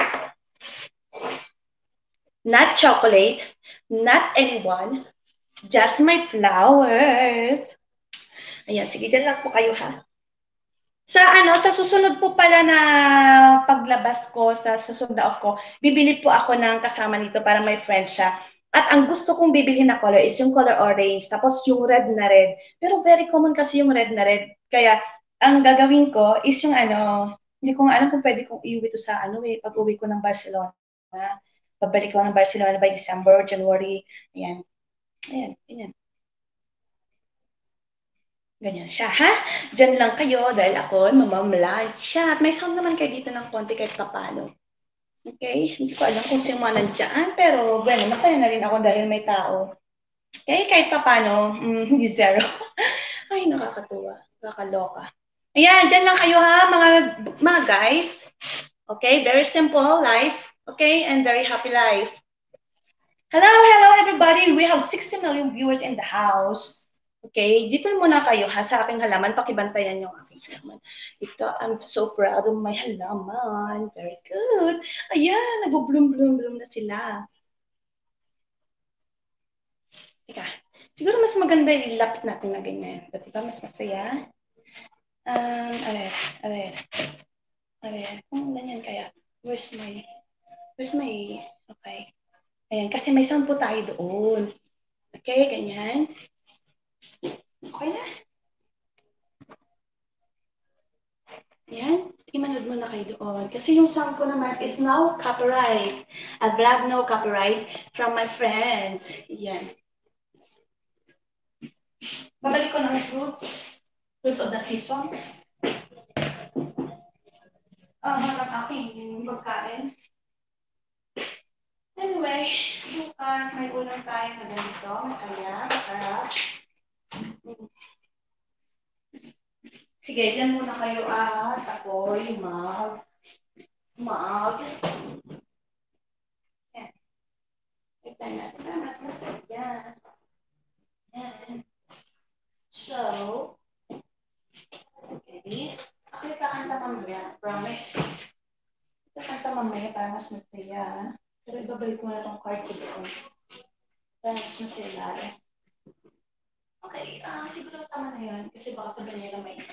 Not chocolate, not anyone, just my flowers. Ayan, sige, dyan lang po kayo ha. Sa ano, sa susunod po pala na paglabas ko, sa susunod na off ko, bibili po ako ng kasama nito para may friend siya. At ang gusto kong bibilhin na color is yung color orange, tapos yung red na red. Pero very common kasi yung red na red. Kaya ang gagawin ko is yung ano, hindi ko nga alam kung pwede kong iuwi to sa ano eh, pag uwi ko ng Barcelona. Pabalik ko ng Barcelona by December, January. Ayan. Ayan, ayan. Ganyan siya, ha? Diyan lang kayo dahil ako mamamalive siya. At may sound naman kayo dito ng konti kahit papano. Okay? Hindi ko alam kung sino man nandiyan, pero bueno, masaya na rin ako dahil may tao. Okay, kahit pa paano, mm, hindi zero. Ay, nakakatuwa. Nakakaloka. Ayan, dyan lang kayo ha, mga, mga guys. Okay, very simple life. Okay, and very happy life. Hello, hello everybody. We have sixty million viewers in the house. Okay, dito muna kayo ha sa aking halaman. Pakibantayan yung aking halaman. Ito, I'm so proud of my halaman. Very good. Ayan, nag-bloom-bloom-bloom na sila. Teka, siguro mas maganda yung ilapit natin na ganyan. Diba mas masaya? Um, a ver, a ver. A ver, kung ganyan kaya. Where's my, where's my, okay. Ayan, kasi may sampo tayo doon. Okay, ganyan. Okay na? Ayan, sige, manood muna kayo doon. Kasi yung sound ko naman is now copyright. A vlog no copyright from my friends. Ayan. Babalik ko ng fruits. Fruits of the season. Ah, uh, ang aking pagkain. Anyway, bukas may ulam tayo na ganito. Masaya, masarap. Sige, yan muna kayo at ako'y mag, mag, yan. Tignan natin na mas masaya. Yan. So, okay. Ako yung kakanta mamaya, promise. Kakanta mamaya para mas masaya. Pero ibabalik ko na tong card ko doon. Para mas masaya. Okay, uh, siguro tama na yun. Kasi baka sabihin nila may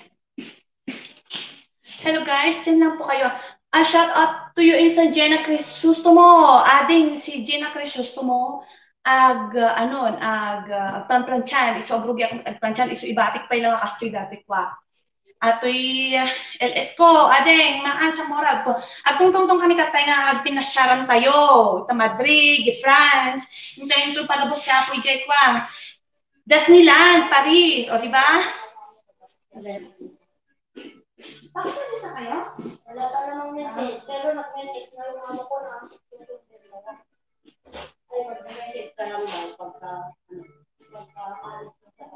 hello guys, dyan lang po kayo. A shout out to you in sa Jenna Crisostomo. Ading si Jenna Crisostomo ag uh, anon ag uh, agplanplanchan iso agrugi akong agplanchan iso ibatik pa ilang kastoy dati kwa. Atoy uh, L S ko adeng maan sa morag ko. Agtungtungtong kami tatay nga agpinasyaran tayo. Ta Madrid, France. Hintayin to palabos ka po ijay kwa. Disneyland, Paris, o di ba? Bakit nandito kayo? Wala pa namang message, pero nag-message na yung amo ko na. Ay, mag-message ka lang daw pagka, ano, pagka alis na sa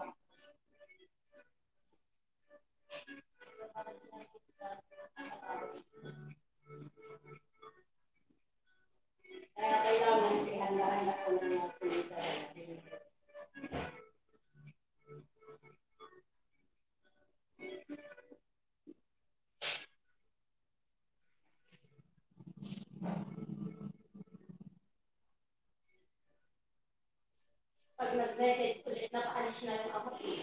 kaya kailangan ihanda-handa ko na natin ito. Pag nag-message ulit, napaalis na yung ako eh.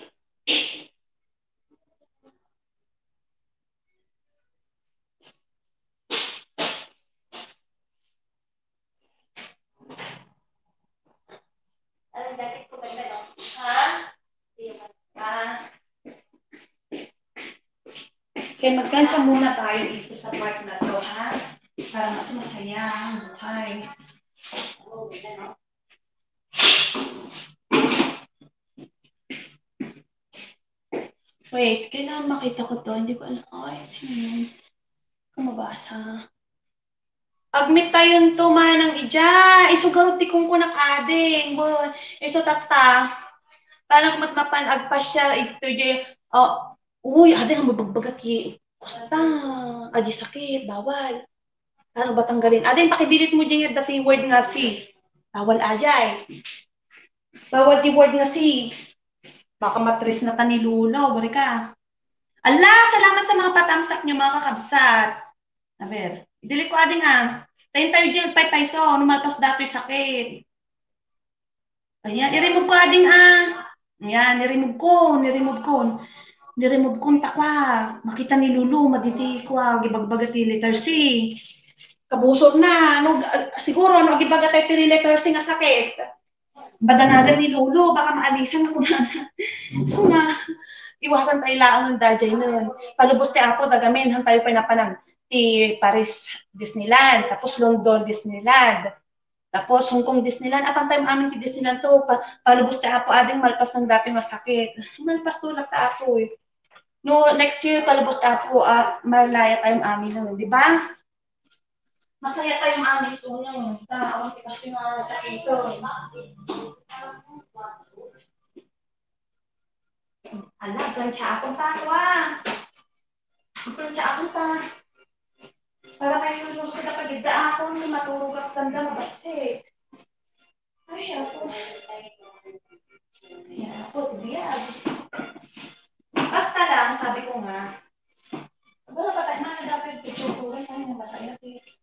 Alam, dati ko ba ito? Ha? Ha? Kaya magkansa muna tayo dito sa part na to, ha? Para mas masaya ang buhay. Oo, ano? Wait, kailangan makita ko to. Hindi ko alam. Ay, sino yun? Kung mabasa. Agmit tayo to manang ija. Isugarot ti kung kunak ading. Bon. Iso tata. Paano mat mapan agpasya ito di. Oh, uy, ading ang mabagbagat yi. Kusta. Adi sakit, bawal. Ano ba tanggalin? Ading pakidilit mo diyan dati word nga si. Bawal ajay. Bawal di word nga si. Baka matris na kanilulaw. Gari ka. Allah, salamat sa mga patamsak niyo mga kakabsat. A ver, idili ko ading ah. Tayin tayo dyan, pay paiso, numalpas dato yung sakit. Ayan, i-remove ko ading ah. Ayan, ni-remove ko, ni-remove ko. Ni-remove ko takwa. Makita ni Lulu, maditi ko, gibagbagati letter C. Kabusog na, no, siguro, no, gibagatay tiri letter C nga sakit. Badanagan ni Lulu, baka maalisan ako na. So nga, iwasan tayo lang ng dajay nun. Palubos tayo ako, dagamin, han tayo pinapanag ti Paris Disneyland, tapos London Disneyland, tapos Hong Kong Disneyland. Apang tayo amin ti Disneyland to, pa, palubos tayo ako, ading malpas ng dati masakit. Malpas to lang ta ako eh. No, next year, palubos tayo ako, uh, malaya tayong amin nun, di ba? Masaya tayong amin ko nyo. Taon, tikas yung mga sa ito. Ala, gansya akong tawa. Gansya akong ta. Para kayo susunod ka pag idda ako, maturog at tanda mabaste. Ay, ako. Ay, ako, tibiyag. Basta lang, sabi ko nga, wala pa tayo, mga dapat picture ko rin, sana masaya.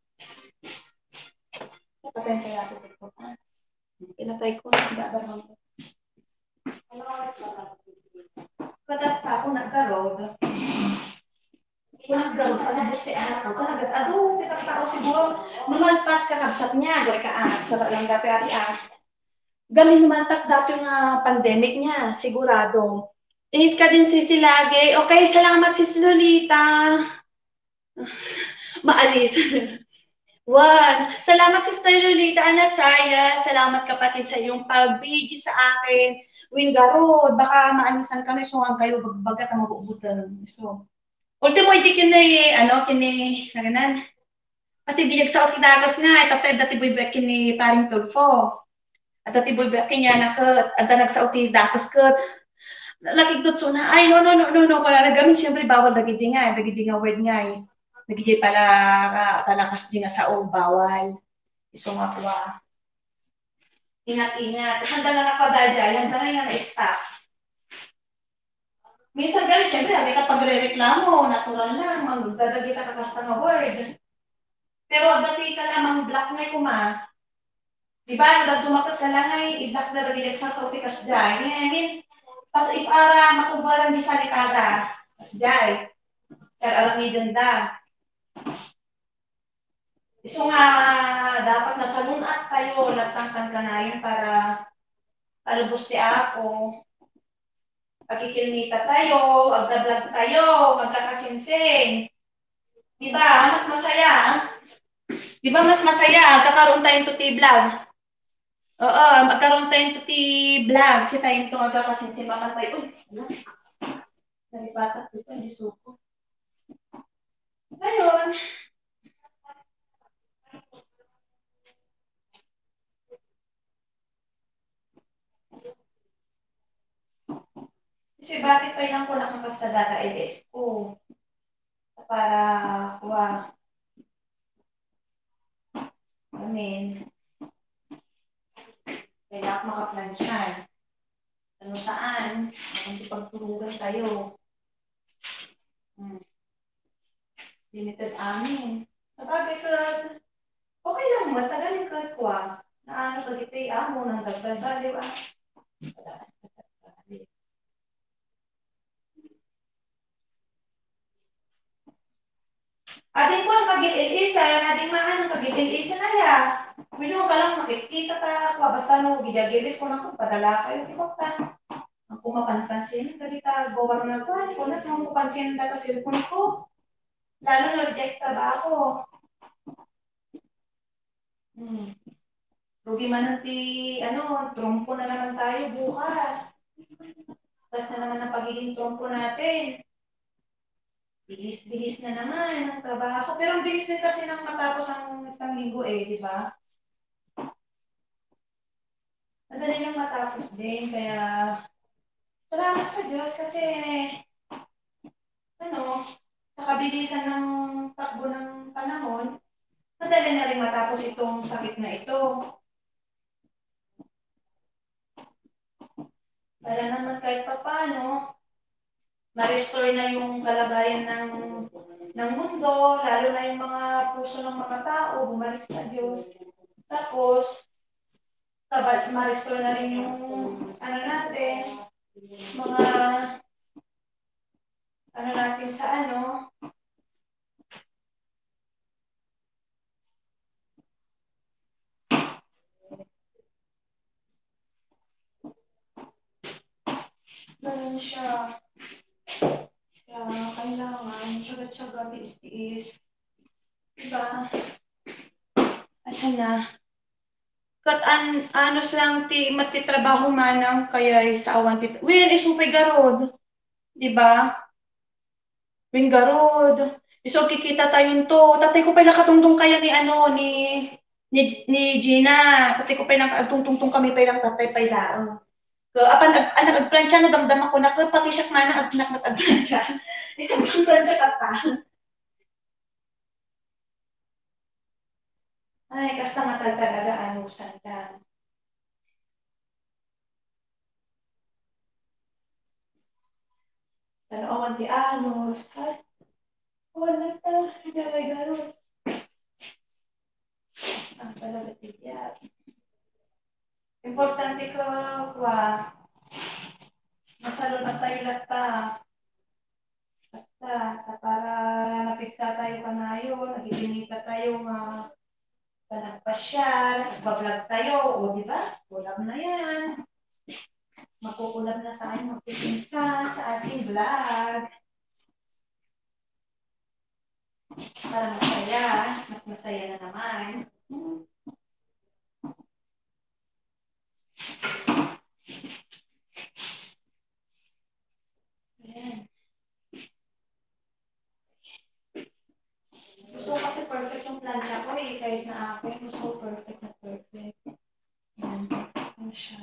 Patay kaya ako dito. Pinatay ko na, dabarang ko. Kadata ako nagkaroon. Kung nagkaroon, pag-busti ako, talaga, ado, kitang tao siguro, numalpas ka kabsat niya, gawin ka anak, sa lang dati ati ah. Gamin numalpas dati yung uh, pandemic niya, sigurado. Init ka din si Silage. Okay, salamat si Lolita. Maalis. One. Salamat Sister Lolita Anasaya. Salamat kapatid sa iyong pag-B G sa akin. Wingarod, baka maanisan kami so ang kayo bagbagat ang mabubutan. So, ultimo iti kini ano kini naganan. Pati biyag sa otidagas nga itatay dati boy break kini paring tulfo. At dati boy break kanya nakat at nagsa otidagas kat nakikot so na ay no no no no no kala nagamin siyempre bawal dagiti nga dagiti nga word nga eh. Nagijay pala talakas di nga sa o bawal. Iso nga po ingat-ingat. Handa nga napadadya, handa nga nga na-stop. Minsan gano'n, syempre, hindi ka pagre-reklamo, natural lang, magdadagi ka kakasta nga word. Pero dati ka lamang black na kuma, di ba, nagdumakot ka lang ay, i-black na dagi nagsasauti kas dyan. I mean, pas ipara, matubaran di salitada, kas dyan. Kaya alam ni ganda. So nga, dapat nasa lunat tayo, latangkan ka na yun para palubos ti ako. Pagkikilnita tayo, magda-vlog tayo, magkakasinsing. Di ba? Mas masaya. Di ba mas masaya? Kakaroon tayong tuti vlog. Oo, magkaroon tayong tuti vlog. Si tayong itong magkakasinsing makantay. Uy, ano? Nalipatak dito, hindi suko. Ngayon, kasi bakit pa ilang ko nakakasta data L S ko? Para, kuha, I mean, kailangan makaplansyan. Ano saan? Kung pagturugan tayo. Hmm. Limited amin. Sabagay ka, okay lang, matagalin ka kwa. Na ano sa gitay amo, nang dagdag, di ba? Ading ko ang pag-ilisa, ading mga ang pag-ilisa na ya. Pwede mo ka lang makikita ta, kwa, basta no, gidagilis ko na kung padala kayo, di ba ta? Ang kumapanpansin, dali ta, gawa na nagkuhan ko, na kung kupansin na ta cellphone ko. Lalo na reject trabaho. Hmm. Rugi man ang ti, ano, trumpo na naman tayo bukas. Start na naman ang pagiging trumpo natin. Bilis-bilis na naman ang trabaho. Pero ang bilis din kasi nang matapos ang isang linggo eh, di ba? Madali lang matapos din. Kaya, salamat sa Diyos kasi, ano, sa kabilisan ng takbo ng panahon, madali na rin matapos itong sakit na ito. Para naman kahit pa paano, ma-restore na yung kalagayan ng ng mundo, lalo na yung mga puso ng mga tao, bumalik sa Diyos. Tapos, ma-restore na rin yung ano natin, mga ano natin sa ano, ganun siya. Kaya kailangan, tsaga-tsaga, tiis-tiis. Diba? Asa na? Kat an anos lang ti matitrabaho manang kaya sa awan ti. Wen isupay garod. Diba? Wen garod. So, kikita tayong to. Tatay ko pa nakatungtong kaya ni ano, ni ni, ni Gina. Tatay ko pa nakatungtong kami pa ilang tatay pa ilang. So, apan ag anak agplansya no damdam ako na pati siya mana ag nak agplansya. Isang plansya ka pa. Ay, kasta nga talaga anusan ka. Tanawan ti anos. Ay, wala ta. Garo-garo. Ang talaga tiyak. Importante ko, kwa, masalo na tayo lata. Basta, para napiksa tayo kanayo, nagibinita tayo nga panagpasyal, nagbablog tayo, o di ba? Kulam na yan. Makukulam na tayo magpipinsa sa ating vlog. Para masaya, mas masaya na naman. Ayan. Gusto ko kasi perfect yung plancha ko eh. Kahit na akin, gusto ko perfect na perfect. Ayan. Ano siya?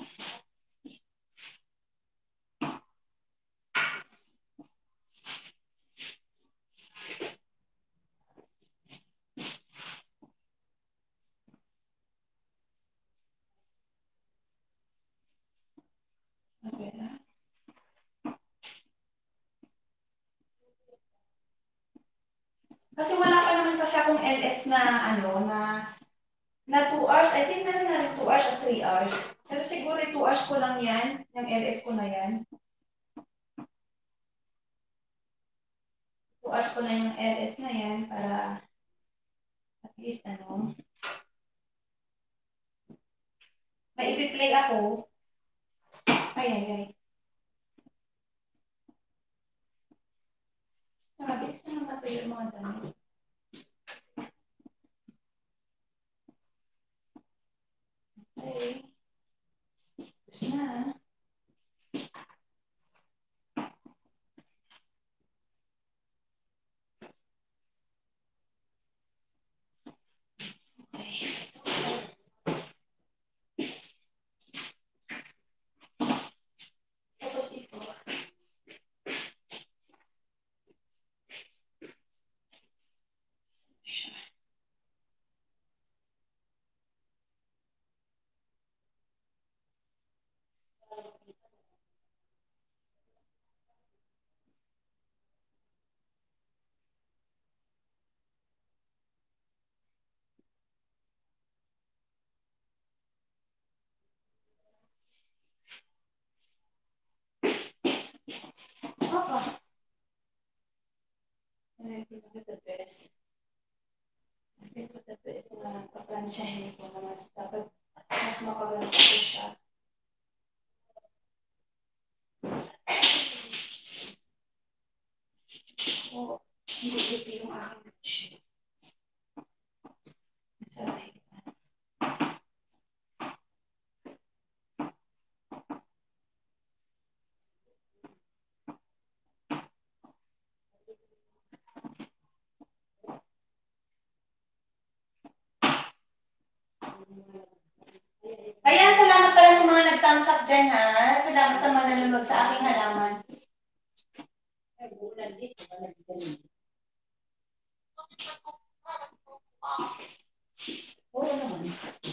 Okay na. Kasi wala pa naman kasi akong L S na ano, na na two hours. I think meron na rin two hours at three hours. Pero siguro two hours ko lang yan. Yung L S ko na yan. two hours ko na yung L S na yan para at least ano, may ipi-play ako. Ay, ay, ay. Mabilis na lang matuyo yung mga damit. Okay. Tapos na. Okay. Tapos ito. Papa. Ay, ito the best. Ito the best na paplansyahin ko na mas dapat mas makaganda ko siya. Oo. Hindi ito yung aking shit. Masarap. Ayan, salamat pala sa mga nag-thumbs up dyan, ha? Salamat sa mga nanonood sa aking halaman. Oo naman.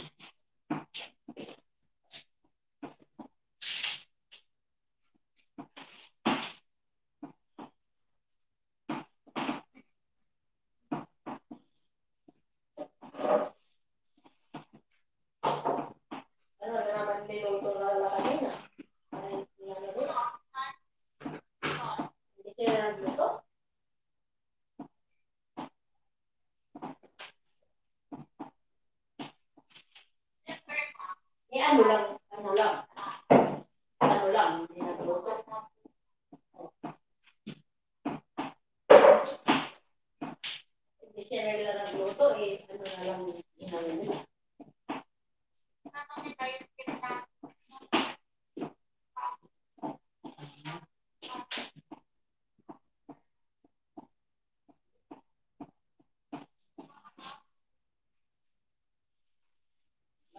Ano na naman niluto na lang kanina? Ay, hindi sila nagluto? Eh, ano lang, ano lang, ano lang, hindi nagluto. Hindi sila nila nagluto, eh, ano na lang, ano nila.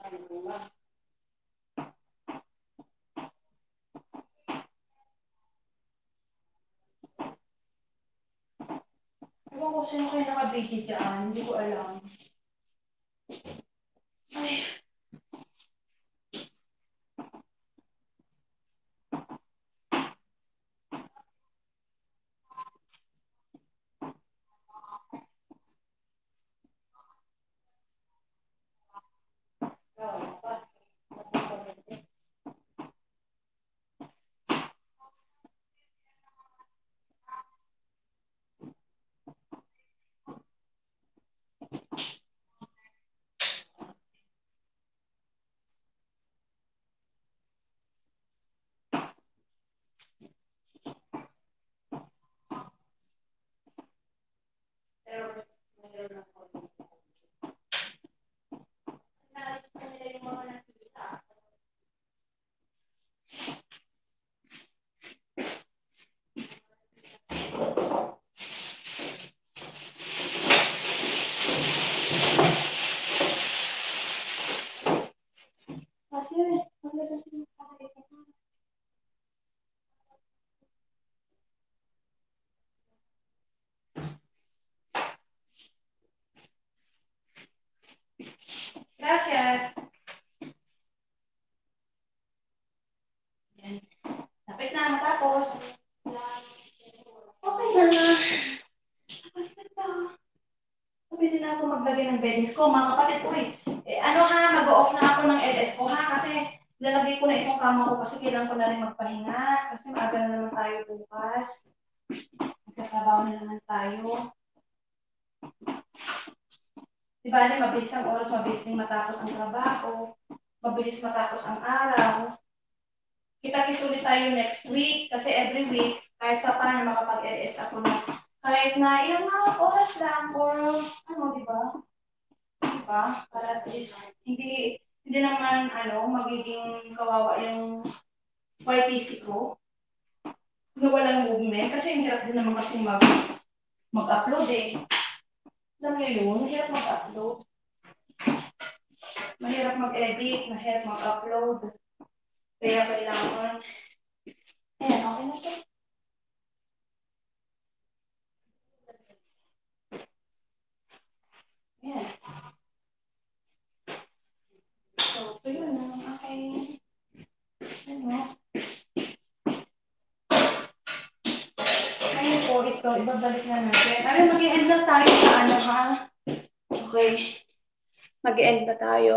Ewan ko sino kayo nakabiti dyan. Hindi ko alam. Ay. Gracias. Yan. Lapit na matapos. Okay na. Tapos na to. Pwede na ako maglagay ng beddings ko. Mga kapatid ko eh. eh ano ha, mag-off na ako ng L S ko ha. Kasi lalagay ko na itong kama ko kasi kailangan ko na rin magpahinga. Kasi maaga na naman tayo bukas. Magkatrabaho na naman tayo. Diba, mabilis ang oras, mabilis din matapos ang trabaho. Mabilis matapos ang araw. Kita-kits ulit tayo next week. Kasi every week, kahit pa paano makapag-L S ako na kahit na ilang mga oras lang or ano, di ba? Di ba? Para at least hindi hindi naman ano, magiging kawawa yung Y T C ko na walang movement kasi ang hirap din naman kasi mag mag-upload eh. Alam niyo yun, hirap mag-upload. Mahirap mag-edit, mahirap mag-upload. Kaya kailangan. Ayan, okay na ito. Ayan. So, ito yun ang aking, ano, ngayon po ito, ibabalik na natin. Ano, mag-i-end na tayo sa ano ha? Okay. Mag-i-end na tayo.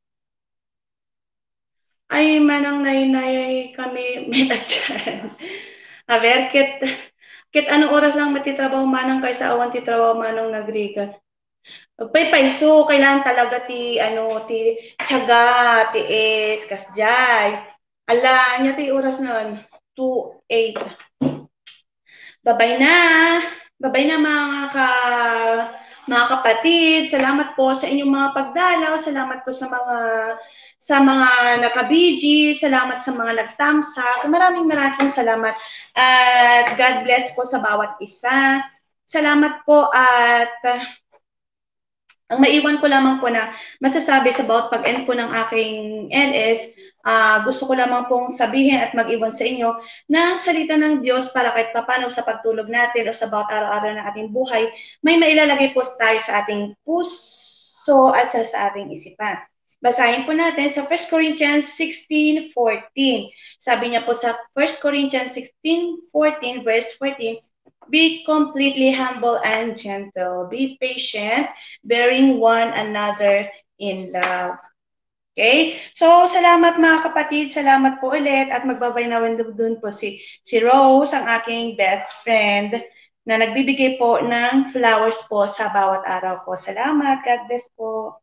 Ay, manang nay-nay kami meta dyan. A ver, kit, kit anong oras lang matitrabaho manang kaysa awan titrabaho manong nagrigan. Paypayso, kailangan talaga ti, ano, ti, tiyaga, ti es, kasjay. Ala, anya ti oras nun? two eight. Babay na. Babay na mga ka, mga kapatid. Salamat po sa inyong mga pagdalaw. Salamat po sa mga sa mga naka-B G. Salamat sa mga nagtamsa. Maraming maraming salamat. At God bless po sa bawat isa. Salamat po at ang maiwan ko lamang po na masasabi sa bawat pag-end po ng aking L S, uh, gusto ko lamang pong sabihin at mag-iwan sa inyo na salita ng Diyos para kahit papano sa pagtulog natin o sa bawat araw-araw ng ating buhay, may mailalagay po tayo sa ating puso at sa ating isipan. Basahin po natin sa First Corinthians sixteen fourteen. Sabi niya po sa First Corinthians sixteen fourteen verse fourteen, be completely humble and gentle. Be patient, bearing one another in love. Okay? So, salamat mga kapatid. Salamat po ulit. At magbabay na doon po si, si Rose, ang aking best friend, na nagbibigay po ng flowers po sa bawat araw ko. Salamat. God bless po.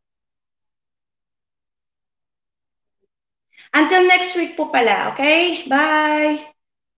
Until next week po pala. Okay? Bye!